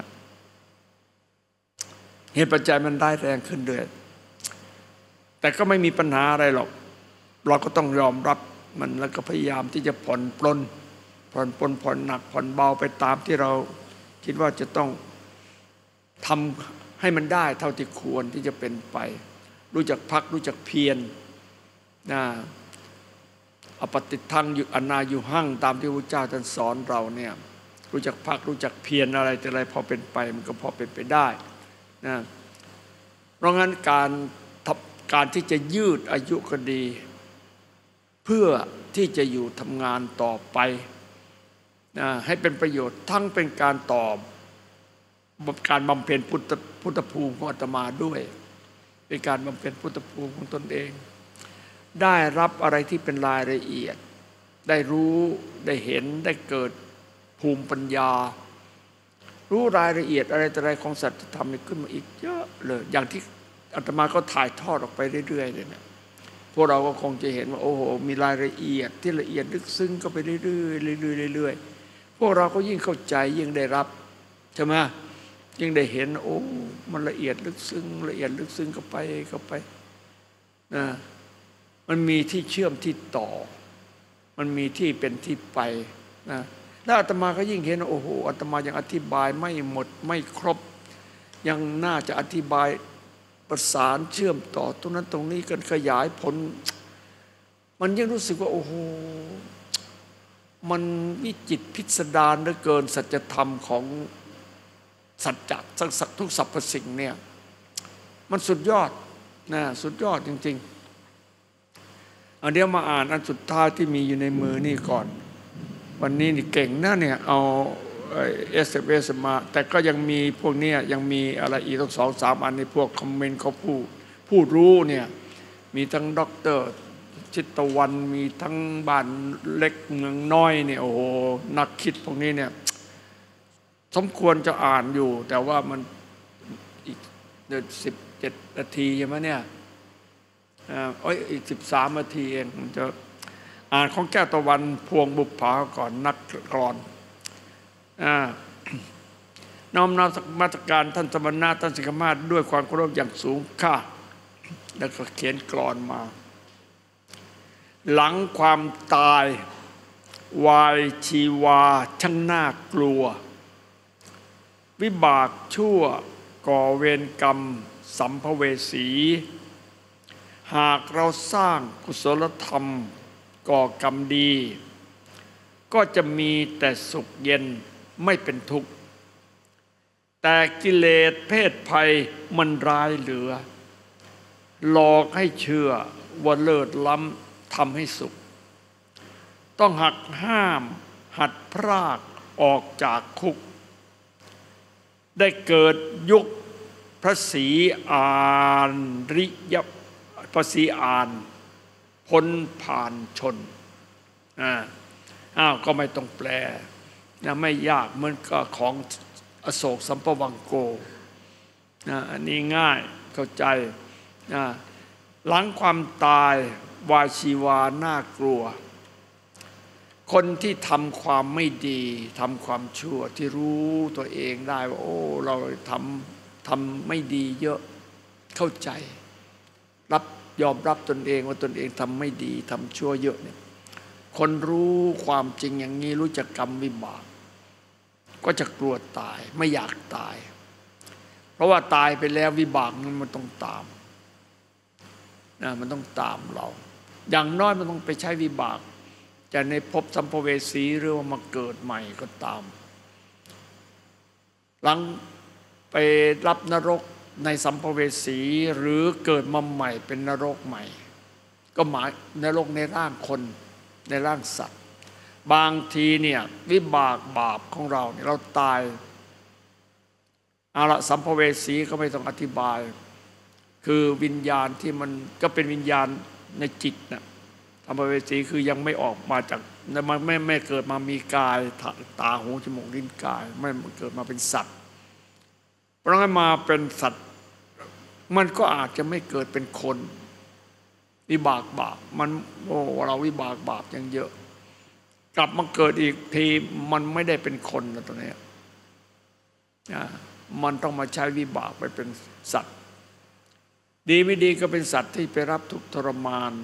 เหตุปัจจัยมันได้แรงขึ้นด้วยแต่ก็ไม่มีปัญหาอะไรหรอกเราก็ต้องยอมรับมันแล้วก็พยายามที่จะผ่อนหนักผ่อนเบาไปตามที่เราคิดว่าจะต้องทำให้มันได้เท่าที่ควรที่จะเป็นไปรู้จักพักรู้จักเพียรนะอปฏิทังอยู่อนาอยู่หั่งตามที่พระเจ้าท่านสอนเราเนี่ยรู้จักพักรู้จักเพียรอะไรแต่อะไรพอเป็นไปมันก็พอเป็นไปได้นะเพราะงั้นการที่จะยืดอายุก็ดีเพื่อที่จะอยู่ทำงานต่อไปนะให้เป็นประโยชน์ทั้งเป็นการตอบการบำเพ็ญพุทธภูมิของอาตมาด้วยเป็นการบำเพ็ญพุทธภูมิของตนเองได้รับอะไรที่เป็นรายละเอียดได้รู้ได้เห็นได้เกิดภูมิปัญญารู้รายละเอียดอะไรแต่อะไรของสัจธรรมนี่ขึ้นมาอีกเยอะเลยอย่างที่อาตมาก็ถ่ายทอดออกไปเรื่อยๆเลยเนี่ยพวกเราก็คงจะเห็นว่าโอ้โหมีรายละเอียดที่ละเอียดลึกซึ้งก็ไปเรื่อยๆเรื่อยๆพวกเราก็ยิ่งเข้าใจยิ่งได้รับใช่ไหมยิ่งได้เห็นโอ้มันละเอียดลึกซึ้งก็ไปนะมันมีที่เชื่อมที่ต่อมันมีที่เป็นที่ไปนะแล้วอาตมาก็ยิ่งเห็นโอ้โหอาตมายังอธิบายไม่หมดไม่ครบยังน่าจะอธิบายประสานเชื่อมต่อตรงนั้นตรงนี้กันขยายผลมันยังรู้สึกว่าโอ้โหมันวิจิตรพิสดารเหลือเกินสัจธรรมของสัจจะทุกสรรพสิ่งเนี่ยมันสุดยอดนะสุดยอดจริงๆเดี๋ยวมาอ่านอันสุดท้ายที่มีอยู่ในมือนี่ก่อนวันนี้นี่เก่งนะเนี่ยเอาSMS มาแต่ก็ยังมีพวกนี้ยังมีอะไรอีกต้อง2-3อันในพวกคอมเมนต์เขาผู้รู้เนี่ยมีทั้งด็อกเตอร์ชิตวันมีทั้งบ้านเล็กเมืองน้อยเนี่ยโอ้โหนักคิดพวกนี้เนี่ยสมควรจะอ่านอยู่แต่ว่ามันอีก17 นาทีใช่ไหมเนี่ยอีก13 นาทีเองมันจะอ่านของแก้วตะวันพวงบุปผาก่อนนักกลอนน้อมนำมาตรการท่านสมณะท่านสิกขมาศด้วยความเคารพอย่างสูงค่าแล้วก็เขียนกลอนมาหลังความตายวายชีวาช่างน่ากลัววิบากชั่วก่อเวรกรรมสัมภเวสีหากเราสร้างกุศลธรรมก่อกรรมดีก็จะมีแต่สุขเย็นไม่เป็นทุกข์แต่กิเลสเพศภัยมันร้ายเหลือหลอกให้เชื่อว่าเลิศล้ำทำให้สุขต้องหักห้ามหัดพรากออกจากคุกได้เกิดยุคพระศรีอานริยพระศรีอานพ้นผ่านชนก็ไม่ต้องแปลไม่ยากเหมือนกับของอโศกสัมภวังโกอันนี้ง่ายเข้าใจหลังความตายวาชีวาน่ากลัวคนที่ทำความไม่ดีทำความชั่วที่รู้ตัวเองได้ว่าโอ้เราทำไม่ดีเยอะเข้าใจยอมรับตนเองว่าตนเองทำไม่ดีทำชั่วเยอะเนี่ยคนรู้ความจริงอย่างนี้รู้จักกรรมวิบากก็จะกลัวตายไม่อยากตายเพราะว่าตายไปแล้ววิบากมันต้องตามนะมันต้องตามเราอย่างน้อยมันต้องไปใช้วิบากจะในภพสัมภเวสีหรือว่ามาเกิดใหม่ก็ตามหลังไปรับนรกในสัมภเวสีหรือเกิดมาใหม่เป็นนรกใหม่ก็หมายนรกในร่างคนในร่างสัตว์บางทีเนี่ยวิบากบาปของเราเนี่ยเราตายเอาละสัมภเวสีก็ไม่ต้องอธิบายคือวิญญาณที่มันก็เป็นวิญญาณในจิตนะสัมภเวสีคือยังไม่ออกมาจากมันไม่เกิดมามีกายตาหูจมูกลิ้นกายไม่เกิดมาเป็นสัตว์เพราะงั้นมาเป็นสัตว์มันก็อาจจะไม่เกิดเป็นคนวิบากบาปมันโอ้เราวิบากบาปยังเยอะกลับมาเกิดอีกทีมันไม่ได้เป็นคนนะตัวนี้มันต้องมาใช้วิบากไปเป็นสัตว์ดีไม่ดีก็เป็นสัตว์ที่ไปรับทุกข์ทรมาน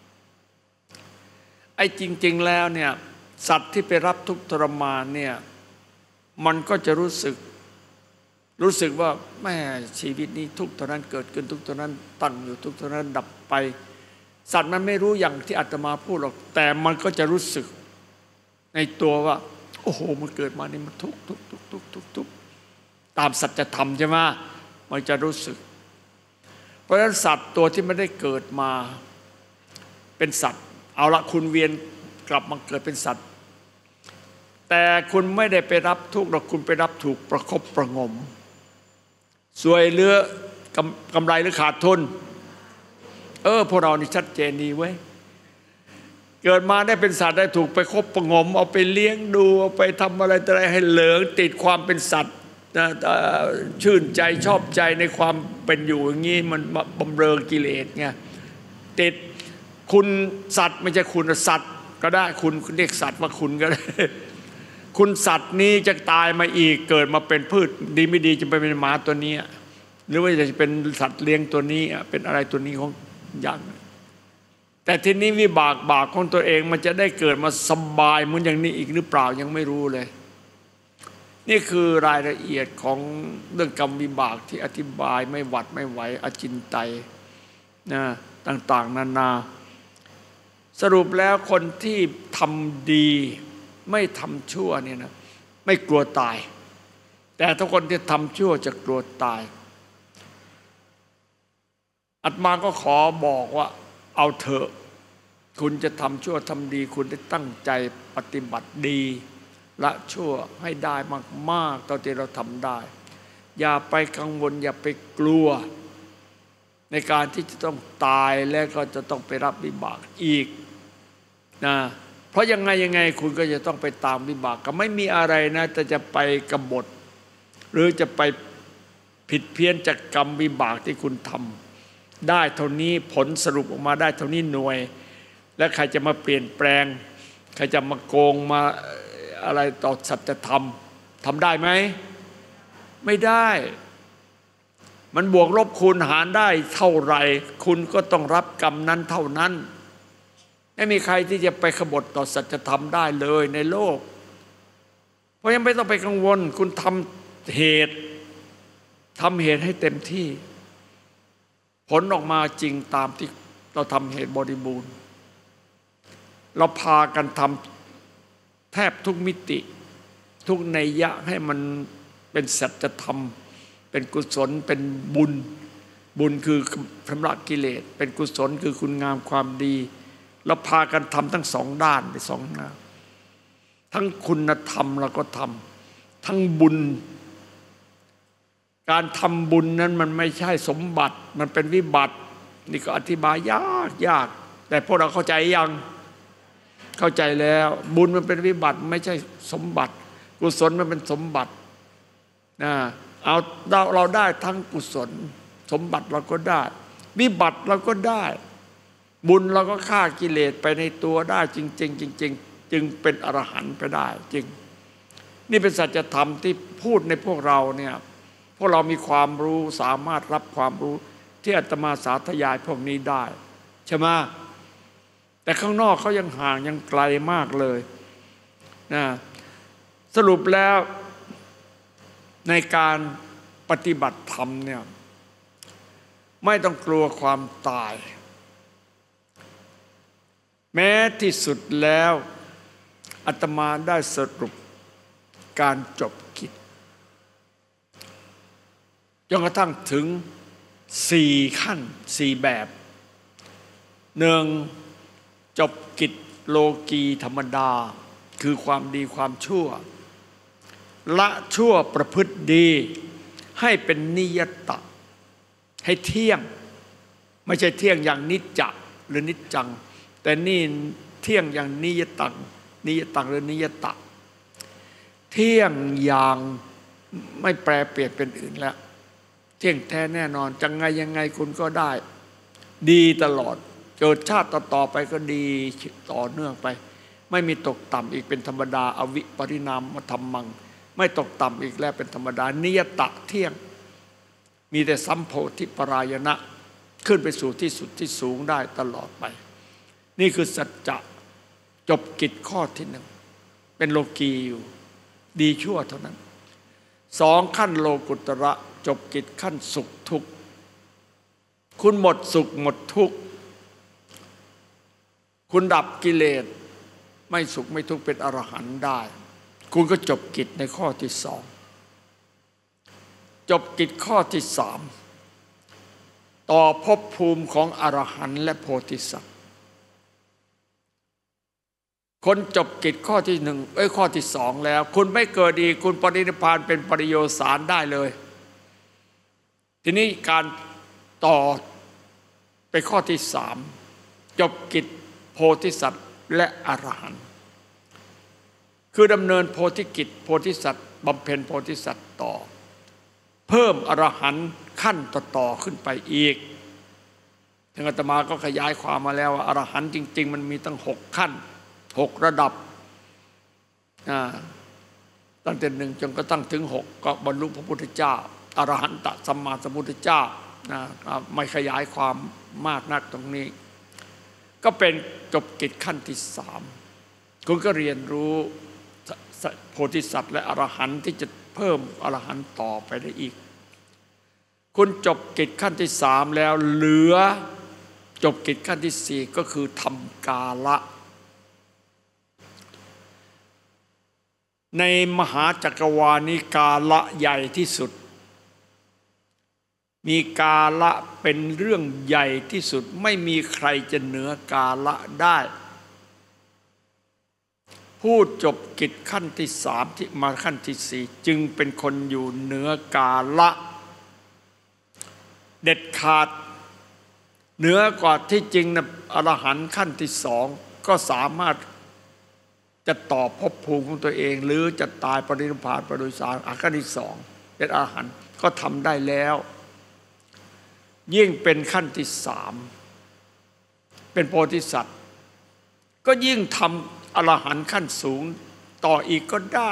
ไอ้จริงๆแล้วเนี่ยสัตว์ที่ไปรับทุกข์ทรมานเนี่ยมันก็จะรู้สึกว่าแม่ชีวิตนี้ทุกข์เท่านั้นเกิดขึ้นทุกข์เท่านั้นตั้งอยู่ทุกข์เท่านั้นดับไปสัตว์มันไม่รู้อย่างที่อาตมาพูดหรอกแต่มันก็จะรู้สึกในตัวว่าโอ้โหมันเกิดมานี่มันทุกข์ตามสัจธรรมใช่ไหมมันจะรู้สึกเพราะฉะนั้นสัตว์ตัวที่ไม่ได้เกิดมาเป็นสัตว์เอาละคุณเวียนกลับมาเกิดเป็นสัตว์แต่คุณไม่ได้ไปรับทุกข์หรอกคุณไปรับถูกประคบประงมสวยหรือกำไรหรือขาดทุนพวกเรานี่ชัดเจนดีเว้ยเกิดมาได้เป็นสัตว์ได้ถูกไปคบประงมเอาไปเลี้ยงดูเอาไปทำอะไรต่ออะไรให้เหลิงติดความเป็นสัตว์ชื่นใจชอบใจในความเป็นอยู่อย่างนี้มันบำเรอกิเลสไงติดคุณสัตว์ไม่ใช่คุณสัตว์ก็ได้คุณเรียกสัตว์ว่าคุณก็ได้คุณสัตว์นี้จะตายมาอีกเกิดมาเป็นพืชดีไม่ดีจะไปเป็นหมาตัวนี้หรือว่าจะเป็นสัตว์เลี้ยงตัวนี้เป็นอะไรตัวนี้ของอย่างแต่ทีนี้วิบากบาปของตัวเองมันจะได้เกิดมาสบายเหมือนอย่างนี้อีกหรือเปล่ายังไม่รู้เลยนี่คือรายละเอียดของเรื่องกรรมวิบากที่อธิบายไม่หวัดไม่ไหวอจินไตยนะต่างๆนานาสรุปแล้วคนที่ทำดีไม่ทำชั่วเนี่ยนะไม่กลัวตายแต่ถ้าคนที่ทำชั่วจะกลัวตายอาตมาก็ขอบอกว่าเอาเถอะคุณจะทำชั่วทำดีคุณได้ตั้งใจปฏิบัติดีละชั่วให้ได้มากๆตอนที่เราทำได้อย่าไปกังวลอย่าไปกลัวในการที่จะต้องตายแล้วก็จะต้องไปรับวิบากอีกนะเพราะยังไงคุณก็จะต้องไปตามวิบากก็ไม่มีอะไรนะแต่จะไปกบฏหรือจะไปผิดเพี้ยนจากกรรมวิบากที่คุณทำได้เท่านี้ผลสรุปออกมาได้เท่านี้หน่วยและใครจะมาเปลี่ยนแปลงใครจะมาโกงมาอะไรต่อสัจธรรมทำได้ไหมไม่ได้มันบวกลบคูณหารได้เท่าไหร่คุณก็ต้องรับกรรมนั้นเท่านั้นไม่มีใครที่จะไปขบฏต่อสัจธรรมได้เลยในโลกเพราะยังไม่ต้องไปกังวลคุณทำเหตุให้เต็มที่ผลออกมาจริงตามที่เราทำเหตุบริบูรณ์เราพากันทำแทบทุกมิติทุกนัยยะให้มันเป็นสัจธรรมเป็นกุศลเป็นบุญคือชำระกิเลสเป็นกุศลคือคุณงามความดีเราพากันทำทั้งสองด้านในสองหน้าทั้งคุณธรรมเราก็ทำทั้งบุญการทำบุญนั้นมันไม่ใช่สมบัติมันเป็นวิบัตินี่ก็อธิบายยากแต่พวกเราเข้าใจยังเข้าใจแล้วบุญมันเป็นวิบัติไม่ใช่สมบัติกุศลมันเป็นสมบัตินะเอาเราได้ทั้งกุศลสมบัติเราก็ได้วิบัติเราก็ได้บุญเราก็ฆ่ากิเลสไปในตัวได้จริงจึงเป็นอรหันต์ไปได้จริงนี่เป็นสัจธรรมที่พูดในพวกเราเนี่ยพวกเรามีความรู้สามารถรับความรู้ที่อาตมาสาธยายพวกนี้ได้ใช่ไหมแต่ข้างนอกเขายังห่างยังไกลมากเลยนะสรุปแล้วในการปฏิบัติธรรมเนี่ยไม่ต้องกลัวความตายแม้ที่สุดแล้วอาตมาได้สรุปการจบกิจจนกระทั่งถึง4 ขั้น 4 แบบ1จบกิจโลกีธรรมดาคือความดีความชั่วละชั่วประพฤติดีให้เป็นนิยตะให้เที่ยงไม่ใช่เที่ยงอย่างนิจจะหรือนิจจังแต่นี่เที่ยงอย่างนิยตังหรือนิยตะเที่ยงอย่างไม่แปรเปลี่ยนเป็นอื่นแล้วเที่ยงแท้แน่นอนจังไงยังไงคุณก็ได้ดีตลอดเกิดชาติต่อไปก็ดีต่อเนื่องไปไม่มีตกต่ำอีกเป็นธรรมดาอวิปริณามธรรมังไม่ตกต่ำอีกแล้วเป็นธรรมดานิยตะเที่ยงมีแต่สัมโพธิปรายณะขึ้นไปสู่ที่สุดที่สูงได้ตลอดไปนี่คือสัจจะจบกิจข้อที่ 1เป็นโลกีอยู่ดีชั่วเท่านั้น2ขั้นโลกุตระจบกิจขั้นสุขทุกข์คุณหมดสุขหมดทุกข์คุณดับกิเลสไม่สุขไม่ทุกข์เป็นอรหันต์ได้คุณก็จบกิจในข้อที่ 2จบกิจข้อที่ 3ต่อภพภูมิของอรหันต์และโพธิสัตว์คนจบกิจข้อที่ข้อที่ 2แล้วคุณไม่เกิดอีกคุณปรินิพพานเป็นปริโยสารได้เลยทีนี้การต่อไปข้อที่ 3จบกิจโพธิสัตว์และอรหันต์คือดำเนินโพธิกิจโพธิสัตว์บำเพ็ญโพธิสัตว์ต่อเพิ่มอรหันต์ขั้นต่อขึ้นไปอีกทางอาตมาก็ขยายความมาแล้วว่าอรหันต์จริงๆมันมีตั้ง6 ขั้น6 ระดับตั้งแต่1จนกระทั่งถึง6ก็บรรลุพระพุทธเจ้าอรหันตสัมมาสัมพุทธเจ้าไม่ขยายความมากนักตรงนี้ก็เป็นจบกิจขั้นที่3คุณก็เรียนรู้โพธิสัตว์และอรหันต์ที่จะเพิ่มอรหันต์ต่อไปได้อีกคุณจบกิจขั้นที่3แล้วเหลือจบกิจขั้นที่4ก็คือทำกาละในมหาจักรวาลนี้กาละใหญ่ที่สุดมีกาละเป็นเรื่องใหญ่ที่สุดไม่มีใครจะเหนือกาละได้ผู้จบกิจขั้นที่3ที่มาขั้นที่4จึงเป็นคนอยู่เหนือกาละเด็ดขาดเหนือกว่าที่จริงนะอรหันต์ขั้นที่2ก็สามารถจะต่อภพภูมิของตัวเองหรือจะตายปรินิพพานโดยสารขั้นที่2เป็นอรหันต์ก็ทำได้แล้วยิ่งเป็นขั้นที่3เป็นโพธิสัตว์ก็ยิ่งทำอรหันต์ขั้นสูงต่ออีกก็ได้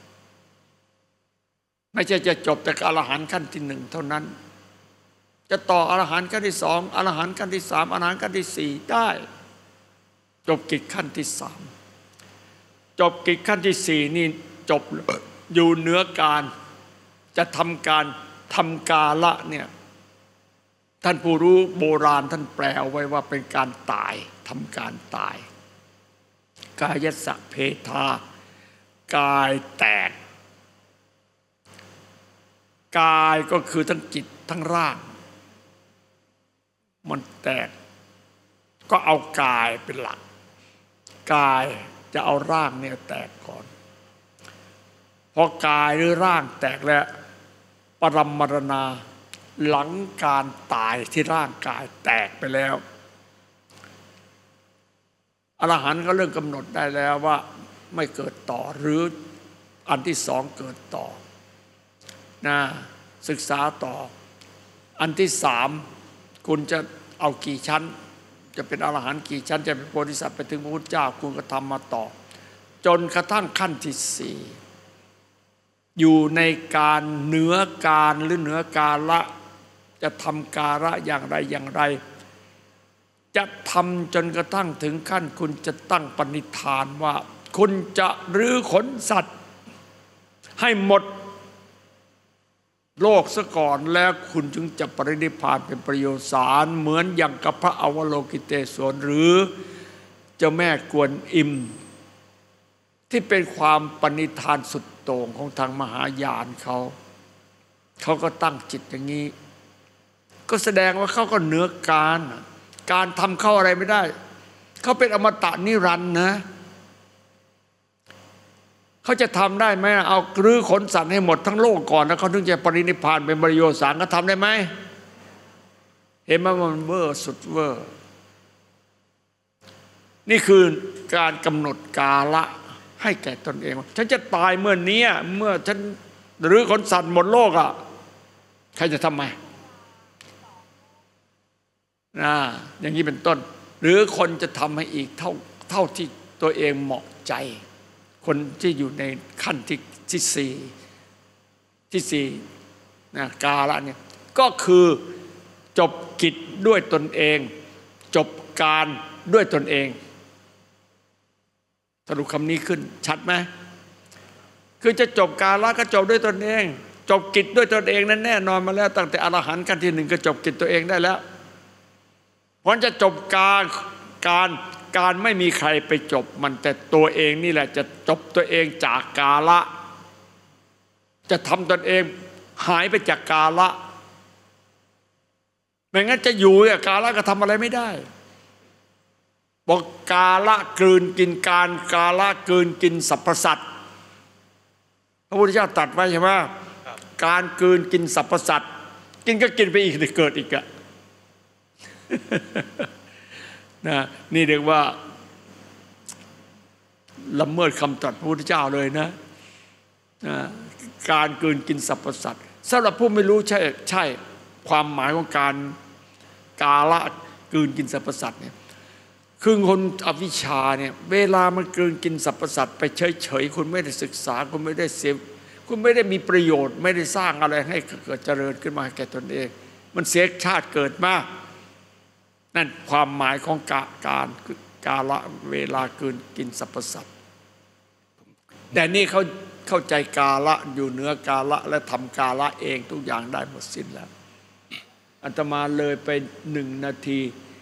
ไม่ใช่จะจบแต่อรหันต์ขั้นที่1เท่านั้นจะต่ออรหันต์ขั้นที่2อรหันต์ขั้นที่3อรหันต์ขั้นที่4ได้จบกิจขั้นที่3จบกิจขั้นที่4นี่จบอยู่เหนือการจะทำการทำกาละเนี่ยท่านผู้รู้โบราณท่านแปลเอาไว้ว่าเป็นการตายทำการตายกายสัพเพทากายแตกกายก็คือทั้งจิตทั้งร่างมันแตกก็เอากายเป็นหลักกายจะเอาร่างเนี่ยแตกก่อนพอกายหรือร่างแตกแล้วปรมมรณาหลังการตายที่ร่างกายแตกไปแล้วอรหันต์ก็เริ่มกำหนดได้แล้วว่าไม่เกิดต่อหรืออันที่2เกิดต่อนะศึกษาต่ออันที่3คุณจะเอากี่ชั้นจะเป็นอรหันต์กี่ชั้นจะเป็นโพธิสัตว์ไปถึงพระพุทธเจ้าคุณก็ทำมาต่อจนกระทั่งขั้นที่4อยู่ในการเหนือการหรือเหนือกาละจะทำกาละอย่างไรจะทำจนกระทั่งถึงขั้นคุณจะตั้งปณิธานว่าคุณจะรื้อขนสัตว์ให้หมดโลกซะก่อนแล้วคุณจึงจะปรินิพพานเป็นประโยชน์สารเหมือนอย่างกับพระอวโลกิเตศวรหรือเจ้าแม่กวนอิมที่เป็นความปณิธานสุดโต่งของทางมหายานเขาก็ตั้งจิตอย่างนี้ก็แสดงว่าเขาก็เหนือการทำเข้าอะไรไม่ได้เขาเป็นอมตะนิรันดร์นะเขาจะทำได้ไหมเอารื้อขนสัตว์ให้หมดทั้งโลกก่อนแล้วเขาถึงจะปรินิพพานเป็นประโยชน์สารก็ทำได้ไหมเห็นไหมมันเวอร์สุดเวอร์นี่คือการกำหนดกาละให้แก่ตนเองฉันจะตายเมื่อนี้เมื่อฉันรื้อขนสัตว์หมดโลกอ่ะใครจะทำไมอย่างนี้เป็นต้นหรือคนจะทำให้อีกเท่าที่ตัวเองเหมาะใจคนที่อยู่ในขั้นที่สี่กาละเนี่ยก็คือจบกิจด้วยตนเองจบการด้วยตนเองสรุปคำนี้ขึ้นชัดไหมคือจะจบกาละก็จบด้วยตนเองจบกิจด้วยตนเองนั้นแน่นอนมาแล้วตั้งแต่อรหันต์ขั้นที่หนึ่งก็จบกิจตัวเองได้แล้วเพราะจะจบการไม่มีใครไปจบมันแต่ตัวเองนี่แหละจะจบตัวเองจากกาละจะทำตนเองหายไปจากกาละไม่งั้นจะอยู่เนี่ยกาละก็ทำอะไรไม่ได้บอกกาละกลืนกินกาละกลืนกินสรรพสัตว์พระพุทธเจ้าตรัสไว้ใช่ไหมการกลืนกินสรรพสัตว์กินก็กินไปอีกเกิดอีกอะนะนี่เรียกว่าละเมิดคำตรัสพระพุทธเจ้าเลยนะการกลืนกินสรรพสัตว์สำหรับผู้ไม่รู้ใช่ความหมายของการกาละกลืนกินสรรพสัตว์เนี่ยคือคนอวิชชาเนี่ยเวลามันกลืนกินสรรพสัตว์ไปเฉยๆคุณไม่ได้ศึกษาคุณไม่ได้เสพคุณไม่ได้มีประโยชน์ไม่ได้สร้างอะไรให้เกิดเจริญขึ้นมาแก่ตนเองมันเสียชาติเกิดมากนั่นความหมายของกาละเวลากลืนกินสรรพสัตว์แต่นี่เขาเข้าใจกาละอยู่เหนือกาละและทำกาละเองทุกอย่างได้หมดสิ้นแล้วอาตมาเลยไป1 นาที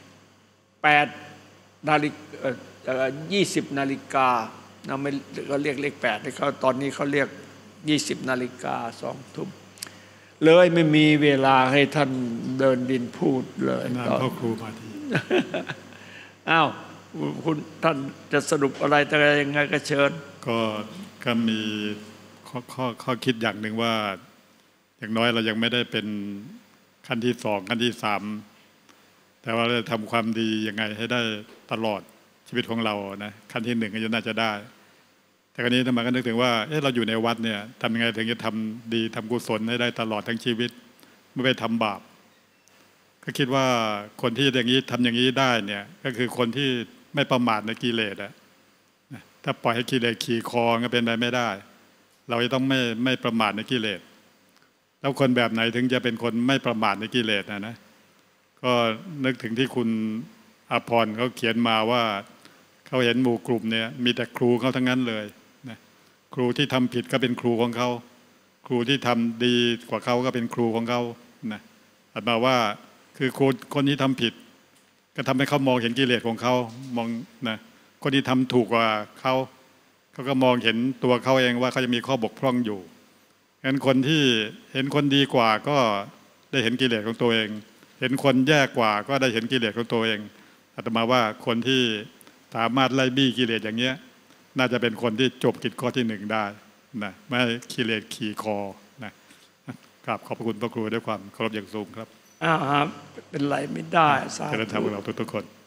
8 นาฬิกา20 นาฬิกานะไม่เขาเรียกเลข8เขาตอนนี้เขาเรียก20 นาฬิกา2 ทุ่มเลยไม่มีเวลาให้ท่านเดินดินพูดเลย
นำพ่อครูมาที
อ้าวคุณท่านจะสรุปอะไรแต่ยังไงก็เชิญ
ก็มีข้อคิดอย่างหนึ่งว่าอย่างน้อยเรายังไม่ได้เป็นขั้นที่2ขั้นที่3แต่ว่าเราทำความดียังไงให้ได้ตลอดชีวิตของเรานะขั้นที่1ก็จะน่าจะได้แต่คราวนี้ทำไมก็นึกถึงว่าเราอยู่ในวัดเนี่ยทำยังไงถึงจะทำดีทำกุศลให้ได้ตลอดทั้งชีวิตไม่ไปทำบาปก็คิดว่าคนที่อย่างนี้ทำอย่างนี้ได้เนี่ยก็คือคนที่ไม่ประมาทในกิเลสอะถ้าปล่อยให้กิเลสขี่คอก็เป็นไปไม่ได้เราจะต้องไม่ประมาทในกิเลสแล้วคนแบบไหนถึงจะเป็นคนไม่ประมาทในกิเลสนะก็นึกถึงที่คุณอภรณ์เขาเขียนมาว่าเขาเห็นหมู่กลุ่มเนี่ยมีแต่ครูเขาทั้งนั้นเลยนะครูที่ทำผิดก็เป็นครูของเขาครูที่ทำดีกว่าเขาก็เป็นครูของเขานะอาจมาว่าคือคนที่ทำผิดก็ทำให้เขามองเห็นกิเลสของเขามองนะคนที่ทำถูกกว่าเขาก็มองเห็นตัวเขาเองว่าเขาจะมีข้อบกพร่องอยู่งั้นคนที่เห็นคนดีกว่าก็ได้เห็นกิเลสของตัวเองเห็นคนแย่กว่าก็ได้เห็นกิเลสของตัวเองอาตมาว่าคนที่สามารถไล่บี้กิเลสอย่างเงี้ยน่าจะเป็นคนที่จบกิจข้อที่1ได้นะไม่กิเลสขี่คอนะกราบขอบคุณพระครูด้วยความเคารพอย่างสูงครับ
เป็นไรไม่ได้
สาธุเราทุกคน